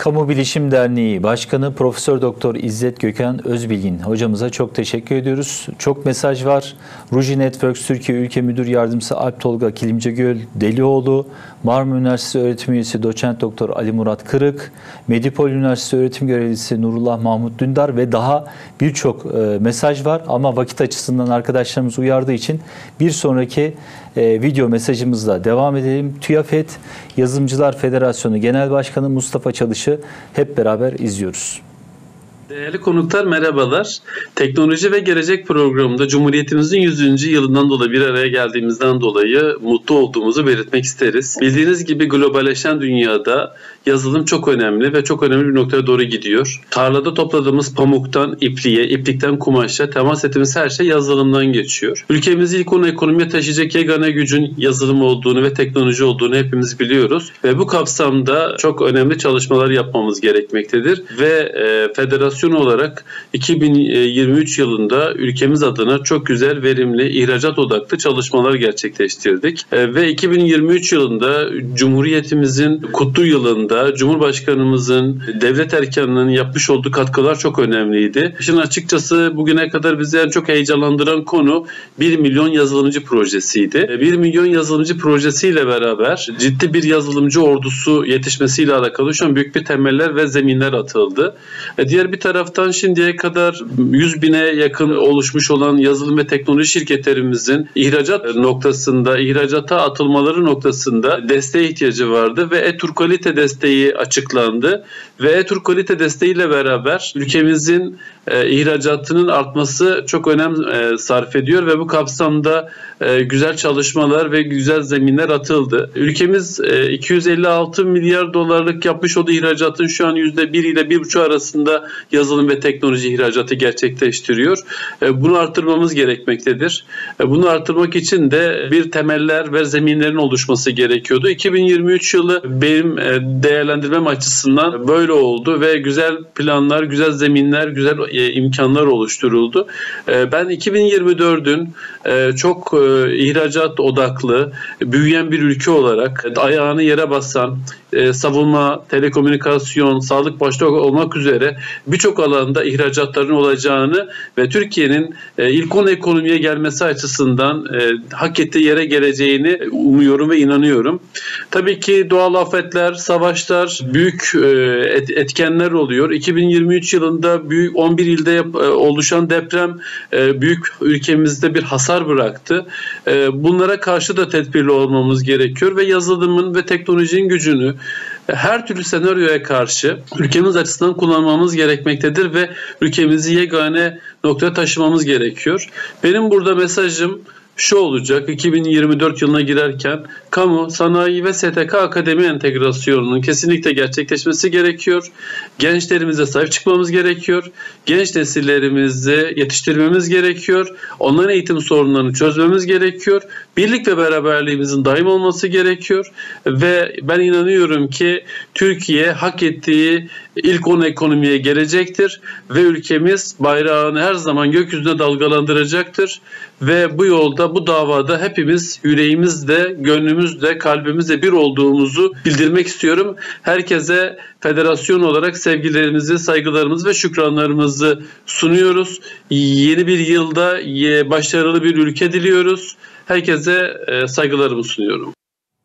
Kamu Bilişim Derneği Başkanı Profesör Doktor İzzet Gökhan Özbilgin hocamıza çok teşekkür ediyoruz. Çok mesaj var. Ruji Networks Türkiye Ülke Müdür Yardımcısı Alp Tolga Kilimcegöl Delioğlu, Marmara Üniversitesi Öğretim Üyesi Doçent Doktor Ali Murat Kırık, Medipol Üniversitesi Öğretim Görevlisi Nurullah Mahmut Dündar ve daha birçok e, mesaj var. Ama vakit açısından arkadaşlarımız uyardığı için bir sonraki e, video mesajımızla devam edelim. TÜYAFET Yazılımcılar Federasyonu Genel Başkanı Mustafa Çalış'ı hep beraber izliyoruz. Değerli konuklar merhabalar. Teknoloji ve Gelecek programında Cumhuriyetimizin yüzüncü yılından dolayı bir araya geldiğimizden dolayı mutlu olduğumuzu belirtmek isteriz. Bildiğiniz gibi globalleşen dünyada yazılım çok önemli ve çok önemli bir noktaya doğru gidiyor. Tarlada topladığımız pamuktan ipliğe, iplikten kumaşa temas ettiğimiz her şey yazılımdan geçiyor. Ülkemizi ilk onu ekonomiye taşıyacak yegane gücün yazılım olduğunu ve teknoloji olduğunu hepimiz biliyoruz. Ve bu kapsamda çok önemli çalışmalar yapmamız gerekmektedir. Ve e, federasyon olarak iki bin yirmi üç yılında ülkemiz adına çok güzel, verimli, ihracat odaklı çalışmalar gerçekleştirdik. E, ve iki bin yirmi üç yılında Cumhuriyetimizin kutlu yılında Cumhurbaşkanımızın, devlet erkanının yapmış olduğu katkılar çok önemliydi. İşin açıkçası bugüne kadar bizi en çok heyecanlandıran konu bir milyon yazılımcı projesiydi. bir milyon yazılımcı projesiyle beraber ciddi bir yazılımcı ordusu yetişmesiyle alakalı şu an büyük bir temeller ve zeminler atıldı. Diğer bir taraftan şimdiye kadar yüz bine yakın oluşmuş olan yazılım ve teknoloji şirketlerimizin ihracat noktasında, ihracata atılmaları noktasında desteğe ihtiyacı vardı ve e-Tur kalite desteği açıklandı ve e-Tur kalite desteğiyle beraber ülkemizin e, ihracatının artması çok önem e, sarf ediyor ve bu kapsamda e, güzel çalışmalar ve güzel zeminler atıldı. Ülkemiz e, iki yüz elli altı milyar dolarlık yapmış olduğu ihracatın şu an yüzde bir ile bir buçuk arasında yazılım ve teknoloji ihracatı gerçekleştiriyor. E, bunu arttırmamız gerekmektedir. E, bunu arttırmak için de bir temeller ve zeminlerin oluşması gerekiyordu. iki bin yirmi üç yılı benim e, değerlendirmem açısından böyle oldu ve güzel planlar, güzel zeminler, güzel e, imkanlar oluşturuldu. E, ben iki bin yirmi dördün e, çok e, ihracat odaklı, büyüyen bir ülke olarak e, ayağını yere basan, e, savunma, telekomünikasyon, sağlık başta olmak üzere birçok alanda ihracatların olacağını ve Türkiye'nin e, ilk on ekonomiye gelmesi açısından e, hak ettiği yere geleceğini umuyorum ve inanıyorum. Tabii ki doğal afetler, savaşlar, büyük e, et, etkenler oluyor. iki bin yirmi üç yılında büyük on bir ilde yap, e, oluşan deprem e, büyük ülkemizde bir hasar bıraktı. E, bunlara karşı da tedbirli olmamız gerekiyor ve yazılımın ve teknolojinin gücünü her türlü senaryoya karşı ülkemiz açısından kullanmamız gerekmektedir ve ülkemizi yegane noktaya taşımamız gerekiyor. Benim burada mesajım şu olacak: iki bin yirmi dört yılına girerken kamu, sanayi ve S T K akademi entegrasyonunun kesinlikle gerçekleşmesi gerekiyor. Gençlerimize sahip çıkmamız gerekiyor. Genç nesillerimizi yetiştirmemiz gerekiyor. Onların eğitim sorunlarını çözmemiz gerekiyor. Birlik ve beraberliğimizin daim olması gerekiyor. Ve ben inanıyorum ki Türkiye hak ettiği ilk on ekonomiye gelecektir ve ülkemiz bayrağını her zaman gökyüzüne dalgalandıracaktır. Ve bu yolda, bu davada hepimiz yüreğimizle, gönlümüzle, kalbimizle bir olduğumuzu bildirmek istiyorum. Herkese federasyon olarak sevgilerimizi, saygılarımızı ve şükranlarımızı sunuyoruz. Yeni bir yılda başarılı bir ülke diliyoruz. Herkese saygılarımı sunuyorum.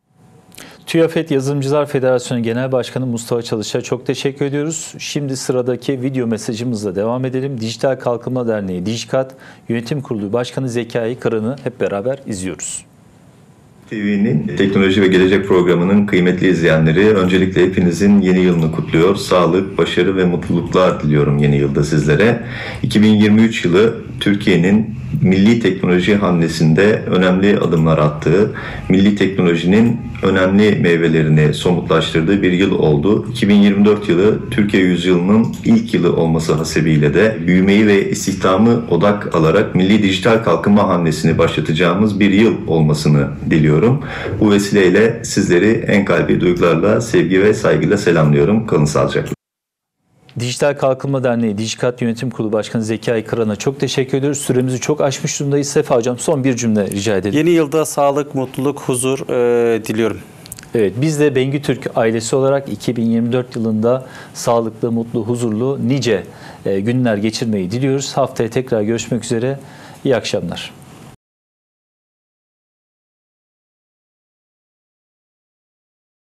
TÜYAFET Yazılımcılar Federasyonu Genel Başkanı Mustafa Çalış'a çok teşekkür ediyoruz. Şimdi sıradaki video mesajımızla devam edelim. Dijital Kalkınma Derneği DİJKAD Yönetim Kurulu Başkanı Zekai Kıran'ı hep beraber izliyoruz. T V'nin Teknoloji ve Gelecek programının kıymetli izleyenleri, öncelikle hepinizin yeni yılını kutluyor. Sağlık, başarı ve mutluluklar diliyorum yeni yılda sizlere. iki bin yirmi üç yılı Türkiye'nin milli teknoloji hamlesinde önemli adımlar attığı, milli teknolojinin önemli meyvelerini somutlaştırdığı bir yıl oldu. iki bin yirmi dört yılı Türkiye yüzyılının ilk yılı olması hasebiyle de büyümeyi ve istihdamı odak alarak milli dijital kalkınma hamlesini başlatacağımız bir yıl olmasını diliyorum. Bu vesileyle sizleri en kalbi duygularla, sevgi ve saygıyla selamlıyorum. Kalın sağlıcakla. Dijital Kalkınma Derneği DİJKAD Yönetim Kurulu Başkanı Zekai Kıran'a çok teşekkür ediyoruz. Süremizi çok aşmış durumdayız. Sefa Hocam son bir cümle rica edelim. Yeni yılda sağlık, mutluluk, huzur e, diliyorum. Evet, biz de Bengü Türk ailesi olarak iki bin yirmi dört yılında sağlıklı, mutlu, huzurlu nice günler geçirmeyi diliyoruz. Haftaya tekrar görüşmek üzere. İyi akşamlar.